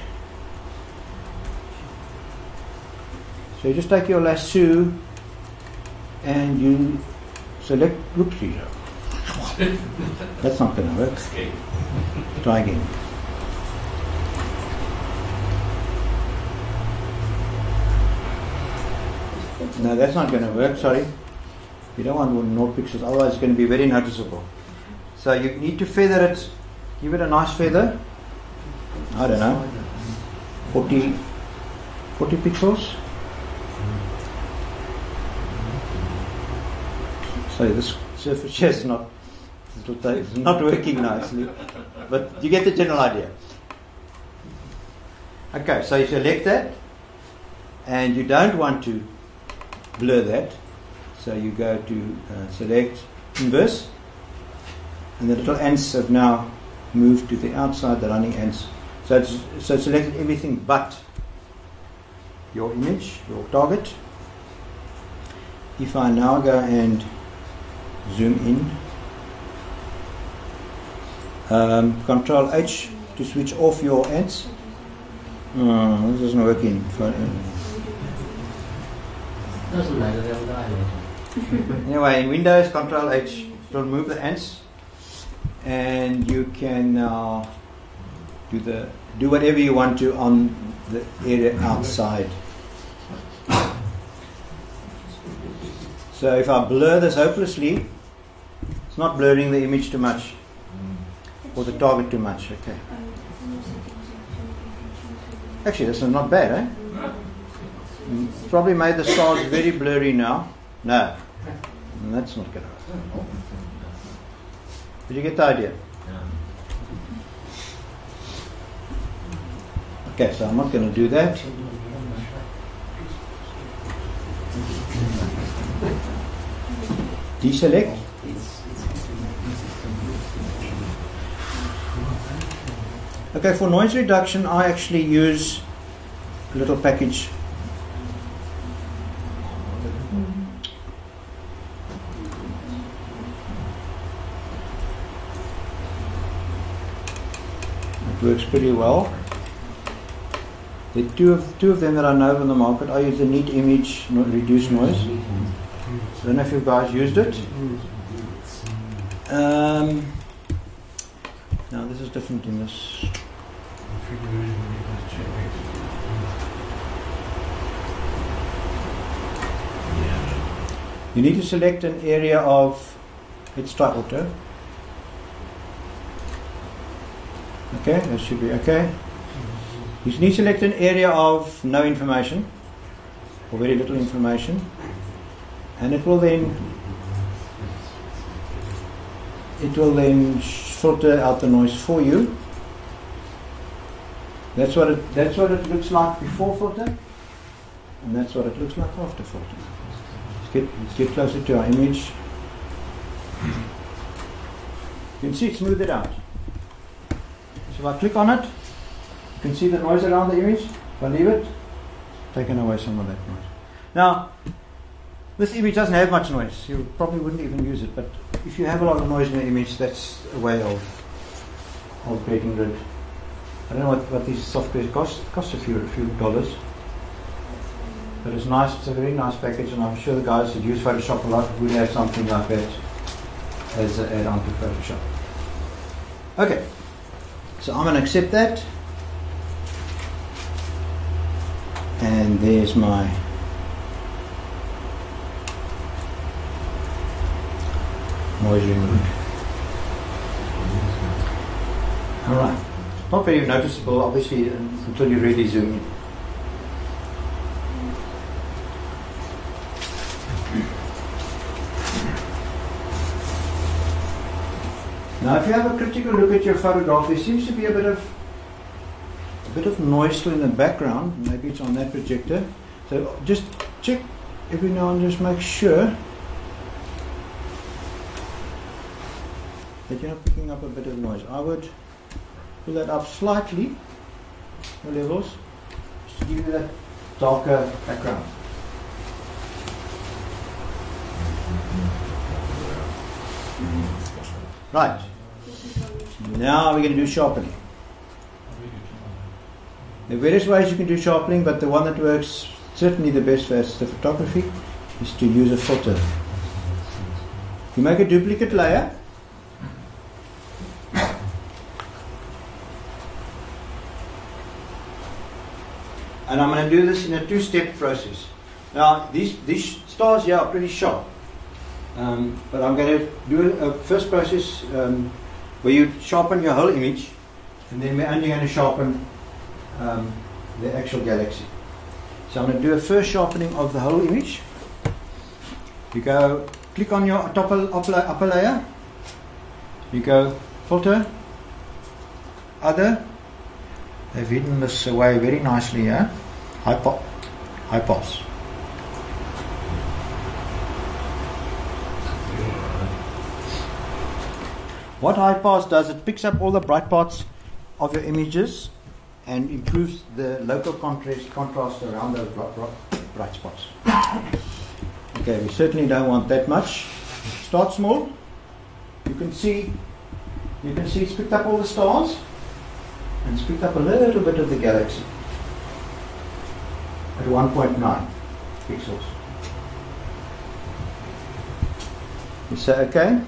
So you just take your lasso and you select, oopsie, that's not going to work. Try again. No, that's not going to work, sorry. You don't want more pixels, otherwise it's going to be very noticeable. So you need to feather it, give it a nice feather. I don't know, forty, forty pixels. So this surface here is not, it's not working nicely, but you get the general idea. Okay, so you select that, and you don't want to blur that, so you go to uh, select inverse, and the little ants have now moved to the outside, the running ants. So it's, so it's selected everything but your image, your target. If I now go and zoom in, um, Control H to switch off your ants. Oh, this isn't working. Doesn't matter, they'll die later. Anyway, in Windows, Control H to remove the ants, and you can now uh, do the do whatever you want to on the area outside. So if I blur this hopelessly, it's not blurring the image too much or the target too much. Okay. Actually, this is not bad, eh? It's probably made the stars very blurry now. No, that's not going to work. Did you get the idea? Okay, so I'm not going to do that. Deselect. Okay, for noise reduction, I actually use a little package. It works pretty well. There are two of, two of them that I know on the market. I use the Neat Image no, Reduce Noise. I don't know if you guys used it. Um, Now this is different in this. You need to select an area of, let's try auto. Okay, that should be okay. You need to select an area of no information, or very little information, and it will then it will then filter out the noise for you. That's what it that's what it looks like before filter, and that's what it looks like after filter. Let's get let's get closer to our image. You can see it smoothed it out. So if I click on it, you can see the noise around the image. If I leave it, taken away some of that noise. Now, this image doesn't have much noise. You probably wouldn't even use it, but if you have a lot of noise in the image, that's a way of of getting rid. I don't know what, what these softwares cost. It costs a few a few dollars. But it's nice, it's a very nice package, and I'm sure the guys that use Photoshop a lot would have something like that as an add-on to Photoshop. Okay. So I'm going to accept that, and there's my noise removed. Alright, not very noticeable obviously until you really zoom in. Now, if you have a critical look at your photograph, there seems to be a bit of a bit of noise still in the background. Maybe it's on that projector. So just check every now and just make sure that you're not picking up a bit of noise. I would pull that up slightly, the levels, just to give you that darker background. Right. Now we're going to do sharpening. There are various ways you can do sharpening, but the one that works certainly the best for astrophotography is to use a filter. You make a duplicate layer. And I'm going to do this in a two-step process. Now these, these stars here are pretty sharp. Um, but I'm going to do a, a first process um, where you sharpen your whole image, and then we're only going to sharpen um, the actual galaxy. So I'm going to do a first sharpening of the whole image. You go, click on your top upper, upper layer, you go filter, other, they've hidden this away very nicely here, high, pop, high pass. What high pass does, it picks up all the bright parts of your images and improves the local contrast, contrast around those bright spots. Okay, we certainly don't want that much. Start small. You can see, you can see it's picked up all the stars and it's picked up a little bit of the galaxy at one point nine pixels. You say okay.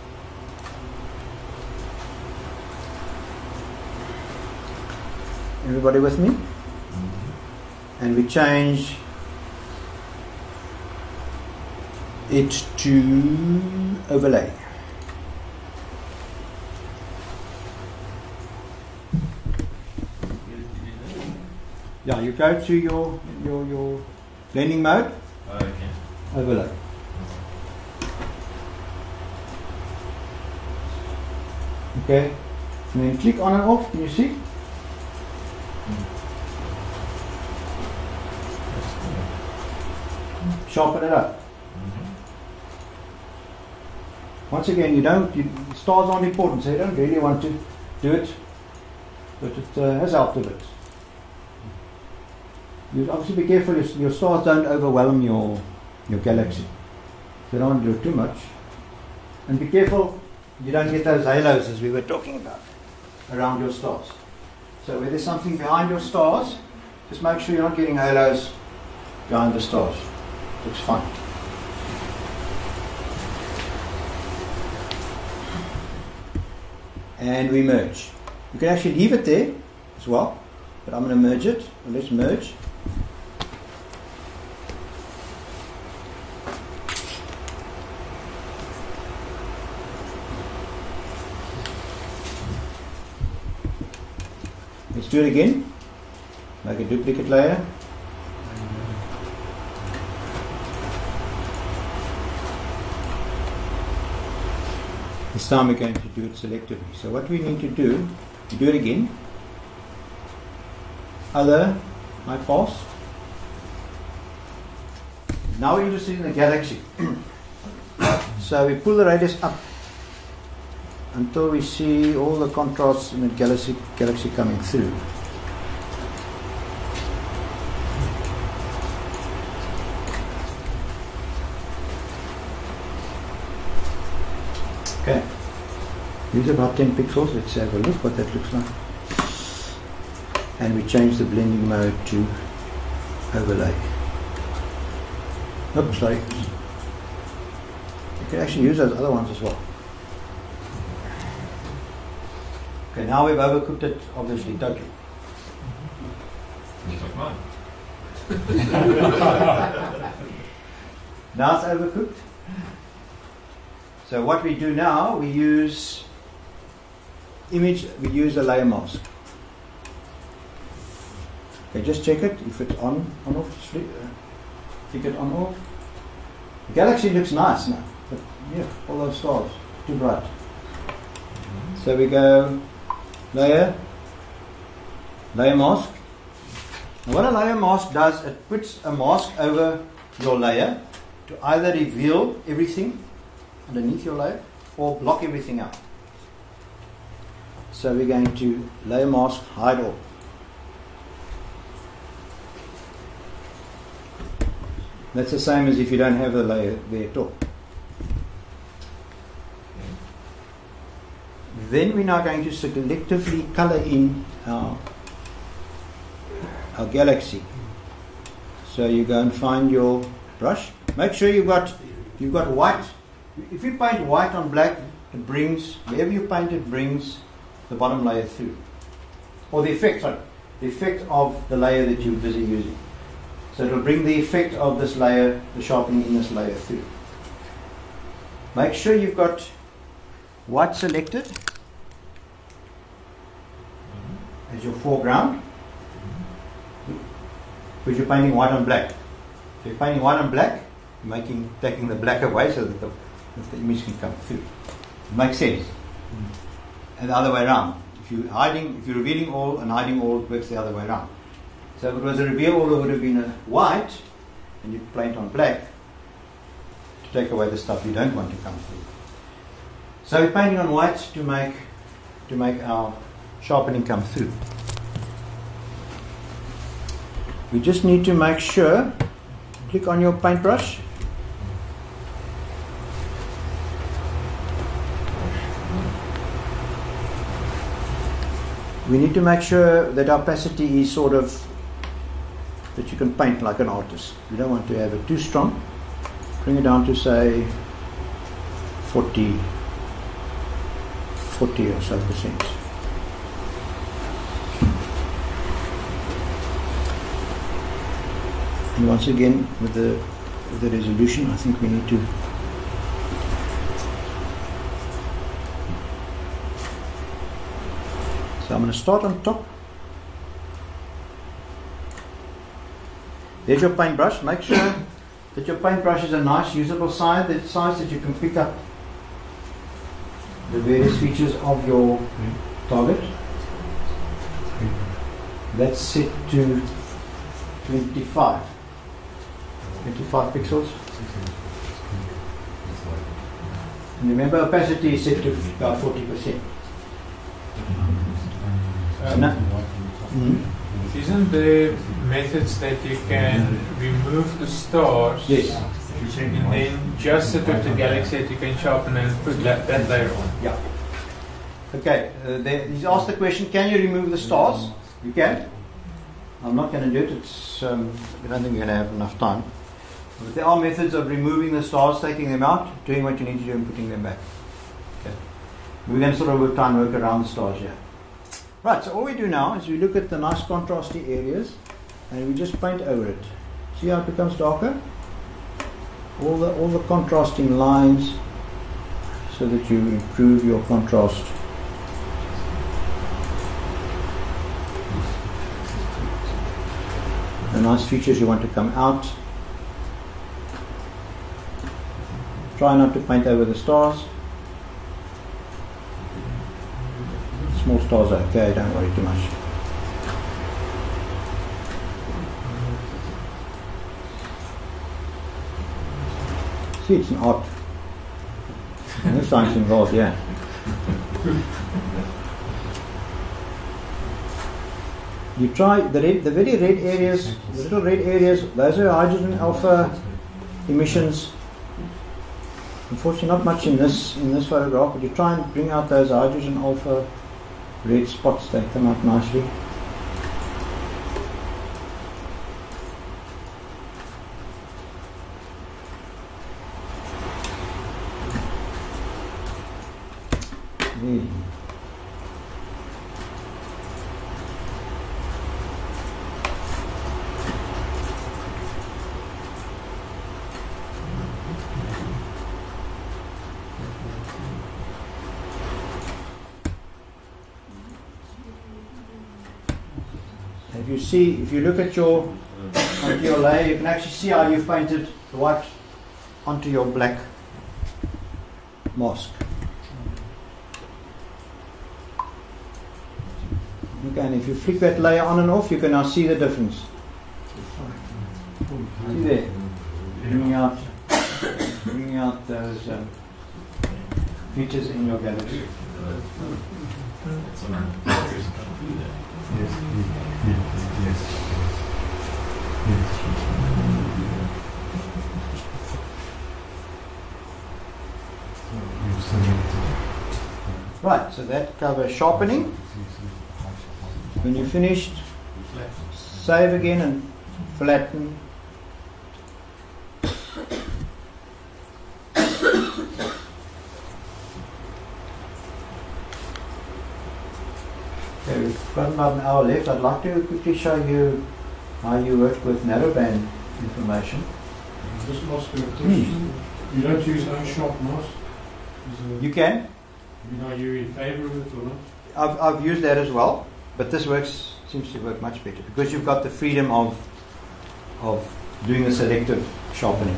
Everybody with me? Mm-hmm. And we change it to overlay. Yeah, you go to your your your blending mode. Oh, okay. Overlay. Okay. And then click on and off. Can you see? Sharpen it up. Mm-hmm. Once again, you don't, you, stars aren't important, so you don't really want to do it, but it uh, has helped a bit. You obviously be careful your, your stars don't overwhelm your, your galaxy. So you don't want to do it too much. And be careful you don't get those halos as we were talking about around your stars. So where there's something behind your stars, just make sure you're not getting halos behind the stars. Looks fine. and we merge. You can actually leave it there as well, but I'm going to merge it. Let's merge. Let's do it again. Make a duplicate layer. This time we're going to do it selectively. So what we need to do, we do it again. Other, my pulse. Now we're interested in the galaxy. So we pull the radius up until we see all the contrasts in the galaxy, galaxy coming through. Okay, use about ten pixels. Let's have a look what that looks like. And we change the blending mode to overlay. Oops, sorry. You can actually use those other ones as well. Okay, now we've overcooked it, obviously, don't you? Just like mine. Now it's overcooked. So what we do now, we use image, we use a layer mask. Okay, just check it, if it's on, on off, just flick, uh, flick it on off. The galaxy looks nice now, but yeah, all those stars, too bright. Mm-hmm. So we go layer, layer mask. Now what a layer mask does, it puts a mask over your layer to either reveal everything underneath your layer or block everything out. So we're going to layer mask, hide all. That's the same as if you don't have the layer there at all. Then we're now going to selectively color in our, our galaxy. So you go and find your brush. Make sure you've got you've got white. If you paint white on black, it brings, wherever you paint it brings the bottom layer through. Or the effect, sorry, the effect of the layer that you're busy using. So it will bring the effect of this layer, the sharpening in this layer through. Make sure you've got white selected as your foreground, because you're painting white on black. So you're painting white on black, you're making, taking the black away so that the, that the image can come through. It makes sense. And the other way around. If you're hiding, if you're revealing all and hiding all, it works the other way around. So if it was a reveal all, it would have been a white, and you paint on black to take away the stuff you don't want to come through. So we're painting on white to make to make our sharpening come through. We just need to make sure, click on your paintbrush. We need to make sure that opacity is sort of, that you can paint like an artist. You don't want to have it too strong. Bring it down to say forty, forty or so percent. And once again, with the, with the resolution, I think we need to So I'm going to start on top. There's your paintbrush. Make sure that your paintbrush is a nice usable size, the size that you can pick up the various features of your target. That's set to twenty-five. twenty-five pixels. And remember, opacity is set to about forty percent. Um, mm-hmm. Isn't there methods that you can remove the stars? Yes. And then just set up the galaxy that you can sharpen and put that, that layer on? Yeah. Okay, uh, there, he's asked the question, can you remove the stars? You can. I'm not going to do it. It's, um, I don't think we're going to have enough time. But there are methods of removing the stars, taking them out, doing what you need to do and putting them back. Okay. We're going to sort of try and work around the stars here. Right, so all we do now is we look at the nice contrasty areas and we just paint over it. See how it becomes darker? All the, all the contrasting lines so that you improve your contrast. The nice features you want to come out. Try not to paint over the stars. Small stars are okay, don't worry too much. See, it's an art. No science involved, yeah. You try the red, the very red areas, the little red areas, those are hydrogen alpha emissions. Unfortunately, not much in this in this photograph, but you try and bring out those hydrogen alpha red spots. They come out nicely. There. If you see, if you look at your onto your layer, you can actually see how you've painted the white onto your black mask. Okay, and if you flick that layer on and off, you can now see the difference. See there, bringing out, bringing out those um, features in your galaxy. Yes. Yes. Yes. Right, so that covers sharpening. When you're finished, save again and flatten. Okay, we've got about an hour left. I'd like to quickly show you how you work with narrowband information. Just ask you a question. You don't use unsharp mask? You can. I mean, are you in favour of it or not? I've, I've used that as well, but this works seems to work much better because you've got the freedom of of doing the selective sharpening.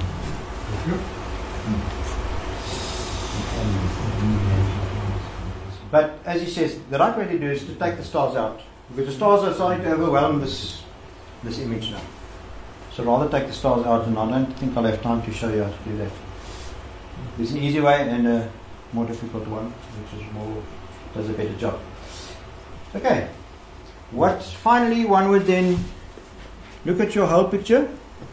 But as he says, the right way to do is to take the stars out because the stars are starting to overwhelm this this image now. So rather take the stars out, and I don't think I'll have time to show you how to do that. There's an easy way and a more difficult one, which is more does a better job. Okay. What finally one would then look at your whole picture.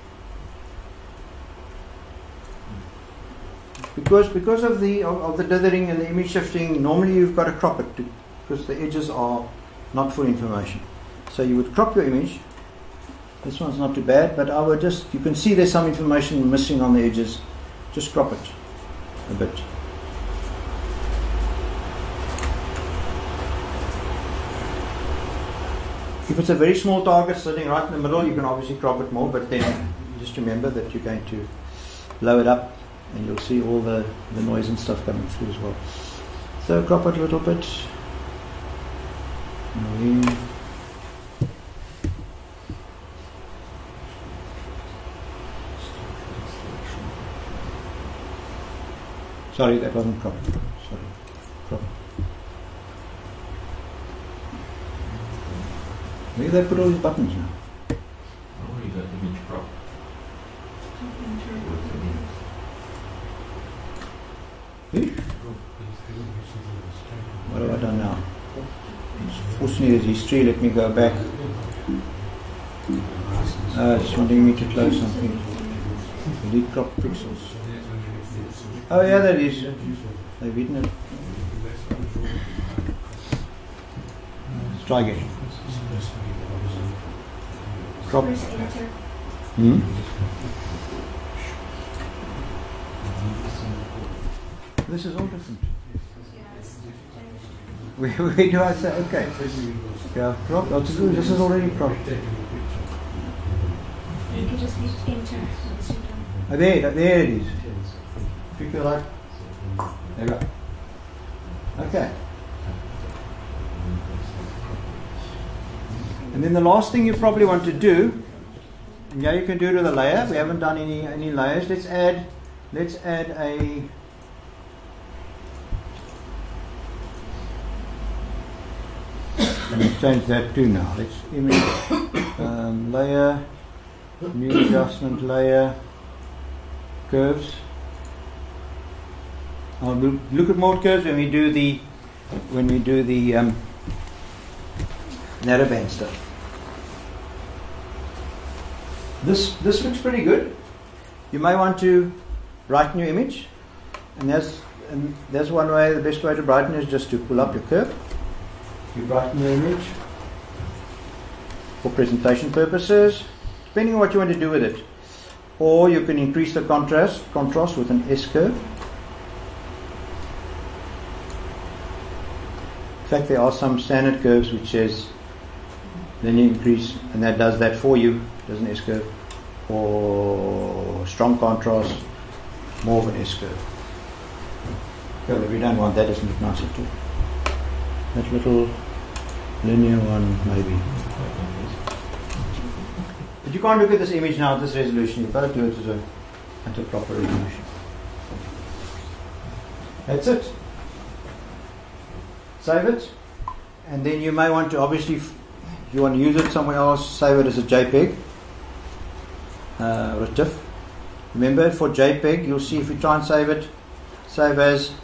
Because because of the of, of the dithering and the image shifting, normally you've got to crop it to, because the edges are not full information. So you would crop your image. This one's not too bad, but I would just, you can see there's some information missing on the edges. Just crop it a bit. If it's a very small target sitting right in the middle, you can obviously crop it more, but then just remember that you're going to blow it up and you'll see all the, the noise and stuff coming through as well. So crop it a little bit. And sorry, that wasn't cropped. Sorry. Crop. Where did they put all these buttons now? Oh, you got image crop. What have I done now? Fortunately, there's history. Let me go back. Uh, it's wanting me to close something. Delete crop pixels. Oh yeah, that is. They've eaten it. Let's try again. Crop. Hmm? This is all different. Where, where do I say? Okay. Yeah, crop. Oh, this is already cropped. You can just hit enter. Oh, there, there it is. If you feel like. There you go. Okay. And then the last thing you probably want to do, and yeah, you can do it with a layer. We haven't done any any layers. Let's add. Let's add a. Let's change that too now. Let's image um, layer, new adjustment layer, curves. Oh, we'll look at more curves when we do the when we do the um, narrowband stuff. This this looks pretty good. You may want to brighten your image, and that's and that's one way. The best way to brighten is just to pull up your curve. You brighten your image for presentation purposes, depending on what you want to do with it. Or you can increase the contrast contrast with an S curve. In fact, there are some standard curves which says then you increase, and that does that for you. Does an S curve. Or strong contrast, more of an S curve. Okay, but we don't want that. Doesn't look nice at all. That little linear one, maybe. But you can't look at this image now at this resolution. You've got to do it as a, at a proper resolution. That's it. Save it. And then you may want to, obviously, if you want to use it somewhere else, save it as a JPEG uh, or a TIFF. Remember, for JPEG, you'll see if you try and save it, save as.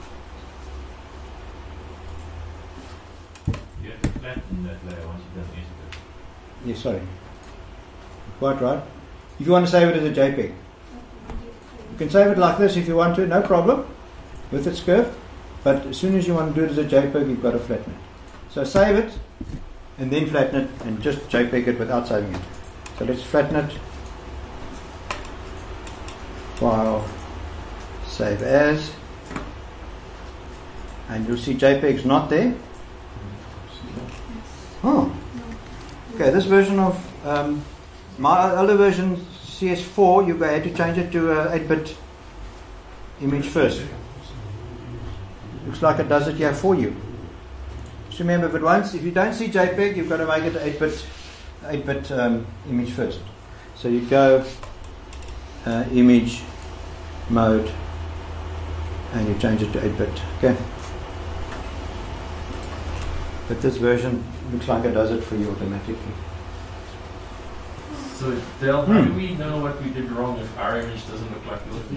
Yes, sorry. Quite right. If you want to save it as a JPEG, you can save it like this if you want to, no problem, with its curve. But as soon as you want to do it as a JPEG, you've got to flatten it. So save it, and then flatten it, and just JPEG it without saving it. So let's flatten it. File, save as, and you'll see JPEG's not there. Oh. Okay, this version of um, my older version C S four, you had to change it to an eight bit image first. Looks like it does it here for you. Just remember, but once if you don't see JPEG, you've got to make it an eight bit eight bit um, image first. So you go uh, image mode, and you change it to eight bit. Okay. But this version looks like it does it for you automatically. So, Dale, how do we know what we did wrong if our image doesn't look like yours?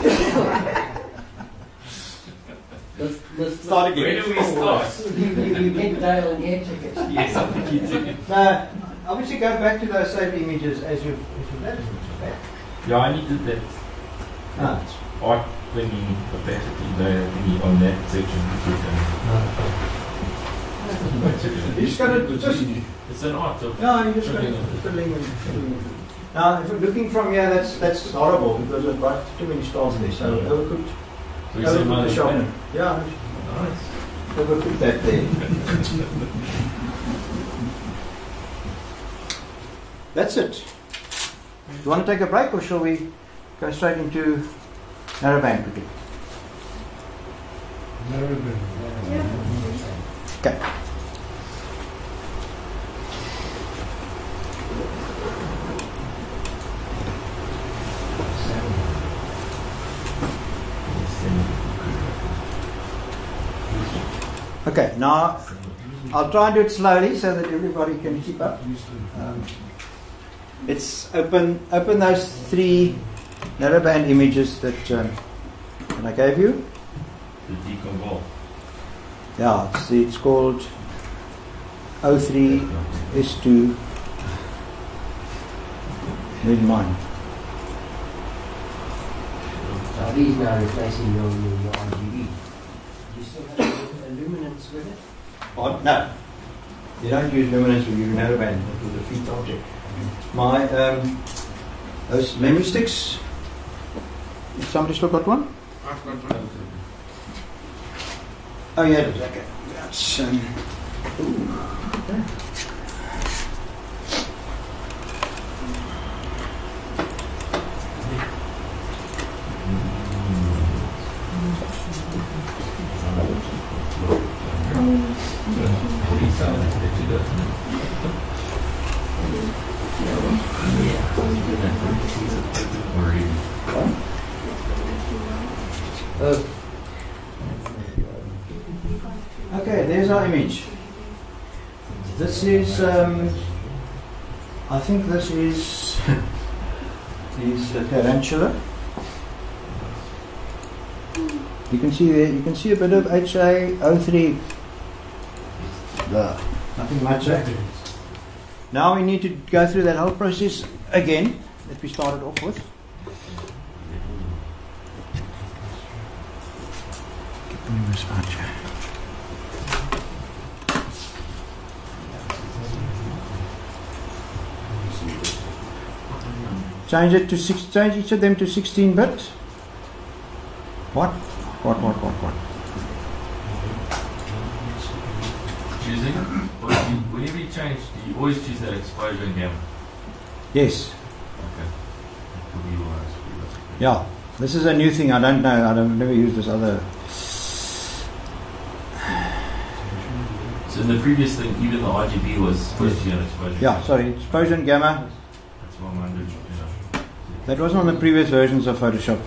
let's, let's start again. Where do we start? You, you, you get Dale and get tickets. Yes, I think you do. Now, obviously go back to those saved images as you've, as you've done. Yeah, I needed that Ah. art thingy, opacity layer thingy on that section. You just got to just. It's an art of. No, you just got to fiddling and fiddling. Now, if you're looking from here, that's that's horrible because there's right too many stars there. So overcooked. So you say Overcooked the sharpener. Yeah. Nice. Overcooked that there. That's it. Do you want to take a break, or shall we go straight into narrowband quickly? Narrowband. Okay. Okay, now I'll try and do it slowly so that everybody can keep up. Um, let's open open those three narrowband images that, um, that I gave you. The deconvolve. Yeah, it's, it's called O three S two Min one. So these now replacing your, your, your R G B. Do you still have a luminance with it? Oh, no. You don't use luminance with your narrowband, it will defeat the object. My, um, those memory sticks, somebody still got one? I've got one. Oh yeah, it is. Okay. That's um, ooh. Uh, Okay, there's our image. This is, um, I think this is, is the tarantula. You can see there, you can see a bit of H A O three. There. Nothing much there. Now we need to go through that whole process again that we started off with. Keep putting this out here. Change it to six. Change each of them to sixteen bit. What? What? What? What? What? Choosing. Whenever you change, do you always choose that exposure and gamma? Yes. Okay. That could be wise. Yeah. This is a new thing. I don't know. I don't never use this other. So in the previous thing, even the R G B was supposed to be an exposure. Yeah. Sorry, exposure and gamma. That's what I'm wondering. That wasn't on the previous versions of Photoshop.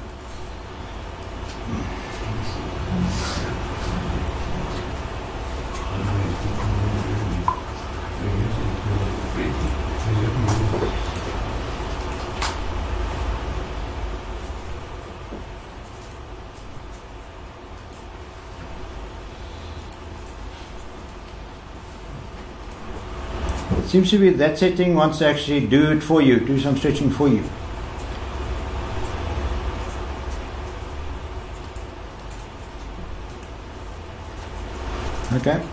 It seems to be that setting wants to actually do it for you, do some stretching for you. Okay.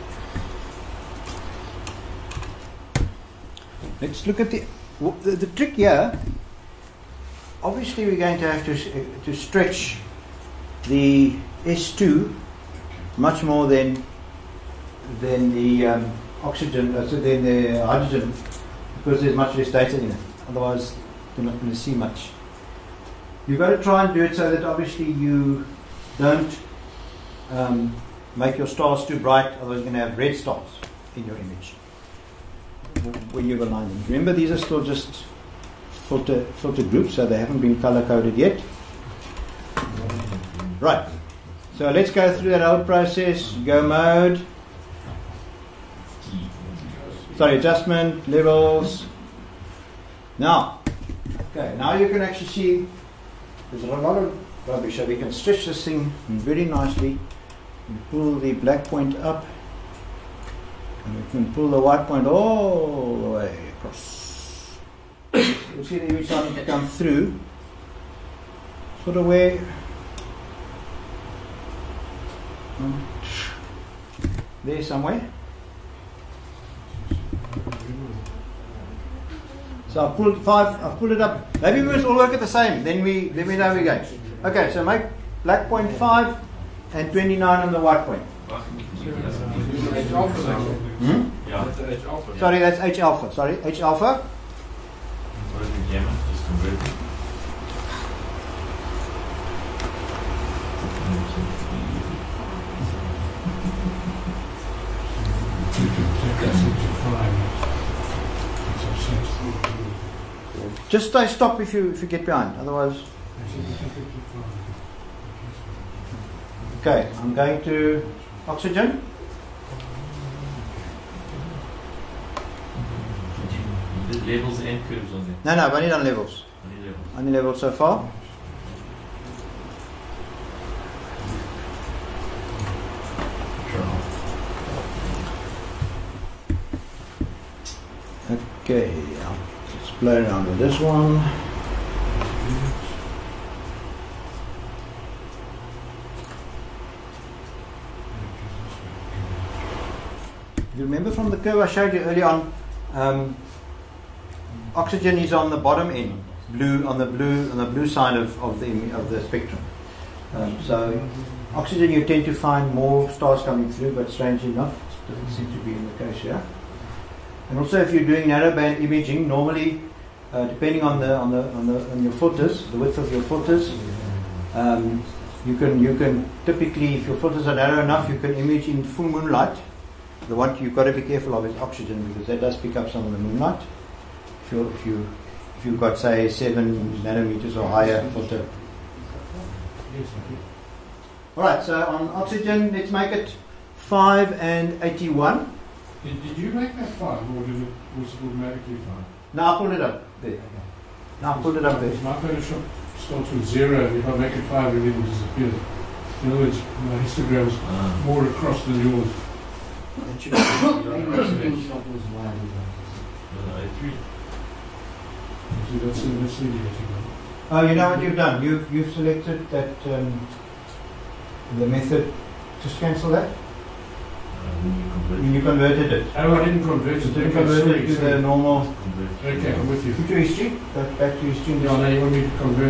Let's look at the, the the trick here. Obviously, we're going to have to to stretch the S two much more than than the um, oxygen, uh, so than the hydrogen, because there's much less data in it. Otherwise, you're not going to see much. You've got to try and do it so that obviously you don't um, make your stars too bright, otherwise you're going to have red stars in your image when you align them. Remember, these are still just filter filter groups, so they haven't been color coded yet. Right. So let's go through that whole process. Go mode. Sorry, adjustment, levels. Now, okay, now you can actually see there's a lot of rubbish, so we can stretch this thing very nicely. We pull the black point up, and we can pull the white point all the way across. You see the image starting to come through, sort of where um, there somewhere. So I've pulled five, I've pulled it up. Maybe we must all work at the same, then we then we know we're going. Okay, so make black point five and twenty-nine on the white point. Hmm? Yeah. Sorry, that's H alpha. Sorry, H alpha. What is the gamma? Just convert it. Just stay stop if you if you get behind, otherwise. Okay, I'm going to oxygen. You did levels and curves on there. No, no, I've only done levels. Only levels. Only levels so far. Okay, let's play around with this one. You remember from the curve I showed you earlier on, um, oxygen is on the bottom end, blue on the blue on the blue side of, of the of the spectrum. Um, so Oxygen you tend to find more stars coming through, but strangely enough, it doesn't seem to be in the case here. And also, if you're doing narrowband imaging, normally, uh, depending on the on the on the on your filters, the width of your filters, um, you can you can typically, if your filters are narrow enough, you can image in full moonlight. The one you've got to be careful of is oxygen, because that does pick up some of the moonlight. If you if you if you've got, say, seven nanometers or higher filter. All right. So on oxygen, let's make it five and eighty-one. Did, did you make that five, or did it, was it automatically five? No, I pulled it up there. No, I pulled it up there. My Photoshop starts with zero, and if I make it five, it even disappears. In other words, my histogram's Ah. more across than yours. It should be maybe the screenshot was wild. Uh, I three. See, that's the that's the idiotic. Oh, you know what you've done? You've you've selected that um, the method. Just cancel that. When you converted it. Oh, I didn't convert it. You didn't Okay, convert sorry, it to sorry. the normal. Okay, I'm with you. Put your history. Go back to history. Yeah, now you want me to convert.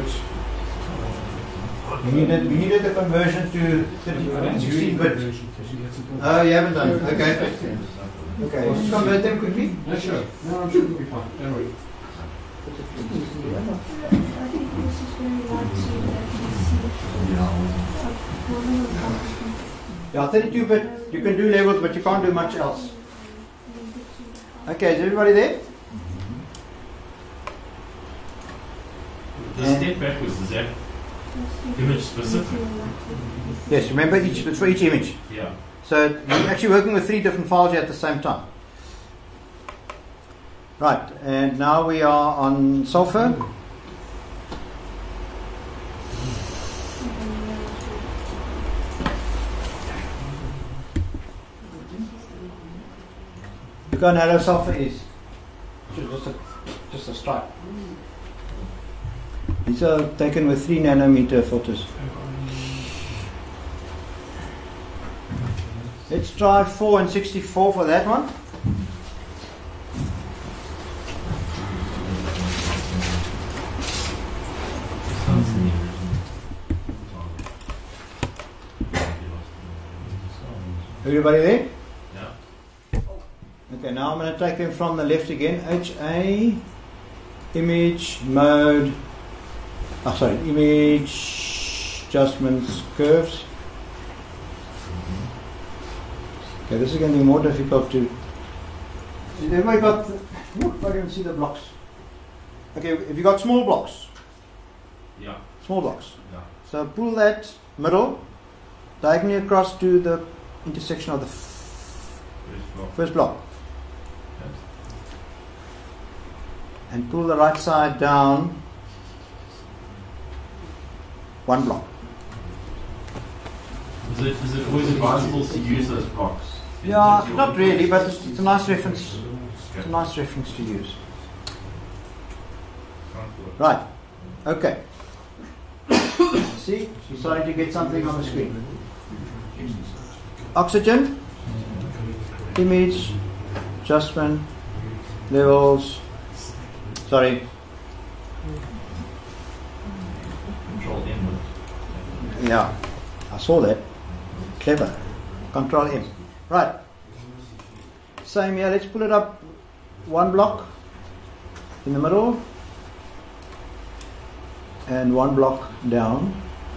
We needed we needed the conversion to thirty, sixteen bit. Oh, you haven't done it. Okay. Okay. Just convert them quickly. No, sure. No, I'm sure it'll be fine. Don't worry. I think this is very light so that you see. Yeah, thirty-two bit. You can do levels, but you can't do much else. Okay, is everybody there? The step backwards, is that image specific? Yes, remember each it's for each image. Yeah. So you're actually working with three different files here at the same time. Right, and now we are on sulfur. Look how narrow sulfur is. Just a, just a stripe. These are taken with three nanometer filters. Let's try four and sixty-four for that one. Everybody there? Yeah. Okay, now I'm going to take them from the left again. H A, image, mode, oh sorry, image, adjustments, curves. Okay, this is going to be more difficult to. Has everybody got? The, ooh, I don't even see the blocks. Okay, have you got small blocks? Yeah. Small blocks. Yeah. So pull that middle diagonally across to the intersection of the f First block. first block. Yes. And pull the right side down one block. Is it, is it always advisable to use those blocks? Yeah, not really, but it's, it's a nice reference. It's a nice reference to use. Right. Okay. See, you're starting to get something on the screen. Oxygen, image, adjustment, levels. Sorry. Control M. Yeah, I saw that. Clever. Control M. Right. Same here. Let's pull it up one block in the middle and one block down.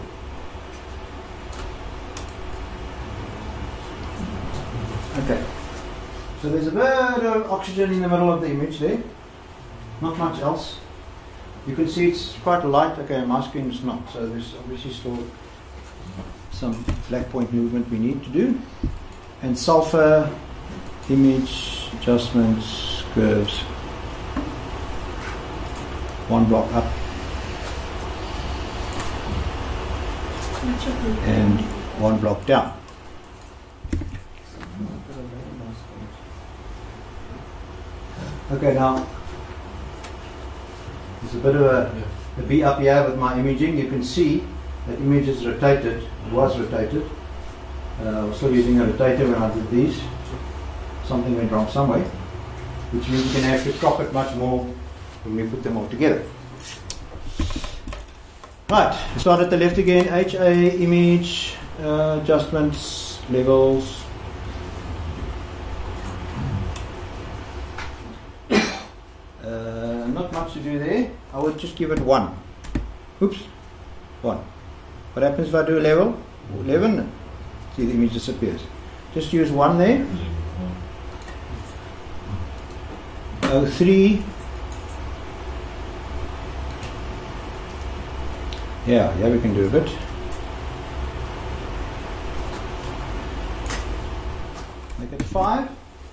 Okay. So there's a bit of oxygen in the middle of the image there. Not much else. You can see it's quite light. Okay, on my screen it's not. So there's obviously still some black point movement we need to do. And sulfur, image, adjustments, curves. One block up. And one block down. Okay, now there's a bit of a, a B up here with my imaging. You can see that image is rotated, it was rotated. Uh, I was still using a rotator when I did these. Something went wrong somewhere, which means you're going to have to crop it much more when we put them all together. Right, start at the left again. H A, image, uh, adjustments, levels. Uh, not much to do there. I would just give it one. Oops, one. What happens if I do a level? eleven. See, the image disappears. Just use one there. Oh three. Yeah, yeah, we can do a bit. Make it five.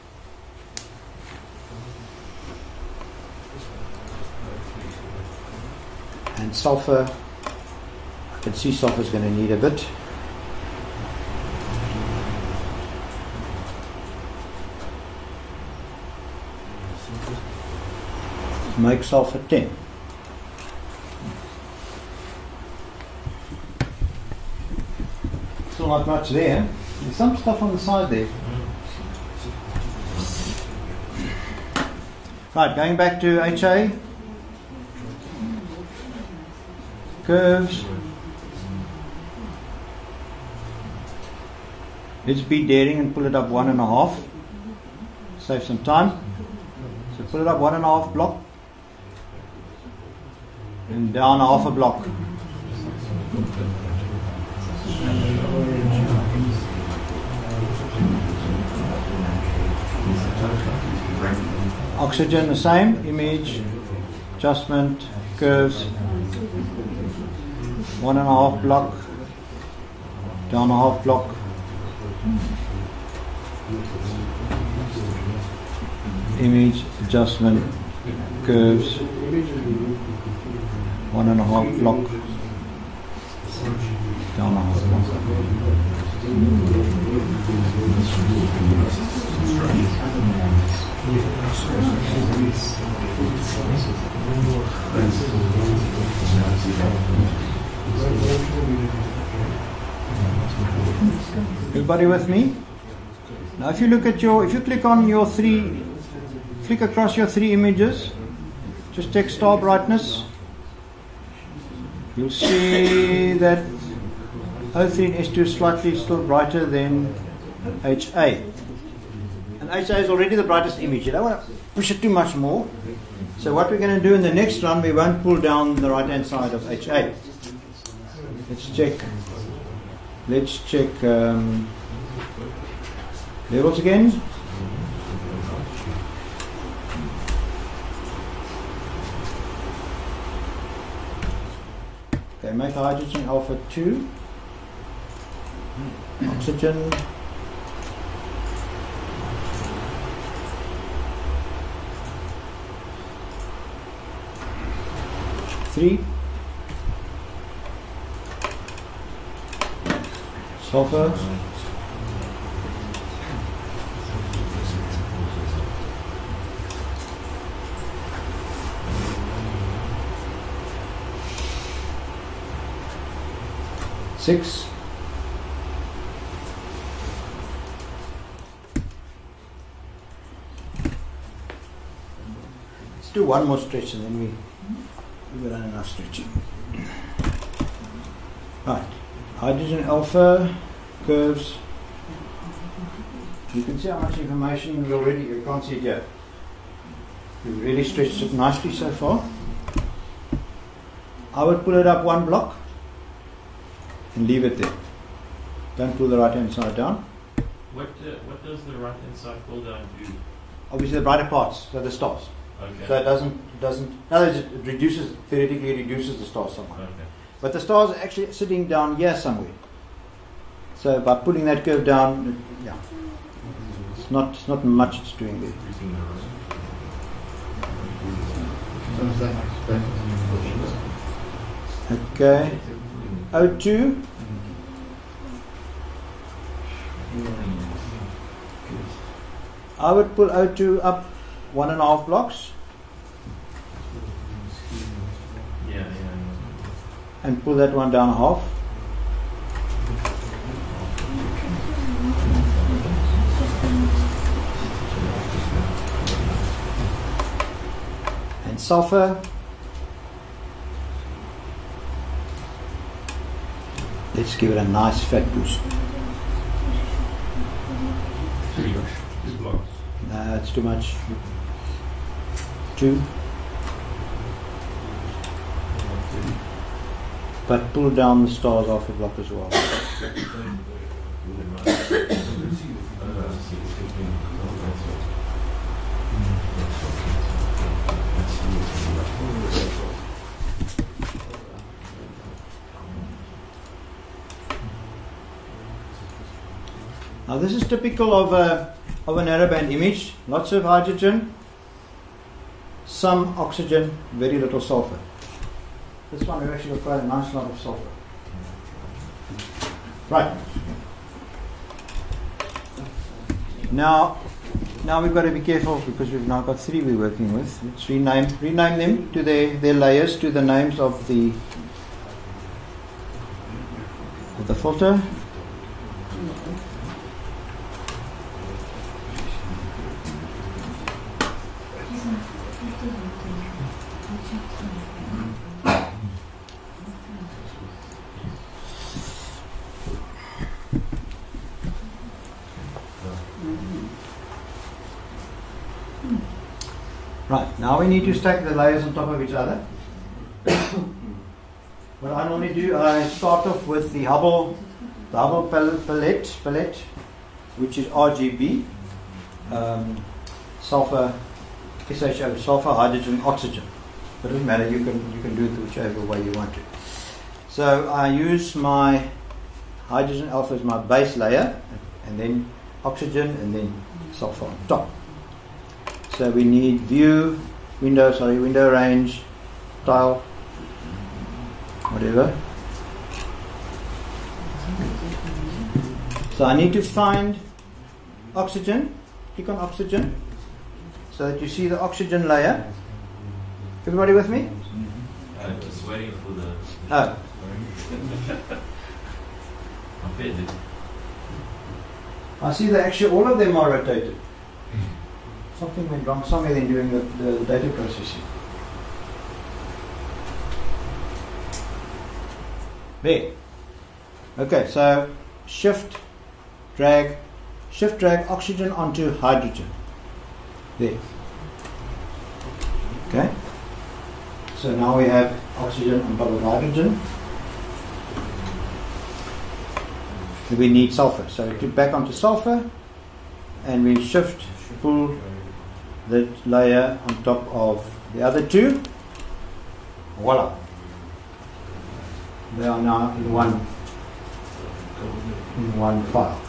And sulfur, I can see sulfur is going to need a bit. Make sulfur ten. Still not much there. There's some stuff on the side there. Right, going back to H A. Curves. Let's be daring and pull it up one and a half. Save some time. So pull it up one and a half block. And down half a block. Oxygen the same, image, adjustment, curves, one and a half block, down a half block. Image, adjustment, curves, one and a half block, down a half block. Everybody with me? Now if you look at your, if you click on your three, flick across your three images, just check star brightness, you'll see that O three and S two is slightly still brighter than H A. And H A is already the brightest image. You don't want to push it too much more. So what we're going to do in the next run, we won't pull down the right hand side of H A. Let's check. Let's check um, levels again. Okay, make hydrogen alpha two. Oxygen. Three. Sulfur. Six. Let's do one more stretch and then we we've done enough stretching. Right. Hydrogen alpha, curves. You can see how much information we already, you can't see it yet. We've really stretched it nicely so far. I would pull it up one block and leave it there. Don't pull the right hand side down. What uh, what does the right hand side pull down do? Obviously the brighter parts, so the stars. Okay. So it doesn't, it doesn't, in other words, it reduces, theoretically reduces the stars somewhat. Okay. But the stars are actually sitting down here somewhere. So by pulling that curve down, yeah, it's not, it's not much it's doing there. Okay, O two. I would pull O two up one and a half blocks. Yeah, yeah. And pull that one down a half. And sulfur. let's give it a nice fat boost. No, it's too much. Two. But pull down the stars off the block as well. Now this is typical of a of a narrowband image. Lots of hydrogen, some oxygen, very little sulfur. This one we've actually got quite a nice lot of sulfur. Right. Now now we've got to be careful because we've now got three we're working with. Let's rename rename them to their, their layers, to the names of the of the filter. Right, now we need to stack the layers on top of each other. What I normally do, I start off with the Hubble, the Hubble palette, palette, which is R G B, um, sulfur, S H O, sulfur, hydrogen, oxygen. But it doesn't matter, you can you can do it whichever way you want to. So I use my hydrogen alpha as my base layer, and then oxygen, and then sulfur on top. So we need view, window, sorry, window range, tile, whatever. So I need to find oxygen, click on oxygen, so that you see the oxygen layer. Everybody with me? I'm just waiting for the... Oh. I'm busy. I see that actually all of them are rotated. Something went wrong somewhere then during the, the data processing. There. Okay, so shift, drag, shift, drag oxygen onto hydrogen. There. Okay. So now we have oxygen on top of hydrogen. We need sulfur. So we click back onto sulfur and we shift, pull the layer on top of the other two. Voila. They are now in one in one file.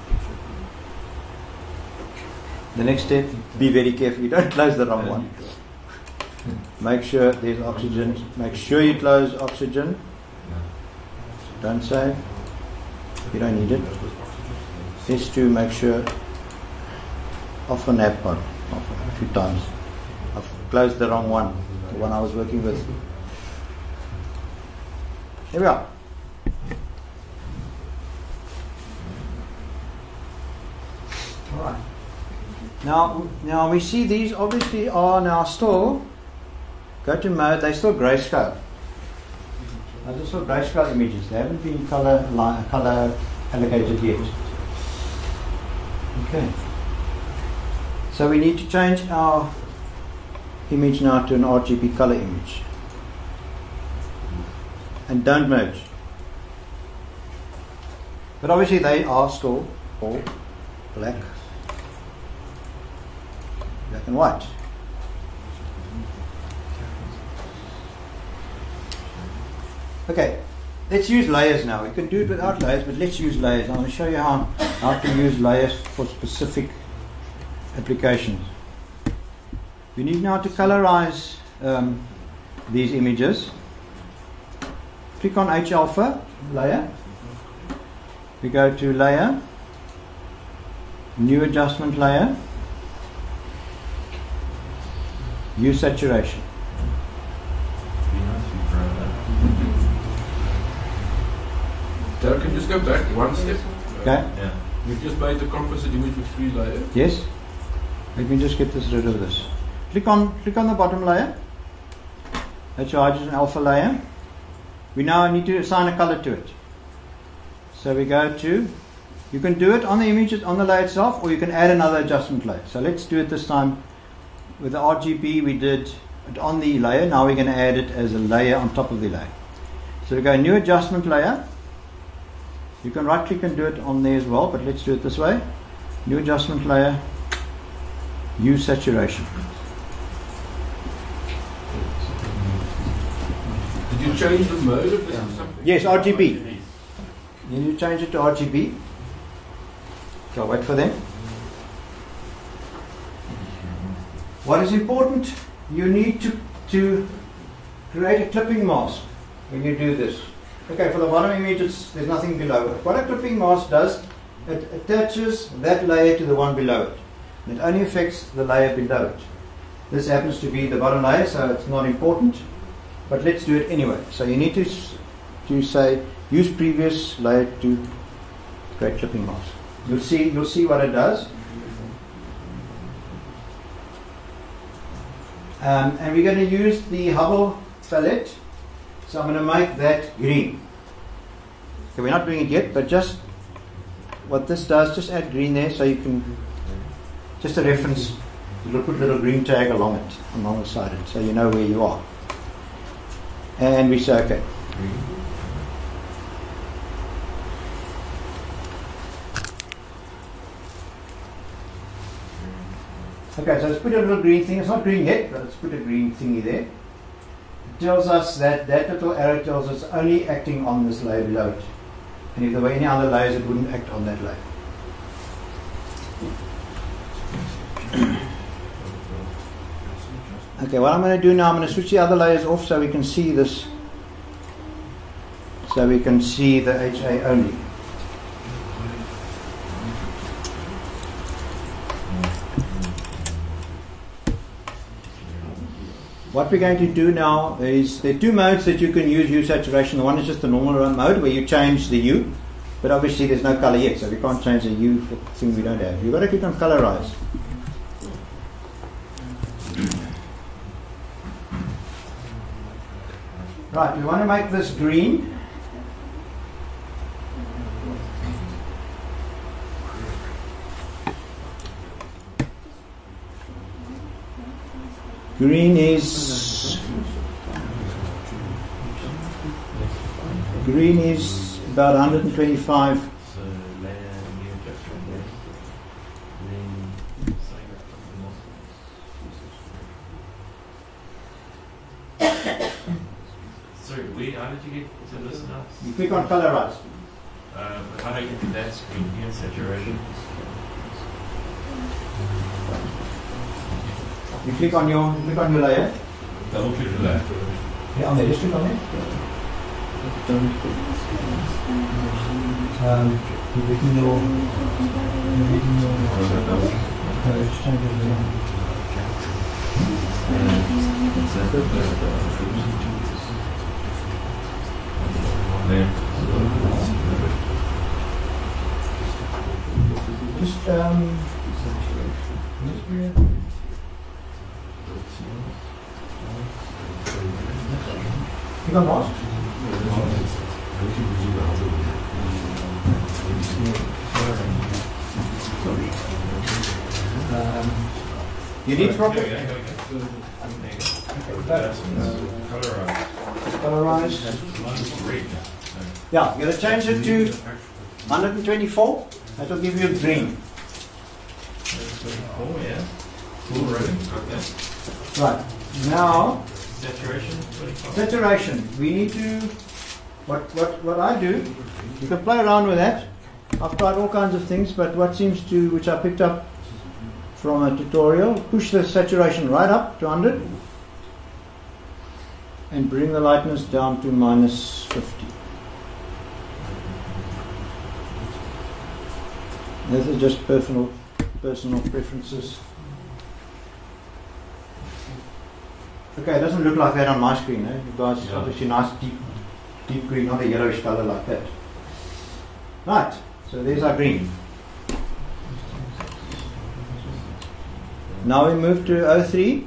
The next step, be very careful, you don't close the wrong one. Make sure there's oxygen. Make sure you close oxygen. Don't save. You don't need it. This to make sure off a nap pod a few times. I've closed the wrong one, the one I was working with. Here we are. Alright. Now, now we see these obviously are now still, go to mode, they're still grayscale. Those are still grayscale images. They haven't been color, li color allocated yet. Okay. So we need to change our image now to an R G B color image. And don't merge. But obviously they are still all black, black and white. Okay, let's use layers now. We can do it without layers, but let's use layers. I'm going to show you how, how to use layers for specific applications. We need now to colorize um, these images. Click on H alpha layer. We go to layer, new adjustment layer, use saturation. So can you just go back one step? Okay. Yeah. We've just made the composite image with three layers. Yes. Let me just get this rid of this. Click on click on the bottom layer. That's your hydrogen alpha layer. We now need to assign a color to it. So we go to, you can do it on the images, on the layer itself, or you can add another adjustment layer. So let's do it this time with the R G B. We did it on the layer. Now we're going to add it as a layer on top of the layer. So we go new adjustment layer. You can right click and do it on there as well, but let's do it this way. New adjustment layer, use saturation. Did you change the mode of this or something? Yes, R G B. You need to change it to R G B. So wait for them. What is important, you need to, to create a clipping mask when you do this. Okay, for the bottom image, it's, there's nothing below it. What a clipping mask does, it attaches that layer to the one below it. And it only affects the layer below it. This happens to be the bottom layer, so it's not important. But let's do it anyway. So you need to, to say, use previous layer to create clipping mask. You'll see, you'll see what it does. Um, and we're going to use the Hubble palette. So I'm going to make that green. Okay, we're not doing it yet, but just what this does, just add green there so you can, just a reference, you'll put a little green tag along it, along the side, so you know where you are. And we say okay. Okay, so let's put a little green thing. It's not green yet, but let's put a green thingy there. It tells us that that little arrow tells us only acting on this layer below it. And if there were any other layers, it wouldn't act on that layer. Okay, what I'm going to do now, I'm going to switch the other layers off so we can see this, so we can see the H A only. What we're going to do now is, there are two modes that you can use hue saturation. The one is just the normal mode where you change the hue, but obviously there's no color yet, so we can't change the hue for things we don't have. You've got to click on colorize. Right, we want to make this green. Green is green is about one hundred twenty-five. Sorry, wait, how did you get to this now? You click on colorize. Uh, how do I get to that screen here? Saturation. You click on your click on your layer. Double click the layer. Yeah, on there. Just click on there. Um, you click on your. You click on your. Uh, change it. Just um. Click on mask. Um, you need proper. Colorize. Yeah, you're going to change it to one hundred twenty-four. That will give you a green. Oh yeah. Cool rating. Okay. Right. Now. Saturation. Saturation. We need to. What what what I do? You can play around with that. I've tried all kinds of things, but what seems to, which I picked up from a tutorial, push the saturation right up to one hundred and bring the lightness down to minus fifty. This is just personal personal preferences. Okay, it doesn't look like that on my screen. Eh? You guys, yeah. Obviously nice deep deep green, not a yellowish color like that. Right, so there's our green. Now we move to O three.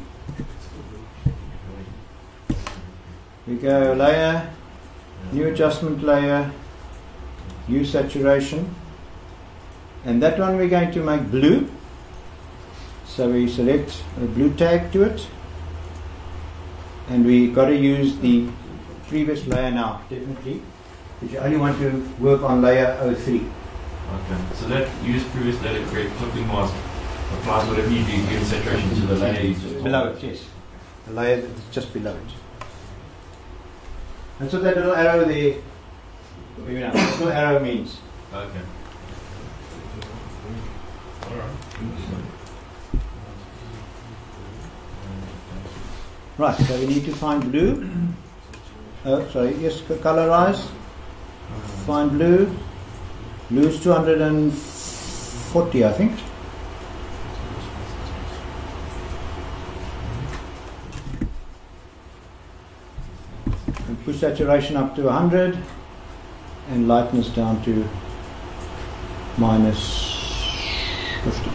We go layer, new adjustment layer, hue saturation, and that one we're going to make blue. So we select a blue tag to it, and we got to use the previous layer now, definitely, because you only want to work on layer oh three. Okay, so that use previous layer to create clipping mask applies whatever you do, give saturation to the layer you just below it, yes. The layer that's just below it. That's what that little arrow there, you know, that little arrow means. Okay. Right, so we need to find blue. Oh, sorry, yes, colorize. Find blue. Blue is two hundred forty, I think. And push saturation up to one hundred and lightness down to minus fifty.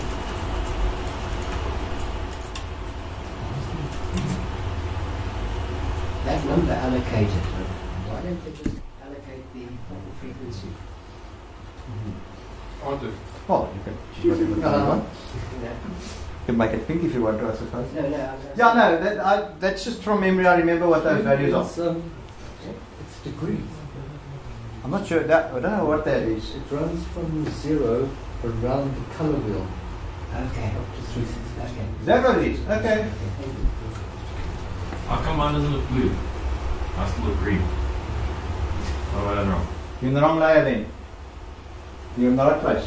That number allocated, why don't they just allocate the frequency? I'll do. Oh, you can choose another one. You can make it pink if you want to, I suppose. No, no. Yeah, no, that, I, that's just from memory. I remember what those values are. It's, um, it's degrees. I'm not sure that, I don't know what that is. It runs from zero around the color wheel. Okay. Up to three sixty. Okay. Is that what it is? Okay. How come mine doesn't look blue? I still look green. Oh, I don't know. You're in the wrong layer then. You're in the right place.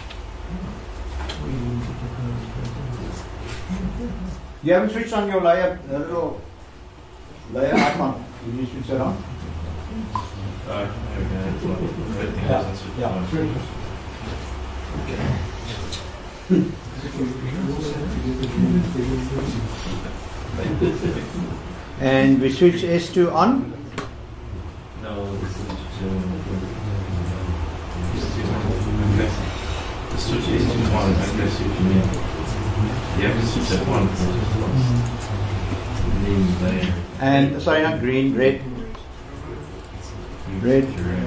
You haven't switched on your layer, the little layer icon. Did you switch that on? Oh, okay, that's what everything Yeah. else is switched Yeah. on. And we switch S two on. No, this is okay. The switch is to one, I guess you can you have to switch that one. Name layer. And sorry, not green, red. Red.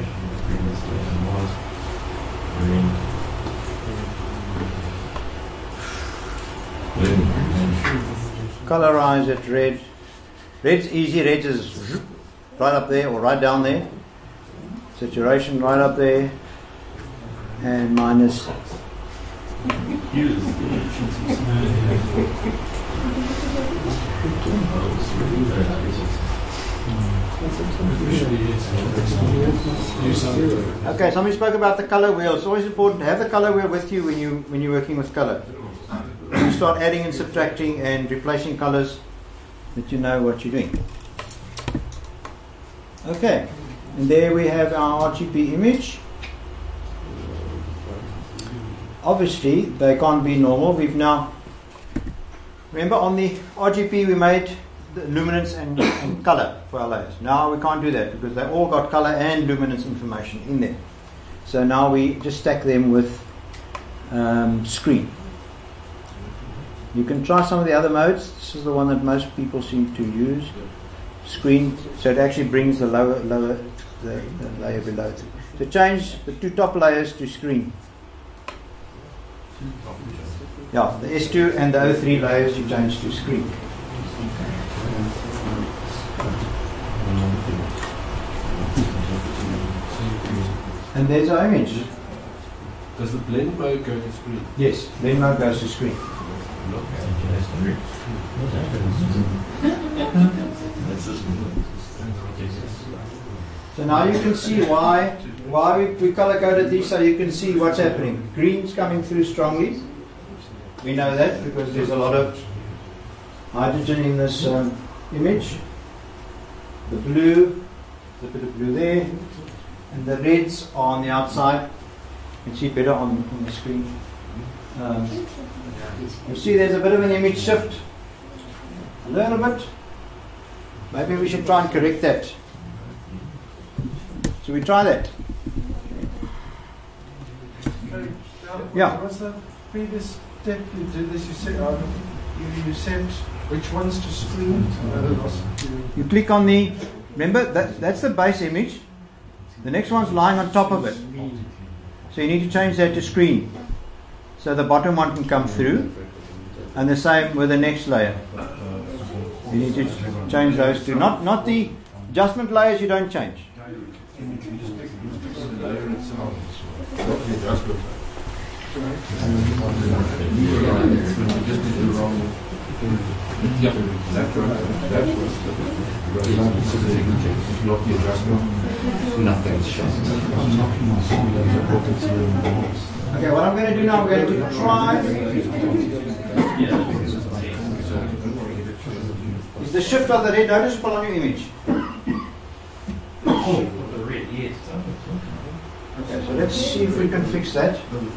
Colorize it red. Red's easy, red is right up there or right down there. Saturation right up there. And minus. Okay, somebody spoke about the color wheel. It's always important to have the color wheel with you when you when you're working with color. When you start adding and subtracting and replacing colors, that you know what you're doing. Okay, and there we have our R G B image. Obviously, they can't be normal. We've now, remember on the R G B we made the luminance and, and color for our layers. Now we can't do that because they all got color and luminance information in there. So now we just stack them with um, screen. You can try some of the other modes. This is the one that most people seem to use. Screen, so it actually brings the lower, lower, the, the layer below it. So change the two top layers to screen. Yeah, the S two and the O three layers you change to screen. And there's our image. Does the blend mode go to screen? Yes, blend mode goes to screen. So now you can see why why we, we color coded these, so you can see what's happening. Green's coming through strongly. We know that because there's a lot of hydrogen in this um, image. The blue, a bit of blue there, and the reds are on the outside. You can see better on, on the screen. Um, you see there's a bit of an image shift. A little bit. Maybe we should try and correct that. So we try that. Okay, Yeah. What's the previous step you did this? You said uh, you, you said which ones to screen. Uh, You click on the, remember that that's the base image. The next one's lying on top of it. So you need to change that to screen. So the bottom one can come through. And the same with the next layer. You need to change those two. Not, not the adjustment layers you don't change. Yeah, that's right. That's what the adjustment. Nothing's shown. Okay, what I'm going to do now, I'm going to try. Is the shift of the red noticeable on your image? Oh, the red, yes. Okay, so let's see if we can fix that.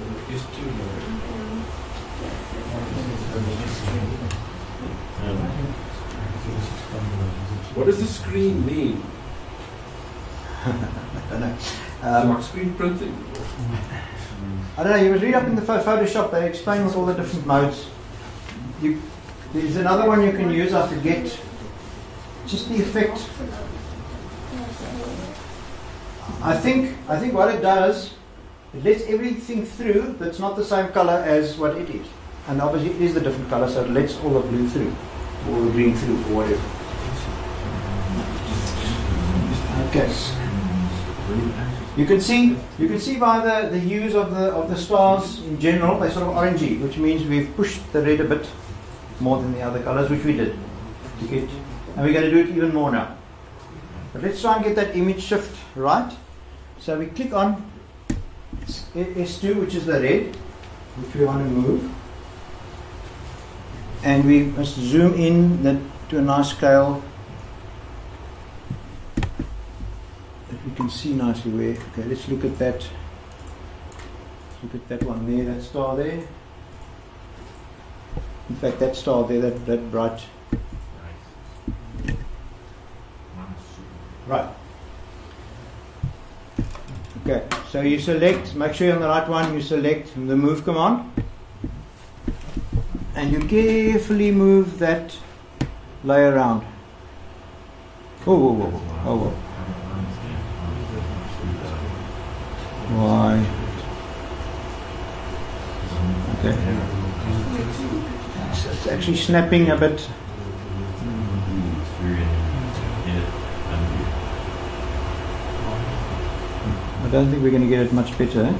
What does the screen mean? I don't know. Um, like screen printing? I don't know, you must read up in the Photoshop, they explain what all the different modes. You, there's another one you can use, I forget. Just the effect. I think I think what it does, it lets everything through that's not the same color as what it is. And obviously it is the different color, so it lets all the blue through, or the green through, or whatever. Okay. You can see you can see by the, the hues of the of the stars in general, they're sort of orangey, which means we've pushed the red a bit more than the other colors, which we did. To get, and we're going to do it even more now. But let's try and get that image shift right. So we click on S two, which is the red, which we want to move. And we must zoom in that to a nice scale that we can see nicely where. Okay, let's look at that. Let's look at that one there, that star there. In fact, that star there, that, that bright. Right. Okay, so you select, make sure you're on the right one, you select the move command. And you carefully move that layer around. Oh, whoa, whoa, whoa. Oh, whoa. Why? Okay. So it's actually snapping a bit. I don't think we're going to get it much better. Eh?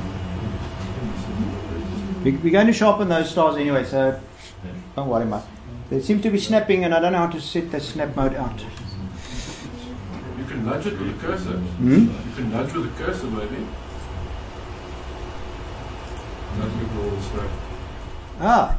We're going to sharpen those stars anyway, so don't worry much. They seem to be snapping, and I don't know how to set the snap mode out. You can nudge it with the cursor. Hmm? You can nudge with the cursor, maybe. Nudge with the snap. Ah.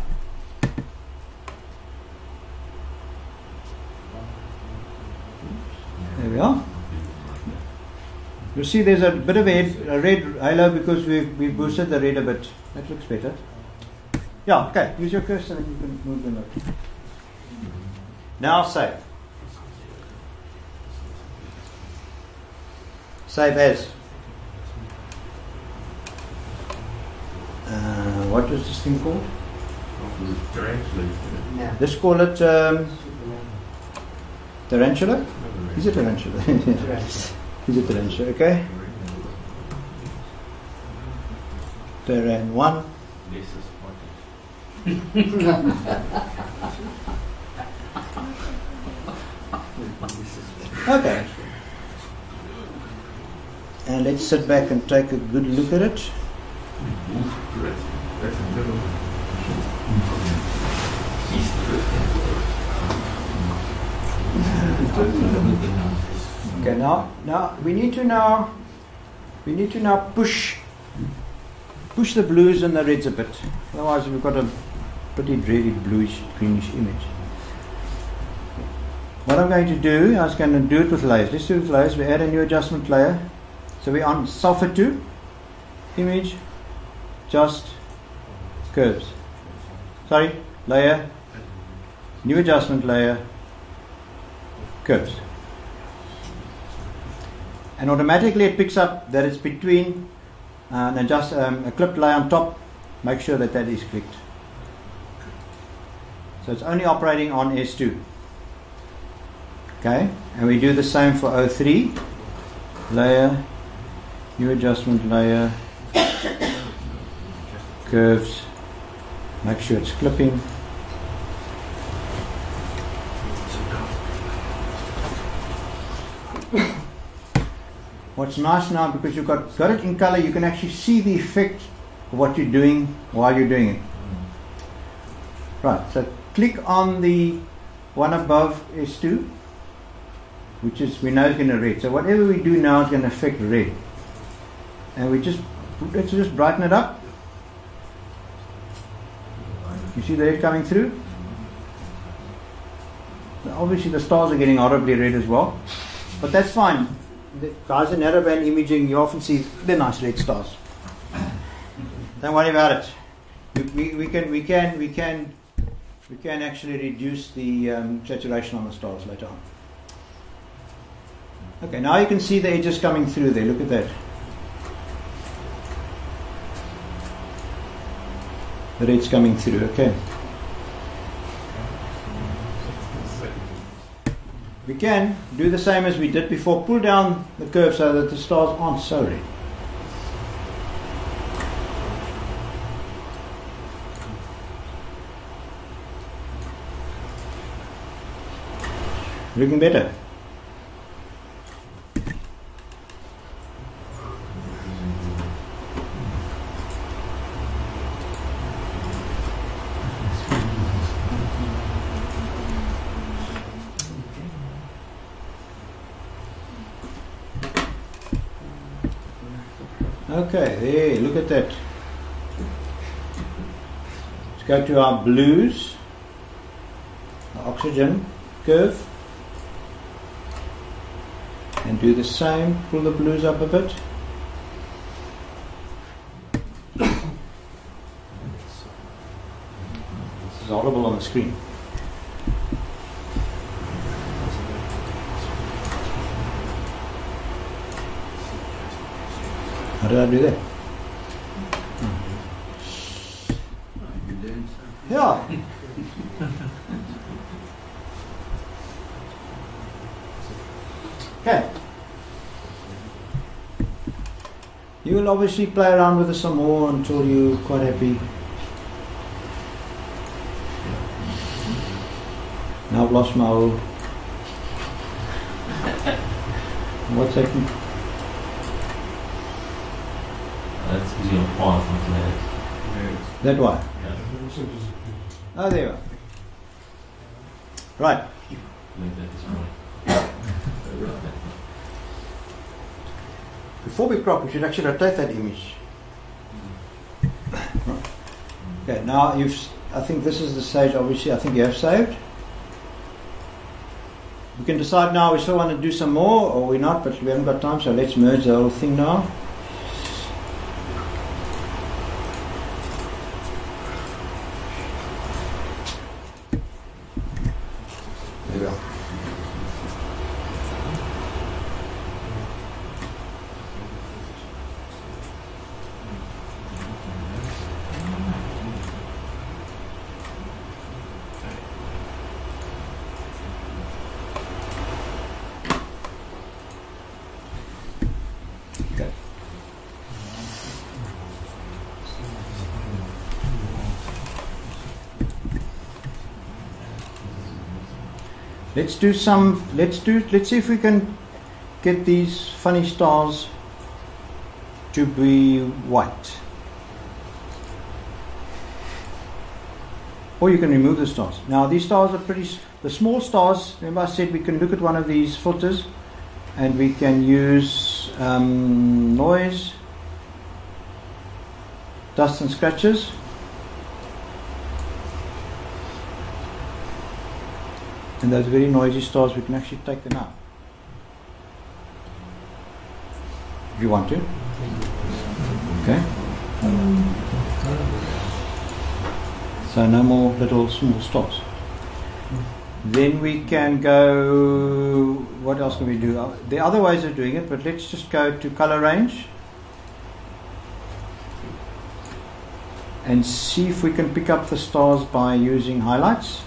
There we are. You see there's a bit of a, a red halo because we've, we've boosted the red a bit. That looks better. Yeah, okay. Use your cursor and you can move the node. Now save. Save as. Uh, what is this thing called? Tarantula. Let's call it um, Tarantula? Is it Tarantula? Is it Tarantula? Okay. Taran one. Okay. And let's sit back and take a good look at it. Okay, now, now we need to now we need to now push push the blues and the reds a bit. Otherwise, we've got a pretty really bluish, greenish image. What I'm going to do, I was going to do it with layers. Let's do it with layers. We add a new adjustment layer. So we're on Sulfur two, image, just curves. Sorry, layer, new adjustment layer, curves. And automatically it picks up that it's between uh, and just um, a clipped layer on top. Make sure that that is clicked. So it's only operating on S two. Okay, and we do the same for O three, layer, new adjustment layer, curves, make sure it's clipping. What's nice now, because you've got, got it in color, you can actually see the effect of what you're doing while you're doing it. Right, so click on the one above S two, which is, we know is going to red. So whatever we do now is going to affect red. And we just, let's just brighten it up. You see the red coming through? So obviously the stars are getting horribly red as well. But that's fine. The guys in narrowband imaging, you often see the nice red stars. Don't worry about it. We, we, we can we can we can we can actually reduce the um, saturation on the stars later on. Okay, now you can see the edges coming through there. Look at that. The red's coming through. Okay. We can do the same as we did before. Pull down the curve so that the stars aren't so red. Looking better. Okay, there, look at that. Let's go to our blues, the oxygen curve, and do the same. Pull the blues up a bit. This is audible on the screen. How did I do that? Hmm. Yeah. Okay. You will obviously play around with this some more until you're quite happy. Now I've lost my old. What's happening? That's because you're on pause, not that. That one? Yeah. Oh, there you are. Right. Like that this morning. Before we crop, we should actually rotate that image. Okay, now you've, I think this is the stage, obviously, I think you have saved. We can decide now we still want to do some more or we're not, but we haven't got time, so let's merge the whole thing now. There we are. Let's do some, let's do, let's see if we can get these funny stars to be white. Or you can remove the stars. Now these stars are pretty, the small stars, remember I said we can look at one of these filters and we can use um, noise, dust and scratches. And those very noisy stars, we can actually take them out. If you want to. Okay. So no more little small stars. Then we can go, what else can we do? There are other ways of doing it, but let's just go to color range and see if we can pick up the stars by using highlights.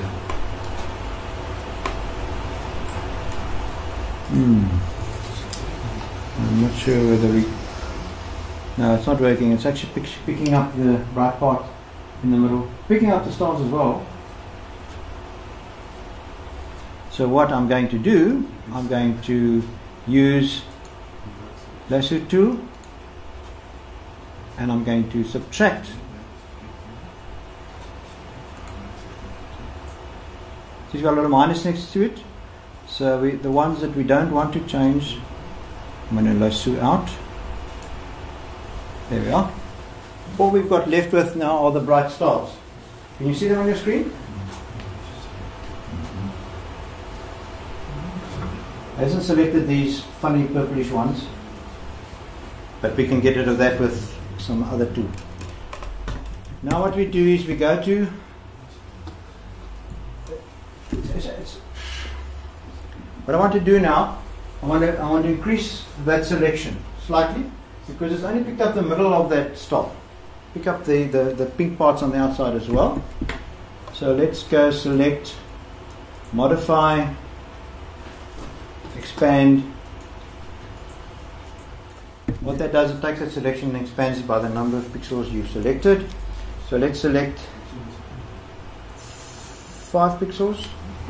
Hmm. not sure whether we... No, it's not working. It's actually pick, picking up the bright part in the middle. Picking up the stars as well. So what I'm going to do, I'm going to use lasso tool, and I'm going to subtract. So you've got a little minus next to it. So we, the ones that we don't want to change, I'm going to lasso out. There we are. All we've got left with now are the bright stars. Can you see them on your screen? I hasn't selected these funny purplish ones, but we can get rid of that with some other tool. Now what we do is we go to it's, it's, what I want to do now, I want to I want to increase that selection slightly, because it's only picked up the middle of that star. Pick up the, the, the pink parts on the outside as well. So let's go select, modify, expand. What that does, it takes that selection and expands it by the number of pixels you've selected. So let's select five pixels.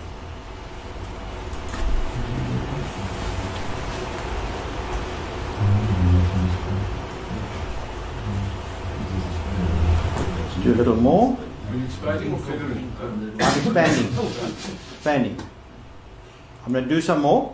Let's do a little more. Are you expanding or feathering? I'm expanding. Expanding. I'm going to do some more.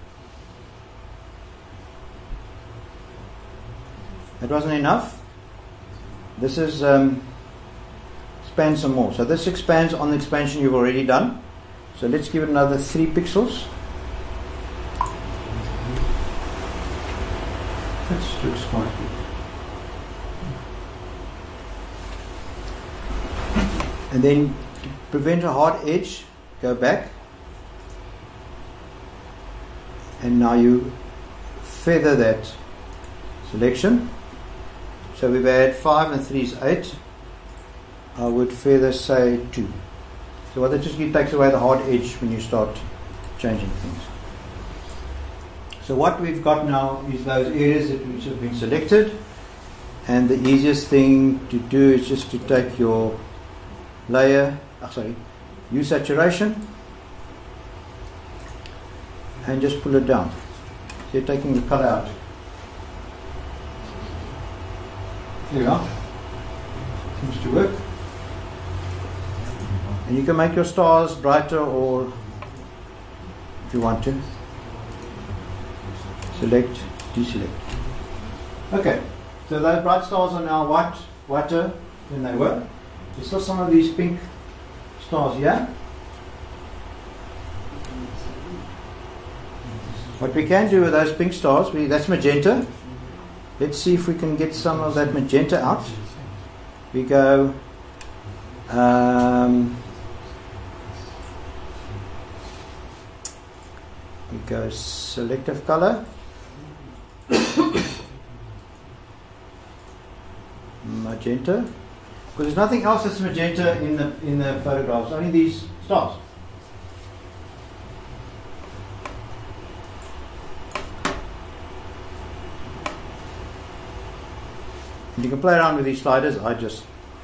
That wasn't enough. This is um, expand some more. So this expands on the expansion you've already done. So let's give it another three pixels. That looks quite good. And then to prevent a hard edge, go back. And now you feather that selection. So we've had five and three is eight. I would feather say two. So what that just takes away the hard edge when you start changing things. So what we've got now is those areas that which have been selected, and the easiest thing to do is just to take your layer, oh sorry, use saturation, and just pull it down. So you're taking the color out. There you are. Seems to work. And you can make your stars brighter, or if you want to, select, deselect. Okay, so those bright stars are now white, whiter than they were. There's still some of these pink stars here. What we can do with those pink stars, we, that's magenta. Let's see if we can get some of that magenta out. We go um, we go selective color, magenta, because there's nothing else that's magenta in the in the photographs, only these stars. You can play around with these sliders. I just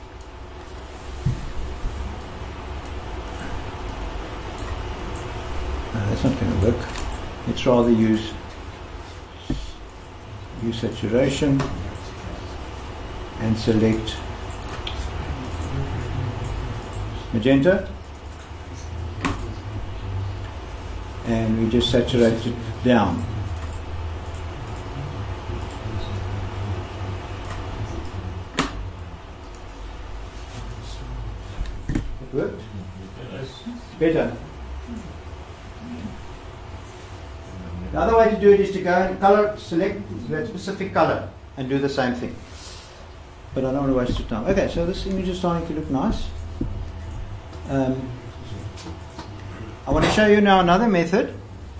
no, that's not going to work. Let's rather use use saturation and select magenta, and we just saturate it down. Worked? Better. The other way to do it is to go and color, select that specific color and do the same thing. But I don't want to waste your time. Okay, so this image is starting to look nice. Um, I want to show you now another method.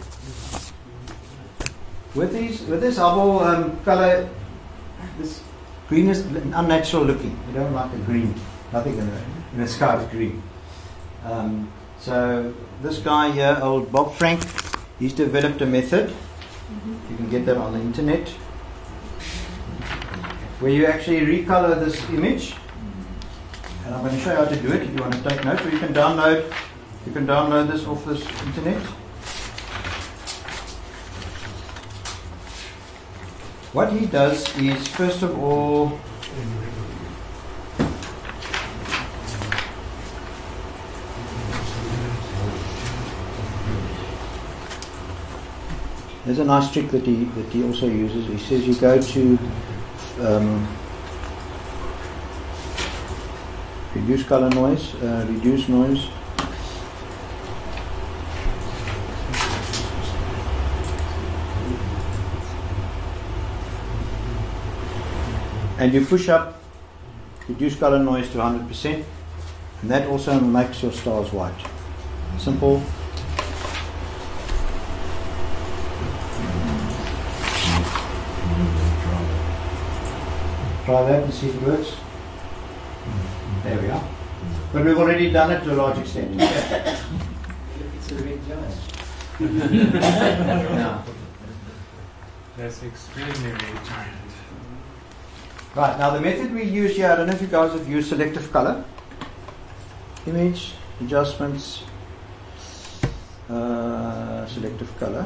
With these, with this Hubble um, color, this green is unnatural looking. You don't like a green. Nothing in the, in the sky is green. Um, so this guy here, old Bob Frank, he's developed a method. Mm-hmm. You can get that on the internet. where you actually recolor this image. And I'm going to show you how to do it if you want to take notes. Or you can download, you can download this off this internet. What he does is, first of all, there's a nice trick that he that he also uses. He says you go to um, reduce color noise, uh, reduce noise. And you push up reduce color noise to one hundred percent, and that also makes your stars white. Simple. Try that and see if it works. There we are. But we've already done it to a large extent. It's a red giant. Now. That's extremely red giant. Right, now the method we use here, I don't know if you guys have used selective color. Image, adjustments, uh, selective color.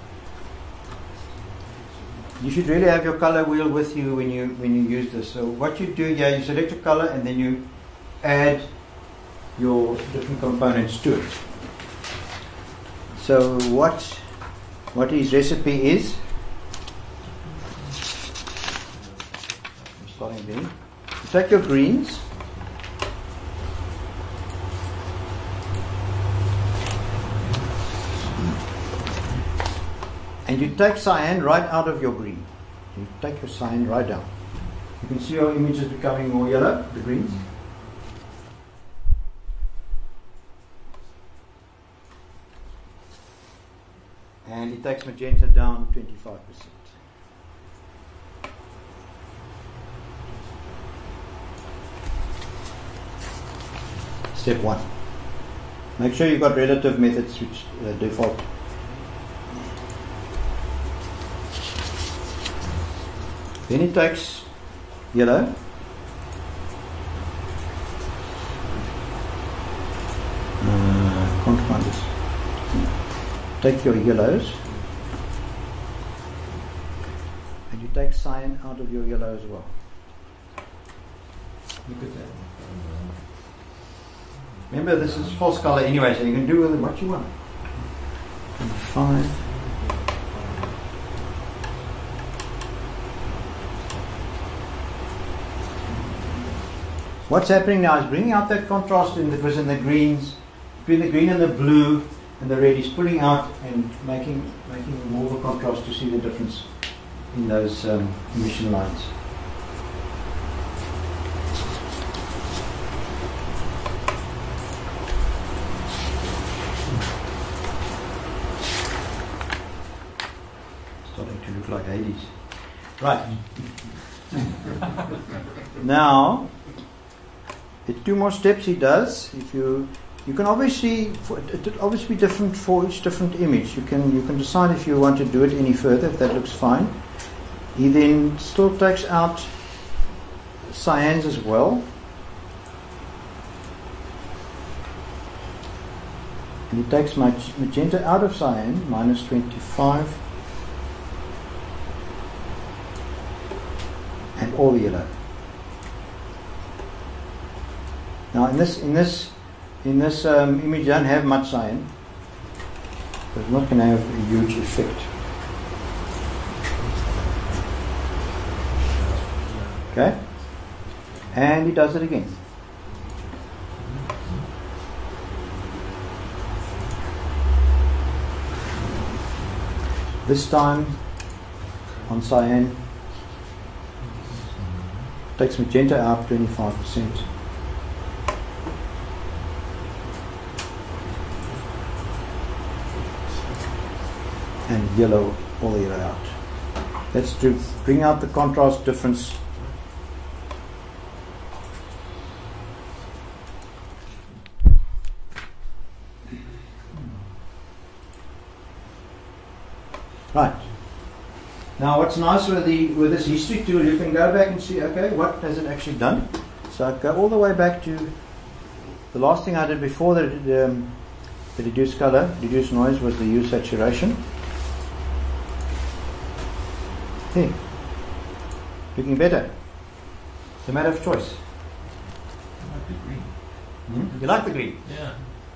You should really have your color wheel with you when you when you use this. So what you do here, you select a color and then you add your different components to it. So what what his recipe is, I'm starting there. You take your greens, and you take cyan right out of your green. You take your cyan right down. You can see your image is becoming more yellow, the greens. And it takes magenta down twenty-five percent. Step one. Make sure you've got relative methods which uh, default. Then it takes yellow. Uh, can't find this. Take your yellows. And you take cyan out of your yellow as well. Look at that. Remember, this is false color anyway, so you can do with it what you want. Five. What's happening now is bringing out that contrast in the, because in the greens, between the green and the blue and the red, is pulling out and making making more of a contrast to see the difference in those um, emission lines. Starting to look like Hades. Right. Now, the two more steps he does. If you you can obviously for, it will obviously be different for each different image. You can you can decide if you want to do it any further. If that looks fine. He then still takes out cyans as well, and he takes mag- magenta out of cyan, minus twenty-five, and all the yellow. Now in this in this in this um, image, you don't have much cyan, so it's not going to have a huge effect. Okay, and he does it again. This time on cyan, takes magenta out twenty-five percent. And yellow, all the yellow out. That's to bring out the contrast difference. Right. Now what's nice with the with this history tool, you can go back and see, okay, what has it actually done? So I go all the way back to the last thing I did before the, the, um, the reduce color, reduce noise, was the use saturation. Hey, looking better. It's a matter of choice. I like the green. Hmm? You like the green? Yeah.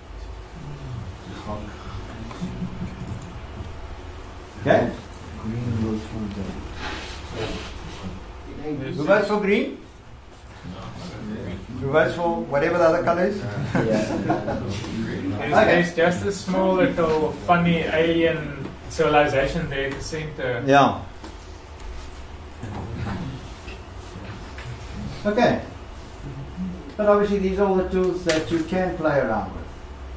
Okay. Green goes from the. Who votes for green? Who votes for whatever the other color is? There's, Okay. there's just a small little funny alien civilization there at the center. Yeah. Okay. But obviously these are all the tools that you can play around with.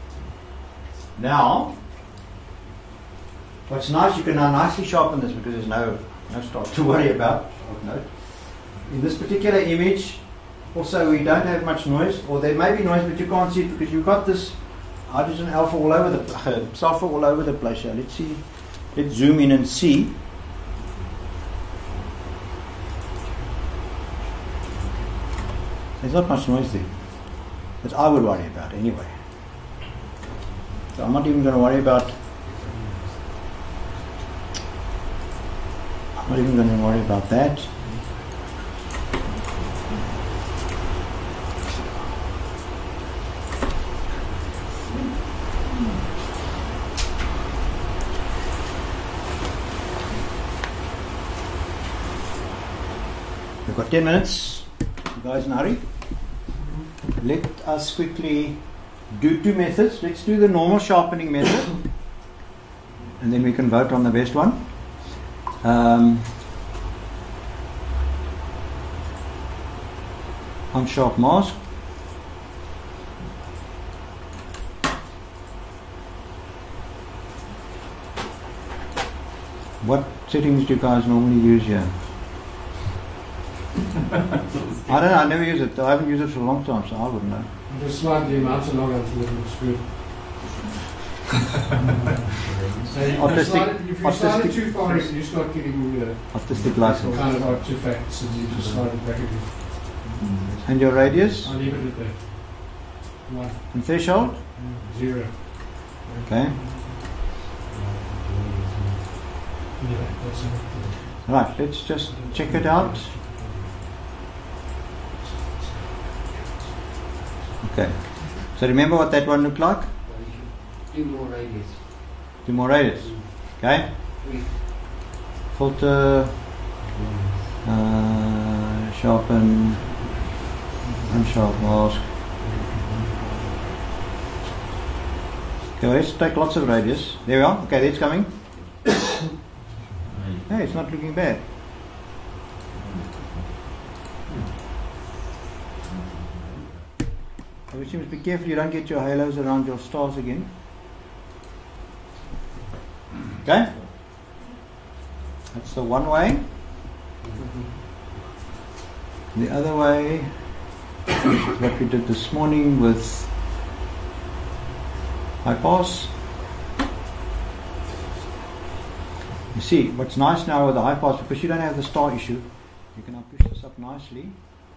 Now, what's nice, you can now nicely sharpen this because there's no, no start to worry about. Note. In this particular image, also we don't have much noise, or there may be noise but you can't see it because you've got this hydrogen alpha all over the uh, sulfur all over the place here. Let's see, let's zoom in and see. There's not much noise there that I would worry about anyway. So I'm not even going to worry about I'm not even going to worry about that. We've got ten minutes. You guys in a hurry? Let us quickly do two methods. Let's do the normal sharpening method and then we can vote on the best one. Um, unsharp mask. What settings do you guys normally use here? I don't know, I never use it. I haven't used it for a long time, so I wouldn't know. Just slide the amounts along until it looks good. So you Artistic- slide it, if you slide it artistic- too far, you start getting uh, Artistic license. kind of artifacts and you just slide it back again. And your radius? I'll leave it at that. One. And threshold? Zero. Okay. Yeah, that's it. Right, let's just check it out. Okay. So remember what that one looked like? Do more radius. Do more radius. Okay. Three. Filter. Uh, sharpen. Unsharp mask. Okay, let's take lots of radius. There we are. Okay, that's coming. Hey, it's not looking bad. Obviously, you must be careful you don't get your halos around your stars again. Okay? That's the one way. The other way is what we did this morning with high pass. You see, what's nice now with the high pass, because you don't have the star issue, you can now push this up nicely.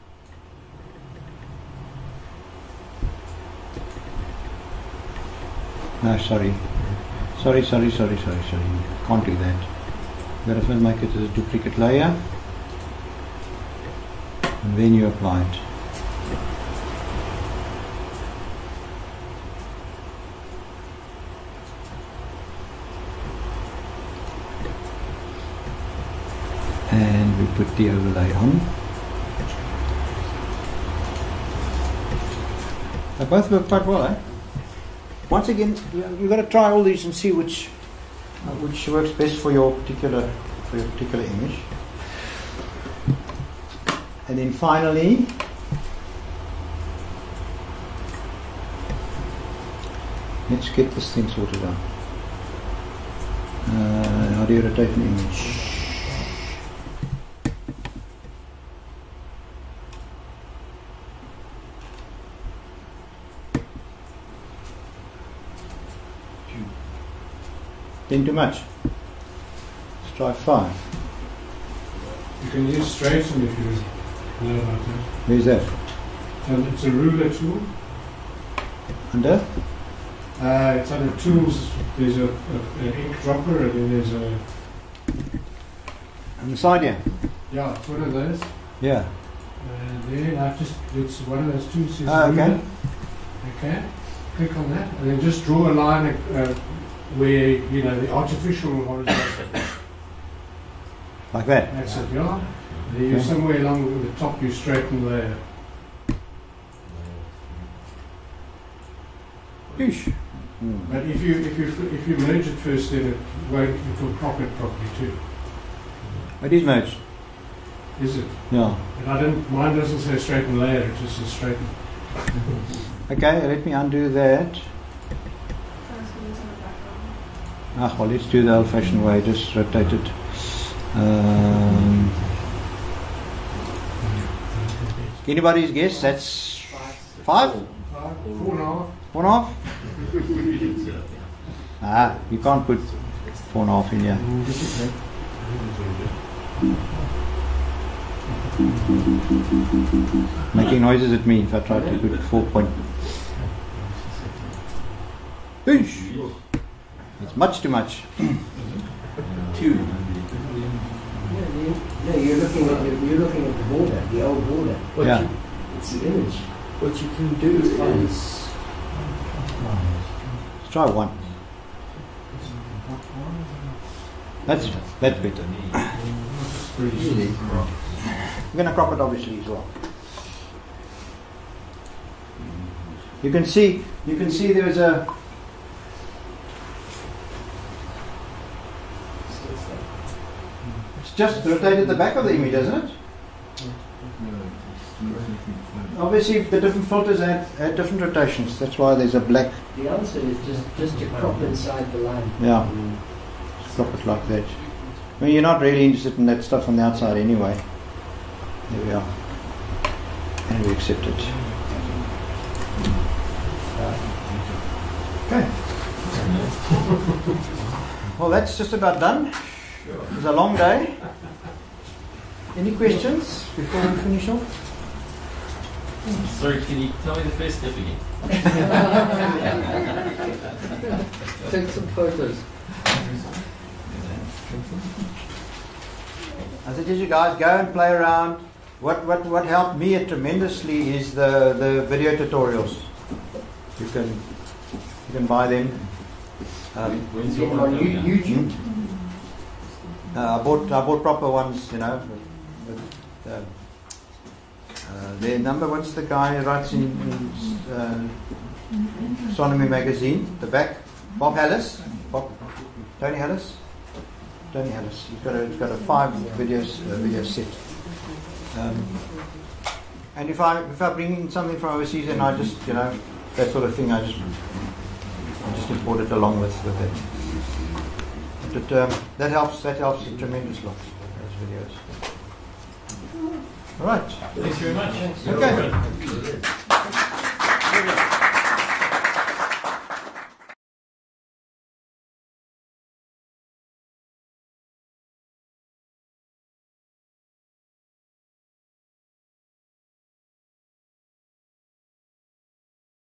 No, sorry. Sorry, sorry, sorry, sorry, sorry. Can't do that. You've got to first make it as a duplicate layer. And then you apply it. And we put the overlay on. They both work quite well, eh? Once again, you've got to try all these and see which uh, which works best for your particular for your particular image. And then finally, let's get this thing sorted out. Uh, how do you rotate an image? Then too much. Let's try five. You can use straighten if you know about that. Where's that? And it's a ruler tool. Under? Uh, it's under tools. There's a, a, an ink dropper, and then there's a. On the side here? Yeah, it's one of those. Yeah. And then I've just, it's one of those tools. Says Oh, okay. ruler. Okay. Click on that, and then just draw a line uh, where, you know, the artificial horizontal. Like that? That's it, yeah. Then you Okay. somewhere along the top, you straighten there. Ish. But if you if you if you merge it first, then it won't. It will crop it properly too. It is merged. Is it? Yeah. And I don't. Mine doesn't say straighten layer. It just says straighten. Okay, let me undo that. Ah, well, let's do the old-fashioned way. Just rotate it. Um, anybody's guess? That's five? Five, four and a half. Four and a half? Ah, you can't put four and a half in here. Making noises at me if I try to put four point. Ish. It's much too much. Two. No, you're looking at the, you're looking at the border, the old border. What yeah. You, it's the image. What you can do is let's try one. That's that's better. Really? I'm going to crop it obviously as well. You can see you can see there's a it's just rotated the back of the image, isn't it? Obviously the different filters add, add different rotations. That's why there's a black. The answer is just, just to crop inside the line. Yeah. Just crop it like that. I mean, you're not really interested in that stuff on the outside anyway. There we are. And we accept it. Okay. Well, that's just about done. It was a long day. Any questions before we finish off? Sorry, can you tell me the first step again? take some photos. I suggest you guys go and play around. What what what helped me tremendously is the, the video tutorials. You can you can buy them. Um, When's your on one coming out? YouTube? Uh, I bought I bought proper ones, you know. With, with, uh, uh, their number. What's the guy who writes in, in uh, Astronomy magazine? The back. Bob Hallis. Bob, Tony Hallis. Tony Hallis. He's got a he's got a five videos uh, video set. Um, and if I if I bring in something from overseas and I just you know that sort of thing, I just I just import it along with with it. But um, that helps. That helps a tremendous lot. Those videos. All right. Thanks very much. Okay.